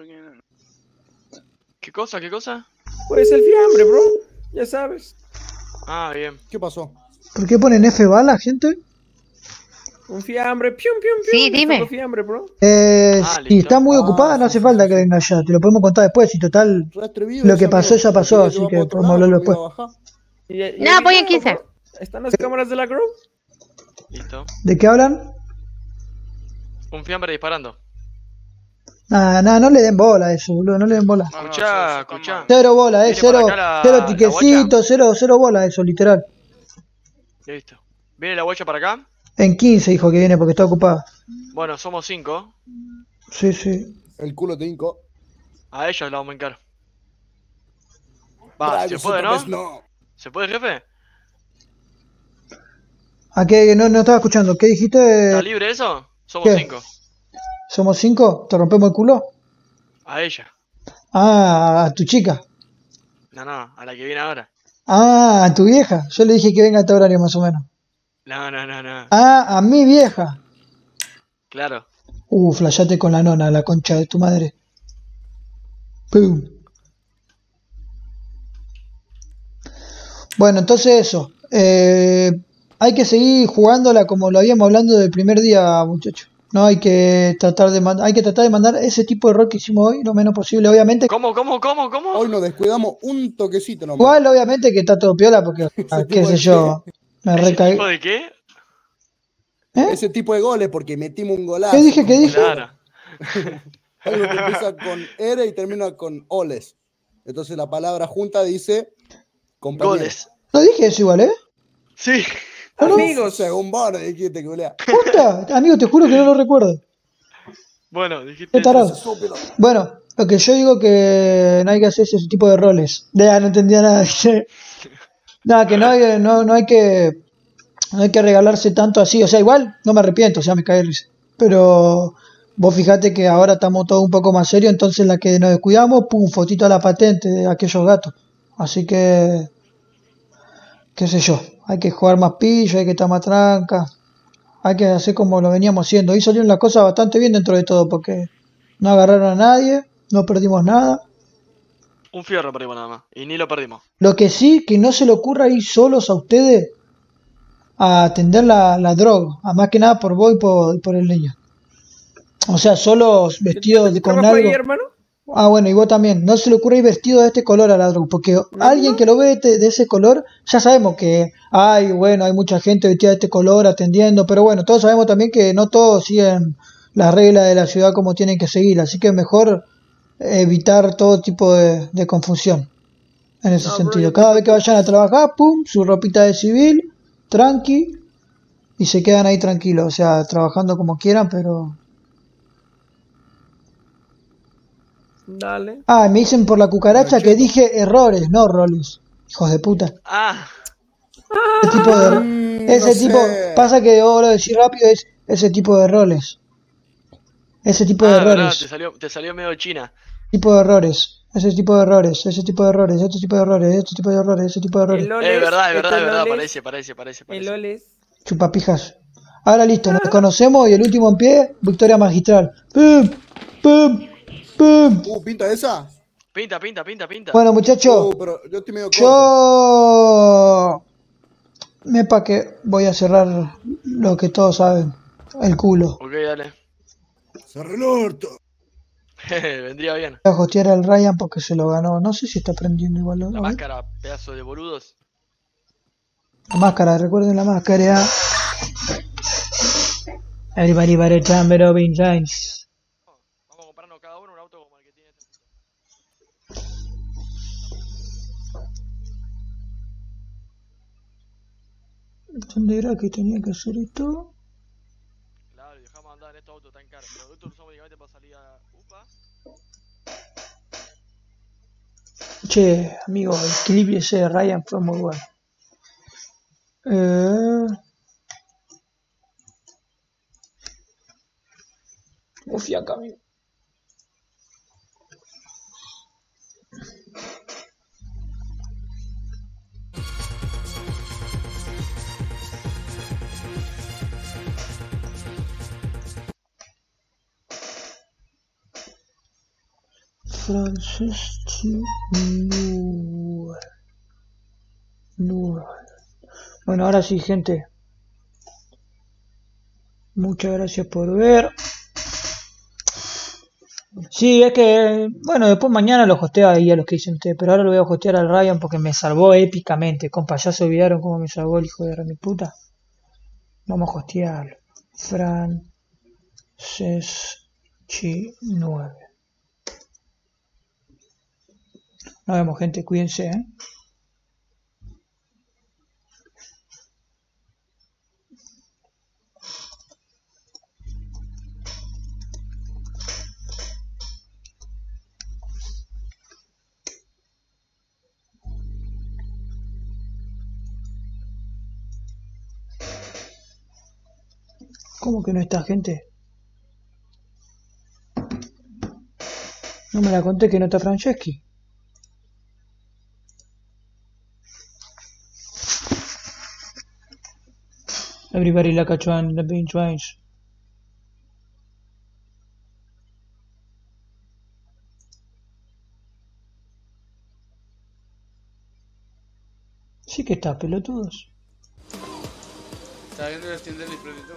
¿Qué cosa? Pues el fiambre, bro. Ya sabes. Ah, bien. ¿Qué pasó? ¿Por qué ponen F bala, gente? Un fiambre, pium. Sí, dime. Fiambre, bro. Si está muy ocupada, no hace falta que venga ya. Te lo podemos contar después. Y total, lo que pasó ya pasó, así que podemos hablarlo después. No, voy en 15. ¿Están las cámaras de la group? Listo. ¿De qué hablan? Un fiambre disparando. Nah, no le den bola a eso, boludo, no le den bola. Escuchá. Cero bola, Viene cero, por acá cero la tiquecito, cero bola eso, literal. Listo. ¿Viene la guacha para acá? En 15 dijo que viene porque está ocupada. Bueno, somos 5. Sí. El culo te hinco. A ellos la vamos a encar. Va, ¿se puede, no? ¿Se puede, jefe? ¿A qué? No estaba escuchando. ¿Qué dijiste? ¿Está libre eso? Somos ¿Qué? 5. ¿Somos 5? ¿Te rompemos el culo? A ella. Ah, a tu chica. No, a la que viene ahora. Ah, a tu vieja. Yo le dije que venga a este horario más o menos. No. Ah, a mi vieja. Claro. Flayate con la nona, la concha de tu madre. Pum. Bueno, entonces eso. Hay que seguir jugándola como lo habíamos hablando del primer día, muchachos. No hay que tratar de mandar ese tipo de error que hicimos hoy lo menos posible, obviamente. ¿Cómo? Hoy nos descuidamos un toquecito nomás. Igual, obviamente que está todo piola porque, qué sé yo, me recaí. ¿Tipo de qué? Ese tipo de goles porque metimos un golazo. ¿Qué dije? Claro. Algo que empieza con R y termina con oles. Entonces la palabra junta dice compañero. Goles. No dije eso igual, ¿eh? Sí. Amigos, según vos dijiste que golea. Puta, amigo, te juro que no lo recuerdo. Bueno, dijiste. Qué tarado. Bueno, lo que yo digo que no hay que hacer ese tipo de roles. No entendía nada. Nada, que no hay que regalarse tanto así. O sea, igual no me arrepiento, o sea, me cae risa. Pero vos fijate que ahora estamos todos un poco más serios, entonces la que nos descuidamos, pum, fotito a la patente de aquellos gatos. Así que, qué sé yo, hay que jugar más pillo, hay que estar más tranca, hay que hacer como lo veníamos haciendo. Hoy salieron las cosas bastante bien dentro de todo, porque no agarraron a nadie, no perdimos nada. Un fierro perdimos nada más, y ni lo perdimos. Lo que sí, que no se le ocurra ir solos a ustedes a atender la droga, a más que nada por vos y por el niño. O sea, solos vestidos con algo. Ahí, hermano? Ah, bueno, y vos también. No se le ocurre ir vestido de este color a la droga, porque alguien que lo ve de ese color, ya sabemos que hay mucha gente vestida de este color atendiendo, pero bueno, todos sabemos también que no todos siguen las reglas de la ciudad como tienen que seguir, así que mejor evitar todo tipo de confusión en ese sentido. Cada vez que vayan a trabajar, pum, su ropita de civil, tranqui, y se quedan ahí tranquilos, o sea, trabajando como quieran, pero... Dale. Ah, me dicen por la cucaracha que dije errores, no roles. Hijos de puta. Ah. Ese tipo, pasa que yo lo decir rápido, es ese tipo de roles. Ese tipo de errores. Verdad, te salió medio china. Tipo de errores. Ese tipo de errores, ese tipo de errores, este tipo de errores, este tipo de errores, ese tipo de errores. Es verdad, parece. El Oles. Chupapijas. Ahora listo, nos conocemos y el último en pie, victoria magistral. ¡Pum! ¡Pum! ¡Pum! ¿Pinta esa? Pinta. Bueno, muchachos, pero yo estoy medio yo... Mepa que voy a cerrar lo que todos saben, el culo. Ok, dale. Cerré el orto. Vendría bien. Voy a hostear al Ryan porque se lo ganó. No sé si está prendiendo igual. La máscara, pedazo de boludos. La máscara, recuerden la máscara. Everybody better jump it up in times. Vamos a comprarnos cada uno un auto como el que tiene. ¿Dónde era que tenía que hacer esto? Claro, dejamos andar en estos autos tan caros. Pero estos usamos únicamente para salir a UPA. Che, amigo, el clip ese de Ryan fue muy bueno. Uf, acá, amigo. Francis Newell. Bueno, ahora sí, gente. Muchas gracias por ver. Sí, es que, bueno, después mañana lo hosteo ahí a los que dicen ustedes, pero ahora lo voy a hostear al Ryan porque me salvó épicamente. Compa, ya se olvidaron cómo me salvó el hijo de mi puta. Vamos a hostearlo. Fran 69. Nos vemos, gente, cuídense, ¿eh? ¿Cómo que no está, gente? No me la conté que no está Franceschi. Everybody like a trying the bean twice. Sí que está, pelotudos. Está viendo el Steam del y prendió.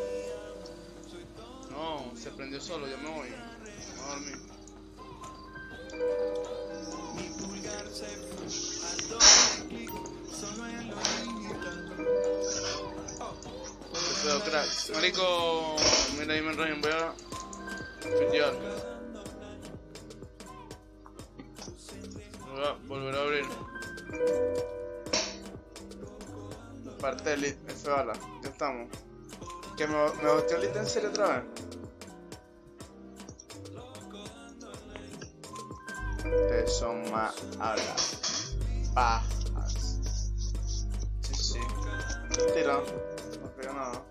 No, se prendió solo, ya me voy. Vamos a dormir. Qué pedo, crack. Marico, mira ahí me enrollen, voy a pitear. Voy a volver a abrir. Parte del lit, F bala, ya estamos. ¿Que me hosteó el lit en serio otra vez? Ustedes son más hablas. Pajas. Sí, sí. Tira, no pega nada.